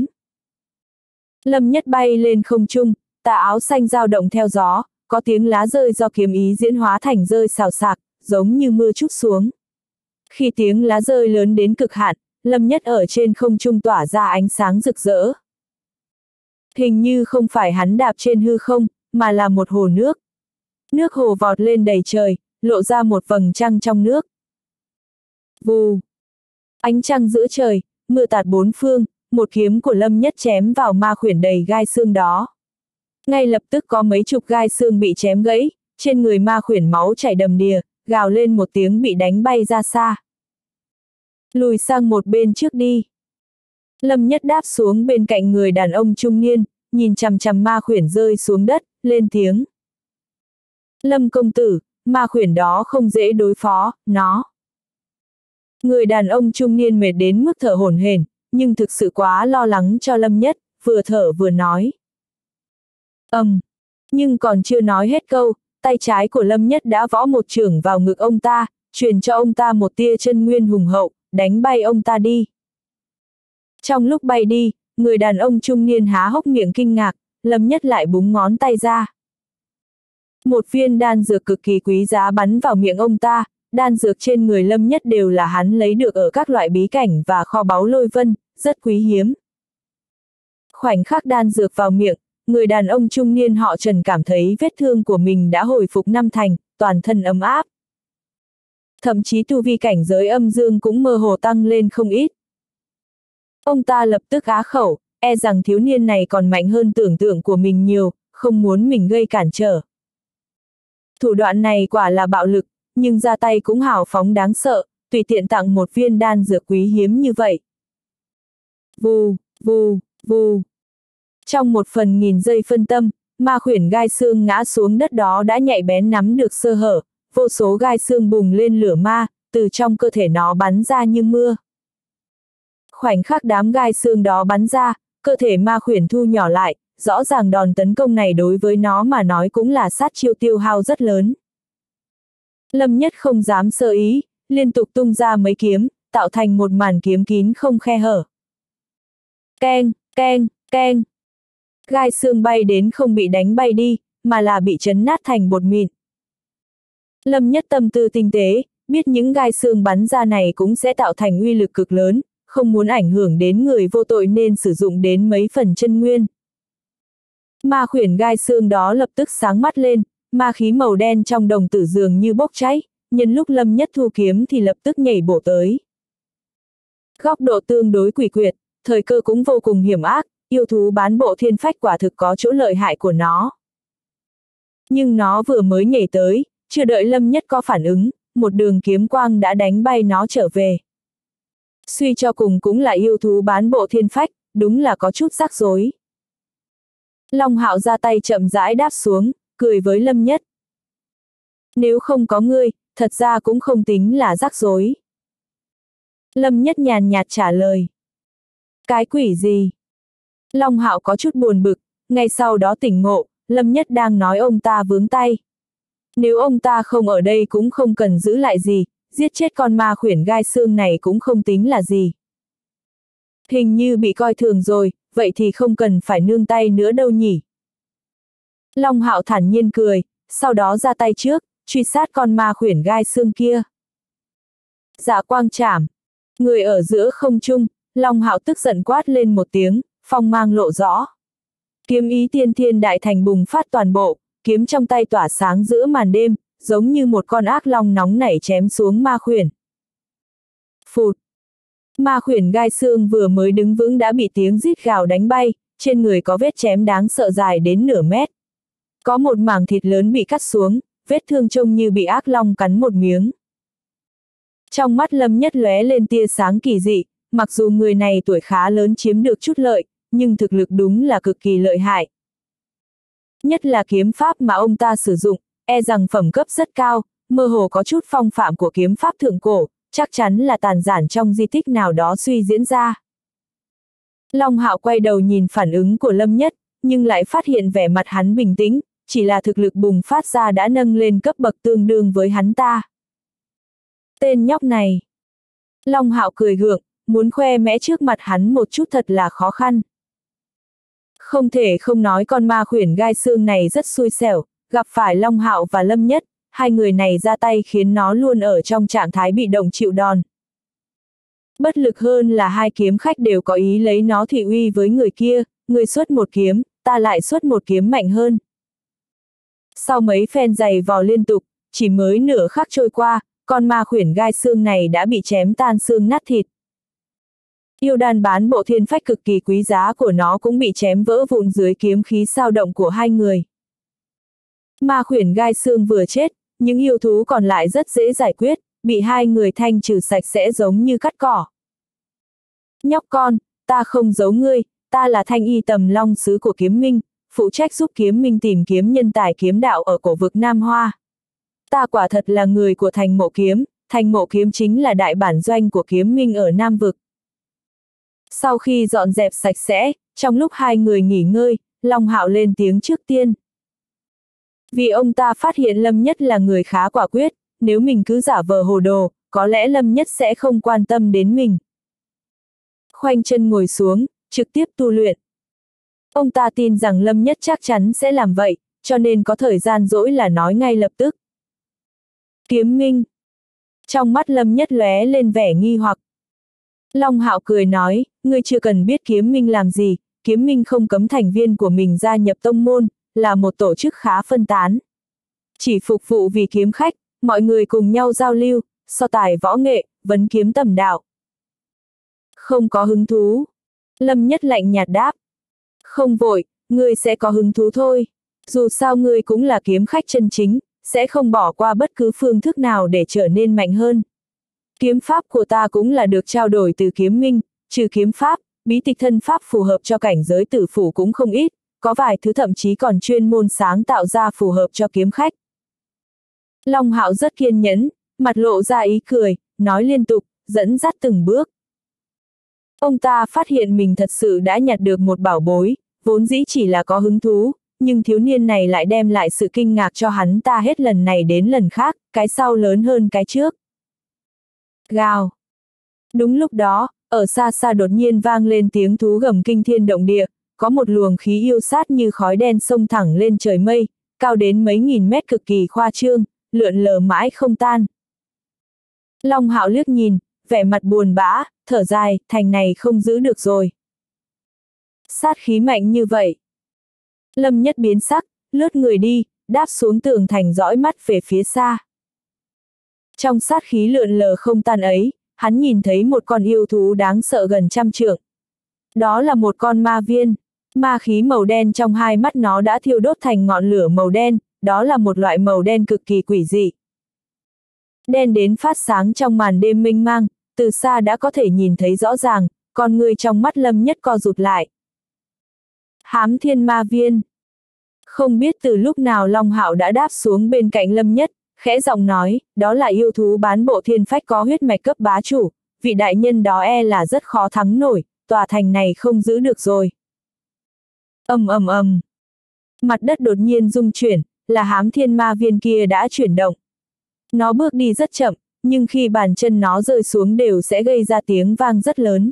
Lâm Nhất bay lên không trung, tà áo xanh dao động theo gió, có tiếng lá rơi do kiếm ý diễn hóa thành rơi xào xạc, giống như mưa trút xuống. Khi tiếng lá rơi lớn đến cực hạn, Lâm Nhất ở trên không trung tỏa ra ánh sáng rực rỡ. Hình như không phải hắn đạp trên hư không, mà là một hồ nước. Nước hồ vọt lên đầy trời, lộ ra một vầng trăng trong nước. Vù! Ánh trăng giữa trời, mưa tạt bốn phương, một kiếm của Lâm Nhất chém vào ma khuyển đầy gai xương đó. Ngay lập tức có mấy chục gai xương bị chém gãy, trên người ma khuyển máu chảy đầm đìa, gào lên một tiếng bị đánh bay ra xa. Lùi sang một bên trước đi. Lâm Nhất đáp xuống bên cạnh người đàn ông trung niên, nhìn chằm chằm ma khuyển rơi xuống đất, lên tiếng. Lâm công tử, ma khuyển đó không dễ đối phó, nó. Người đàn ông trung niên mệt đến mức thở hổn hển, nhưng thực sự quá lo lắng cho Lâm Nhất, vừa thở vừa nói. Ầm, um, nhưng còn chưa nói hết câu, tay trái của Lâm Nhất đã võ một chưởng vào ngực ông ta, truyền cho ông ta một tia chân nguyên hùng hậu, đánh bay ông ta đi. Trong lúc bay đi, người đàn ông trung niên há hốc miệng kinh ngạc, Lâm Nhất lại búng ngón tay ra. Một viên đan dược cực kỳ quý giá bắn vào miệng ông ta, đan dược trên người Lâm Nhất đều là hắn lấy được ở các loại bí cảnh và kho báu Lôi Vân, rất quý hiếm. Khoảnh khắc đan dược vào miệng, người đàn ông trung niên họ Trần cảm thấy vết thương của mình đã hồi phục năm thành, toàn thân ấm áp. Thậm chí tu vi cảnh giới âm dương cũng mơ hồ tăng lên không ít. Ông ta lập tức á khẩu, e rằng thiếu niên này còn mạnh hơn tưởng tượng của mình nhiều, không muốn mình gây cản trở. Thủ đoạn này quả là bạo lực, nhưng ra tay cũng hào phóng đáng sợ, tùy tiện tặng một viên đan dược quý hiếm như vậy. Vù, vù, vù. Trong một phần nghìn giây phân tâm, ma khuyển gai xương ngã xuống đất đó đã nhạy bén nắm được sơ hở, vô số gai xương bùng lên lửa ma, từ trong cơ thể nó bắn ra như mưa. Khoảnh khắc đám gai xương đó bắn ra, cơ thể ma khuyển thu nhỏ lại, rõ ràng đòn tấn công này đối với nó mà nói cũng là sát chiêu tiêu hao rất lớn. Lâm Nhất không dám sơ ý, liên tục tung ra mấy kiếm, tạo thành một màn kiếm kín không khe hở. Keng, keng, keng. Gai xương bay đến không bị đánh bay đi, mà là bị chấn nát thành bột mịn. Lâm Nhất tâm tư tinh tế, biết những gai xương bắn ra này cũng sẽ tạo thành uy lực cực lớn, không muốn ảnh hưởng đến người vô tội nên sử dụng đến mấy phần chân nguyên. Ma khuyển gai xương đó lập tức sáng mắt lên, ma khí màu đen trong đồng tử dường như bốc cháy, nhân lúc Lâm Nhất thu kiếm thì lập tức nhảy bổ tới. Góc độ tương đối quỷ quyệt, thời cơ cũng vô cùng hiểm ác, yêu thú bán bộ thiên phách quả thực có chỗ lợi hại của nó. Nhưng nó vừa mới nhảy tới, chưa đợi Lâm Nhất có phản ứng, một đường kiếm quang đã đánh bay nó trở về. Suy cho cùng cũng là yêu thú bán bộ thiên phách, đúng là có chút rắc rối. Long Hạo ra tay chậm rãi đáp xuống, cười với Lâm Nhất. Nếu không có ngươi, thật ra cũng không tính là rắc rối. Lâm Nhất nhàn nhạt trả lời. Cái quỷ gì? Long Hạo có chút buồn bực, ngay sau đó tỉnh ngộ, Lâm Nhất đang nói ông ta vướng tay. Nếu ông ta không ở đây cũng không cần giữ lại gì, giết chết con ma khuyển gai xương này cũng không tính là gì. Hình như bị coi thường rồi, vậy thì không cần phải nương tay nữa đâu nhỉ. Long Hạo thản nhiên cười, sau đó ra tay trước, truy sát con ma khuyển gai xương kia. Dạ quang chảm. Người ở giữa không trung, Long Hạo tức giận quát lên một tiếng, phong mang lộ rõ. Kiếm ý tiên thiên đại thành bùng phát toàn bộ, kiếm trong tay tỏa sáng giữa màn đêm, giống như một con ác long nóng nảy chém xuống ma khuyển. Phụt! Ma khuyển gai xương vừa mới đứng vững đã bị tiếng rít gào đánh bay, trên người có vết chém đáng sợ dài đến nửa mét. Có một mảng thịt lớn bị cắt xuống, vết thương trông như bị ác long cắn một miếng. Trong mắt Lâm Nhất lóe lên tia sáng kỳ dị, mặc dù người này tuổi khá lớn chiếm được chút lợi, nhưng thực lực đúng là cực kỳ lợi hại. Nhất là kiếm pháp mà ông ta sử dụng, e rằng phẩm cấp rất cao, mơ hồ có chút phong phạm của kiếm pháp thượng cổ, chắc chắn là tàn giản trong di tích nào đó suy diễn ra. Long Hạo quay đầu nhìn phản ứng của Lâm Nhất, nhưng lại phát hiện vẻ mặt hắn bình tĩnh, chỉ là thực lực bùng phát ra đã nâng lên cấp bậc tương đương với hắn ta. Tên nhóc này. Long Hạo cười gượng, muốn khoe mẽ trước mặt hắn một chút thật là khó khăn. Không thể không nói con ma khuyển gai xương này rất xui xẻo, gặp phải Long Hạo và Lâm Nhất, hai người này ra tay khiến nó luôn ở trong trạng thái bị động chịu đòn. Bất lực hơn là hai kiếm khách đều có ý lấy nó thị uy với người kia, người xuất một kiếm, ta lại xuất một kiếm mạnh hơn. Sau mấy phen giày vò liên tục, chỉ mới nửa khắc trôi qua, con ma khuyển gai xương này đã bị chém tan xương nát thịt. Yêu đan bán bộ thiên phách cực kỳ quý giá của nó cũng bị chém vỡ vụn dưới kiếm khí sao động của hai người. Ma khuyển gai xương vừa chết, những yêu thú còn lại rất dễ giải quyết, bị hai người thanh trừ sạch sẽ giống như cắt cỏ. Nhóc con, ta không giấu ngươi, ta là Thanh Y Tầm Long sứ của Kiếm Minh, phụ trách giúp Kiếm Minh tìm kiếm nhân tài kiếm đạo ở cổ vực Nam Hoa. Ta quả thật là người của Thành Mộ Kiếm, Thành Mộ Kiếm chính là đại bản doanh của Kiếm Minh ở Nam Vực. Sau khi dọn dẹp sạch sẽ, trong lúc hai người nghỉ ngơi, Long Hạo lên tiếng trước tiên. Vì ông ta phát hiện Lâm Nhất là người khá quả quyết, nếu mình cứ giả vờ hồ đồ, có lẽ Lâm Nhất sẽ không quan tâm đến mình. Khoanh chân ngồi xuống, trực tiếp tu luyện. Ông ta tin rằng Lâm Nhất chắc chắn sẽ làm vậy, cho nên có thời gian rỗi là nói ngay lập tức. Kiếm minh. Trong mắt Lâm Nhất lóe lên vẻ nghi hoặc. Long Hạo cười nói, ngươi chưa cần biết kiếm minh làm gì, kiếm minh không cấm thành viên của mình gia nhập tông môn, là một tổ chức khá phân tán. Chỉ phục vụ vì kiếm khách, mọi người cùng nhau giao lưu, so tài võ nghệ, vấn kiếm tầm đạo. Không có hứng thú. Lâm Nhất lạnh nhạt đáp. Không vội, ngươi sẽ có hứng thú thôi. Dù sao ngươi cũng là kiếm khách chân chính, sẽ không bỏ qua bất cứ phương thức nào để trở nên mạnh hơn. Kiếm pháp của ta cũng là được trao đổi từ kiếm minh, trừ kiếm pháp, bí tịch thân pháp phù hợp cho cảnh giới tử phủ cũng không ít, có vài thứ thậm chí còn chuyên môn sáng tạo ra phù hợp cho kiếm khách. Long Hạo rất kiên nhẫn, mặt lộ ra ý cười, nói liên tục, dẫn dắt từng bước. Ông ta phát hiện mình thật sự đã nhặt được một bảo bối, vốn dĩ chỉ là có hứng thú, nhưng thiếu niên này lại đem lại sự kinh ngạc cho hắn ta hết lần này đến lần khác, cái sau lớn hơn cái trước. Gào. Đúng lúc đó, ở xa xa đột nhiên vang lên tiếng thú gầm kinh thiên động địa, có một luồng khí yêu sát như khói đen xông thẳng lên trời mây, cao đến mấy nghìn mét cực kỳ khoa trương, lượn lờ mãi không tan. Long Hạo liếc nhìn, vẻ mặt buồn bã, thở dài, thành này không giữ được rồi. Sát khí mạnh như vậy. Lâm Nhất biến sắc, lướt người đi, đáp xuống tường thành dõi mắt về phía xa. Trong sát khí lượn lờ không tan ấy, hắn nhìn thấy một con yêu thú đáng sợ gần trăm trượng. Đó là một con ma viên, ma khí màu đen trong hai mắt nó đã thiêu đốt thành ngọn lửa màu đen, đó là một loại màu đen cực kỳ quỷ dị. Đen đến phát sáng trong màn đêm mênh mang, từ xa đã có thể nhìn thấy rõ ràng, con người trong mắt Lâm Nhất co rụt lại. Hám thiên ma viên. Không biết từ lúc nào Long Hạo đã đáp xuống bên cạnh Lâm Nhất, khẽ giọng nói, đó là yêu thú bán bộ thiên phách có huyết mạch cấp bá chủ, vị đại nhân đó e là rất khó thắng nổi, tòa thành này không giữ được rồi. Ầm ầm ầm. Mặt đất đột nhiên rung chuyển, là hám thiên ma viên kia đã chuyển động. Nó bước đi rất chậm, nhưng khi bàn chân nó rơi xuống đều sẽ gây ra tiếng vang rất lớn.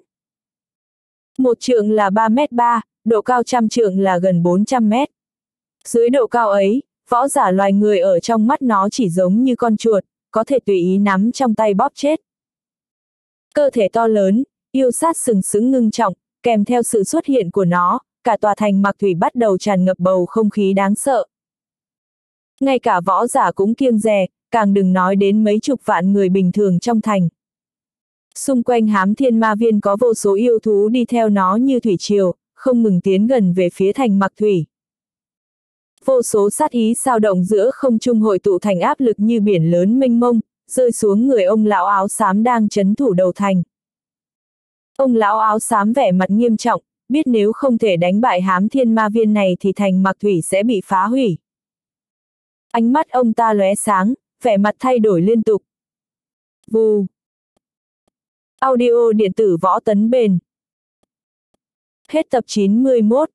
Một trượng là ba mét ba, độ cao trăm trượng là gần bốn trăm mét. Dưới độ cao ấy, võ giả loài người ở trong mắt nó chỉ giống như con chuột, có thể tùy ý nắm trong tay bóp chết. Cơ thể to lớn, yêu sát sừng sững ngưng trọng, kèm theo sự xuất hiện của nó, cả tòa thành Mạc Thủy bắt đầu tràn ngập bầu không khí đáng sợ. Ngay cả võ giả cũng kiêng dè, càng đừng nói đến mấy chục vạn người bình thường trong thành. Xung quanh hám thiên ma viên có vô số yêu thú đi theo nó như thủy triều, không ngừng tiến gần về phía thành Mạc Thủy. Vô số sát ý sao động giữa không trung hội tụ thành áp lực như biển lớn mênh mông, rơi xuống người ông lão áo xám đang trấn thủ đầu thành. Ông lão áo xám vẻ mặt nghiêm trọng, biết nếu không thể đánh bại hám thiên ma viên này thì thành Mạc Thủy sẽ bị phá hủy. Ánh mắt ông ta lóe sáng, vẻ mặt thay đổi liên tục. Vù. Audio điện tử Võ Tấn Bền. Hết tập chín mươi mốt.